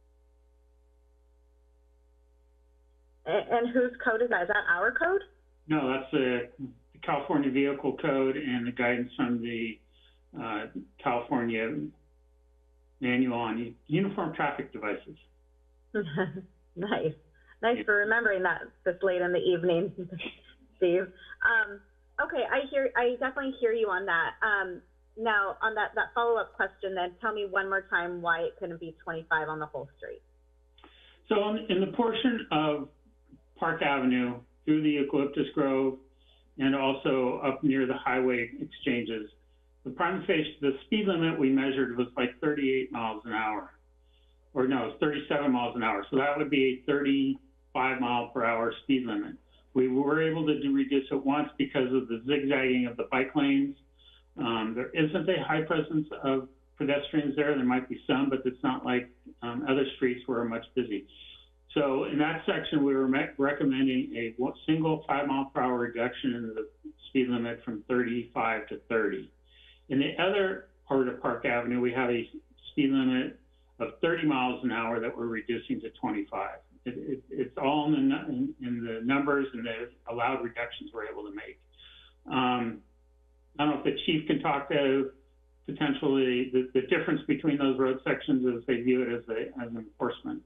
And whose code is that? Is that our code? No, that's the California Vehicle Code and the guidance from the California Manual on Uniform Traffic Devices. Nice. Nice for remembering that this late in the evening, Steve. Okay, I definitely hear you on that. Now, on that follow-up question, then tell me one more time why it couldn't be 25 on the whole street. So in the portion of Park Avenue through the Eucalyptus Grove and also up near the highway exchanges, the speed limit we measured was like 38 miles an hour. Or no, it's 37 miles an hour. So that would be a 35 mile per hour speed limit. We were able to reduce it once because of the zigzagging of the bike lanes. There isn't a high presence of pedestrians there. There might be some, but it's not like other streets where are much busy. So in that section, we were recommending a single 5 mile per hour reduction in the speed limit from 35 to 30. In the other part of Park Avenue, we have a speed limit of 30 miles an hour that we're reducing to 25. It's all in the numbers and the allowed reductions we're able to make. I don't know if the chief can talk to potentially the difference between those road sections as they view it as an enforcement.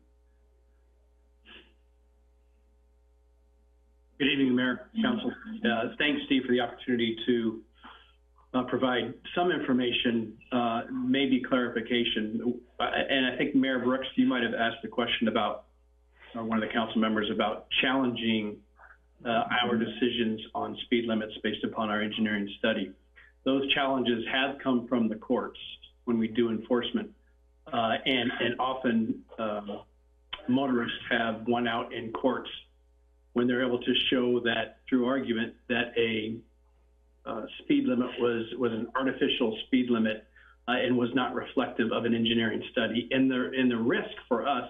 Good evening, Mayor, Council. Thanks, Steve, for the opportunity to provide some information, maybe clarification. And I think Mayor Brooks, you might have asked a question about one of the council members about challenging our decisions on speed limits based upon our engineering study. Those challenges have come from the courts when we do enforcement. And often motorists have won out in courts when they're able to show that through argument that a speed limit was an artificial speed limit and was not reflective of an engineering study. And the risk for us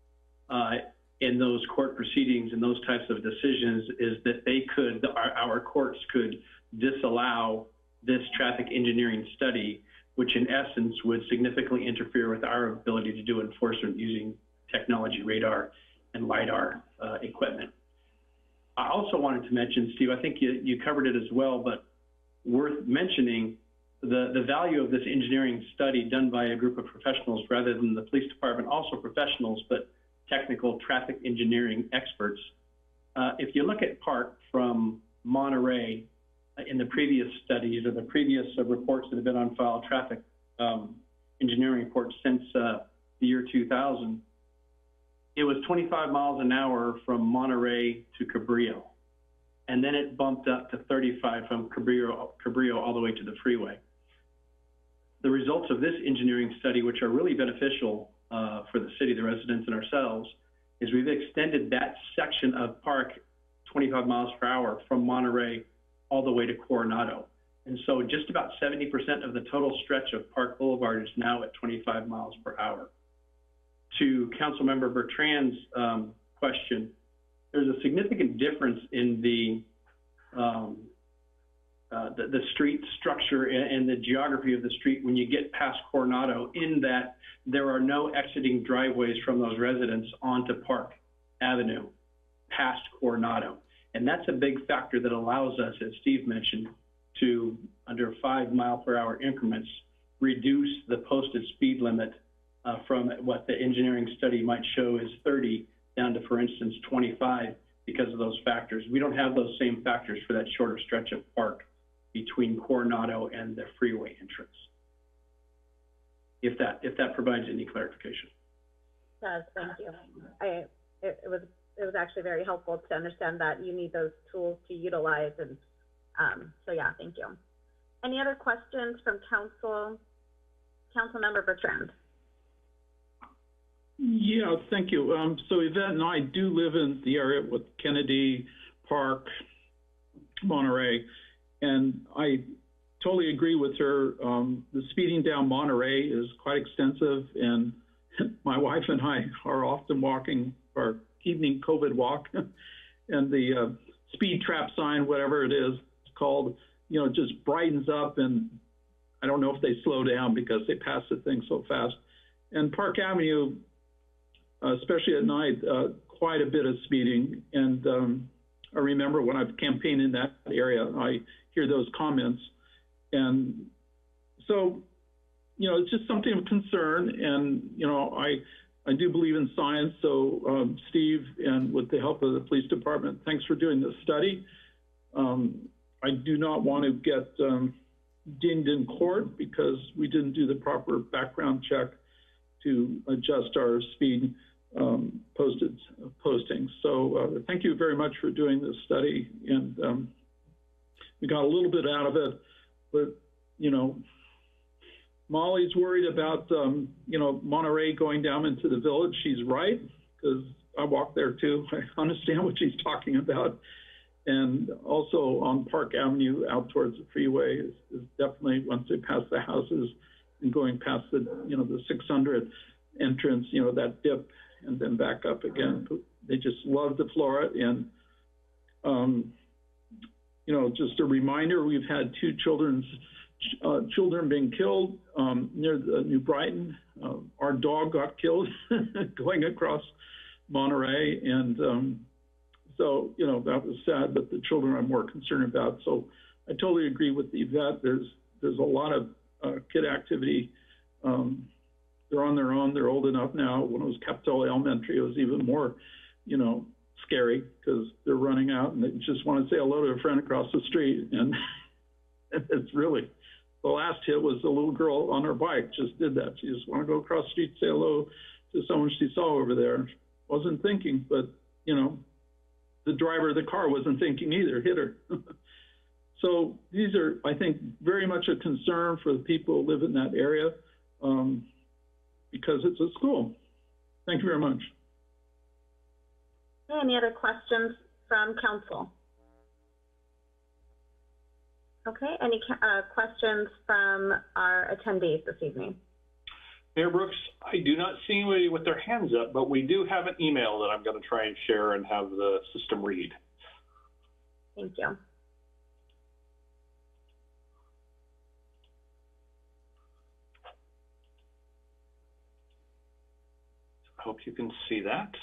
in those court proceedings and those types of decisions is that our courts could disallow this traffic engineering study, which in essence would significantly interfere with our ability to do enforcement using technology, radar and LiDAR equipment. I also wanted to mention, Steve, I think you covered it as well, but worth mentioning the value of this engineering study done by a group of professionals rather than the police department, also professionals, but technical traffic engineering experts. If you look at Park from Monterey in the previous studies or the previous reports that have been on file, traffic engineering reports since the year 2000, it was 25 miles an hour from Monterey to Cabrillo. And then it bumped up to 35 from Cabrillo all the way to the freeway. The results of this engineering study, which are really beneficial for the city, the residents, and ourselves, is we've extended that section of Park 25 miles per hour from Monterey all the way to Coronado. And so just about 70% of the total stretch of Park Boulevard is now at 25 miles per hour. To Councilmember Bertrand's question, there's a significant difference in the street structure and the geography of the street when you get past Coronado, in that there are no exiting driveways from those residents onto Park Avenue past Coronado. And that's a big factor that allows us, as Steve mentioned, to, under 5 mile per hour increments, reduce the posted speed limit from what the engineering study might show is 30 down to, for instance, 25 because of those factors. We don't have those same factors for that shorter stretch of Park between Coronado and the freeway entrance. If that provides any clarification. It does, thank you. It was actually very helpful to understand that you need those tools to utilize, and so yeah, thank you. Any other questions from Councilmember Bertrand? Yeah, thank you. So Yvette and I do live in the area with Kennedy Park, Monterey, and I totally agree with her. The speeding down Monterey is quite extensive, and my wife and I are often walking our evening COVID walk, and the speed trap sign, whatever it is called, just brightens up, and I don't know if they slow down because they pass the thing so fast. And Park Avenue, especially at night, quite a bit of speeding. And I remember when I've campaigned in that area, I hear those comments. And so, it's just something of concern. And, I do believe in science. So, Steve, and with the help of the police department, thanks for doing this study. I do not want to get dinged in court because we didn't do the proper background check to adjust our speed postings. So thank you very much for doing this study. And we got a little bit out of it, but, Molly's worried about, Monterey going down into the village. She's right, because I walk there too. I understand what she's talking about. And also on Park Avenue out towards the freeway is definitely, once they pass the houses and going past the, the 600 entrance, that dip and then back up again. They just love to floor it. And, just a reminder, we've had 2 children being killed near the New Brighton. Our dog got killed going across Monterey. And so, that was sad, but the children I'm more concerned about. So I totally agree with Yvette. There's a lot of kid activity. They're on their own. They're old enough now. When it was Capitola Elementary, it was even more, scary because they're running out and they just want to say hello to a friend across the street. And it's really, the last hit was a little girl on her bike just did that. She just wanted to go across the street, say hello to someone she saw over there. Wasn't thinking, but, the driver of the car wasn't thinking either, hit her. So these are, I think, very much a concern for the people who live in that area because it's a school. Thank you very much. Any other questions from council? Okay, any questions from our attendees this evening? Mayor Brooks, I do not see anybody with their hands up, but we do have an email that I'm going to try and share and have the system read. Thank you. I hope you can see that.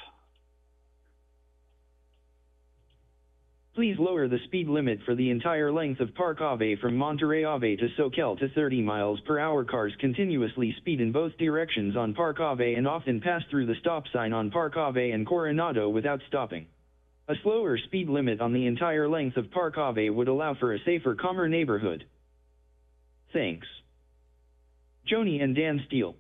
Please lower the speed limit for the entire length of Park Ave from Monterey Ave to Soquel to 30 miles per hour. Cars continuously speed in both directions on Park Ave and often pass through the stop sign on Park Ave and Coronado without stopping. A slower speed limit on the entire length of Park Ave would allow for a safer, calmer neighborhood. Thanks. Joni and Dan Steele.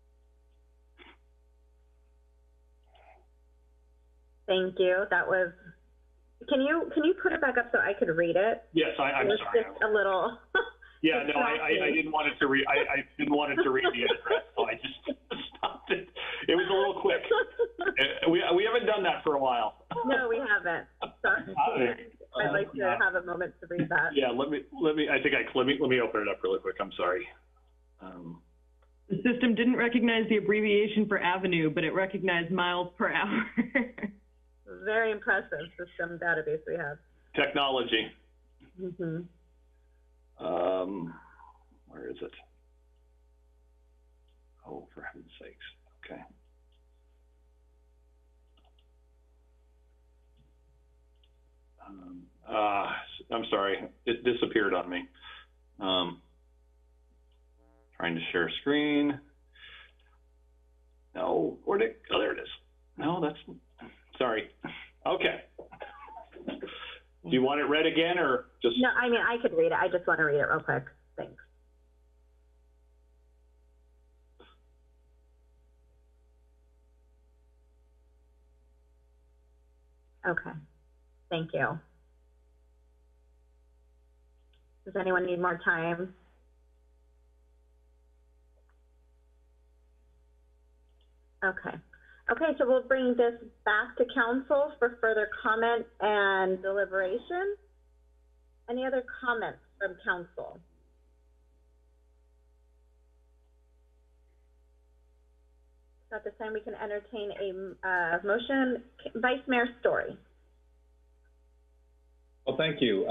Thank you. That was. Can you put it back up so I could read it? Yes, I'm sorry. Just a little. Yeah, no, I didn't want it to read. I didn't want it to read the address, so I just stopped it. It was a little quick. We haven't done that for a while. No, we haven't. Sorry. I'd like to have a moment to read that. Yeah, let me open it up really quick. I'm sorry. The system didn't recognize the abbreviation for avenue, but it recognized miles per hour. Very impressive system database we have. Technology. Mm-hmm. Where is it? Oh, for heaven's sakes. Okay. I'm sorry. It disappeared on me. Trying to share screen. No, oh, there it is. No, that's, sorry. Okay. Do you want it read again or just? No, I mean, I could read it. I just want to read it real quick. Thanks. Okay. Thank you. Does anyone need more time? Okay. Okay, so we'll bring this back to council for further comment and deliberation. Any other comments from council? So at this time, we can entertain a motion. Vice Mayor Story. Well, thank you.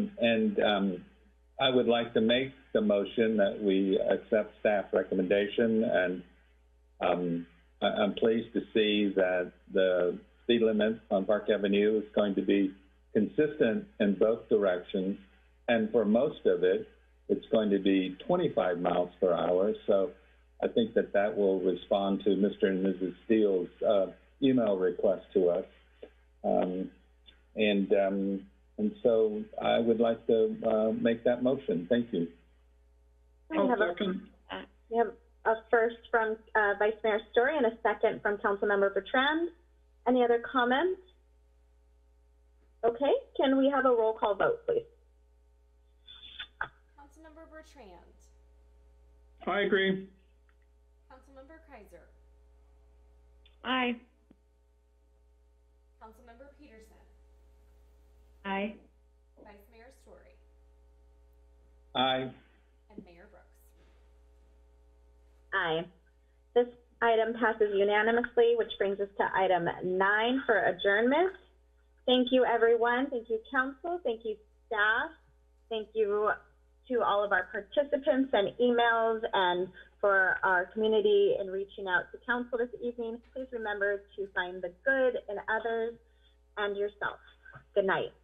I would like to make the motion that we accept staff recommendation, and I'm pleased to see that the speed limit on Park Avenue is going to be consistent in both directions, and for most of it, it's going to be 25 miles per hour. So I think that will respond to Mr. and Mrs. Steele's email request to us. And so I would like to make that motion. Thank you. We have a first from Vice Mayor Story and a second from Councilmember Bertrand. Any other comments? Okay, can we have a roll call vote, please? Councilmember Bertrand. I agree. Councilmember Kaiser. Aye. Councilmember Peterson. Aye. Vice Mayor Story. Aye. And Mayor Brooks. Aye. This item passes unanimously, which brings us to item 9 for adjournment. Thank you, everyone. Thank you, council. Thank you, staff. Thank you to all of our participants and emails, and for our community in reaching out to council this evening. Please remember to find the good in others and yourself. Good night.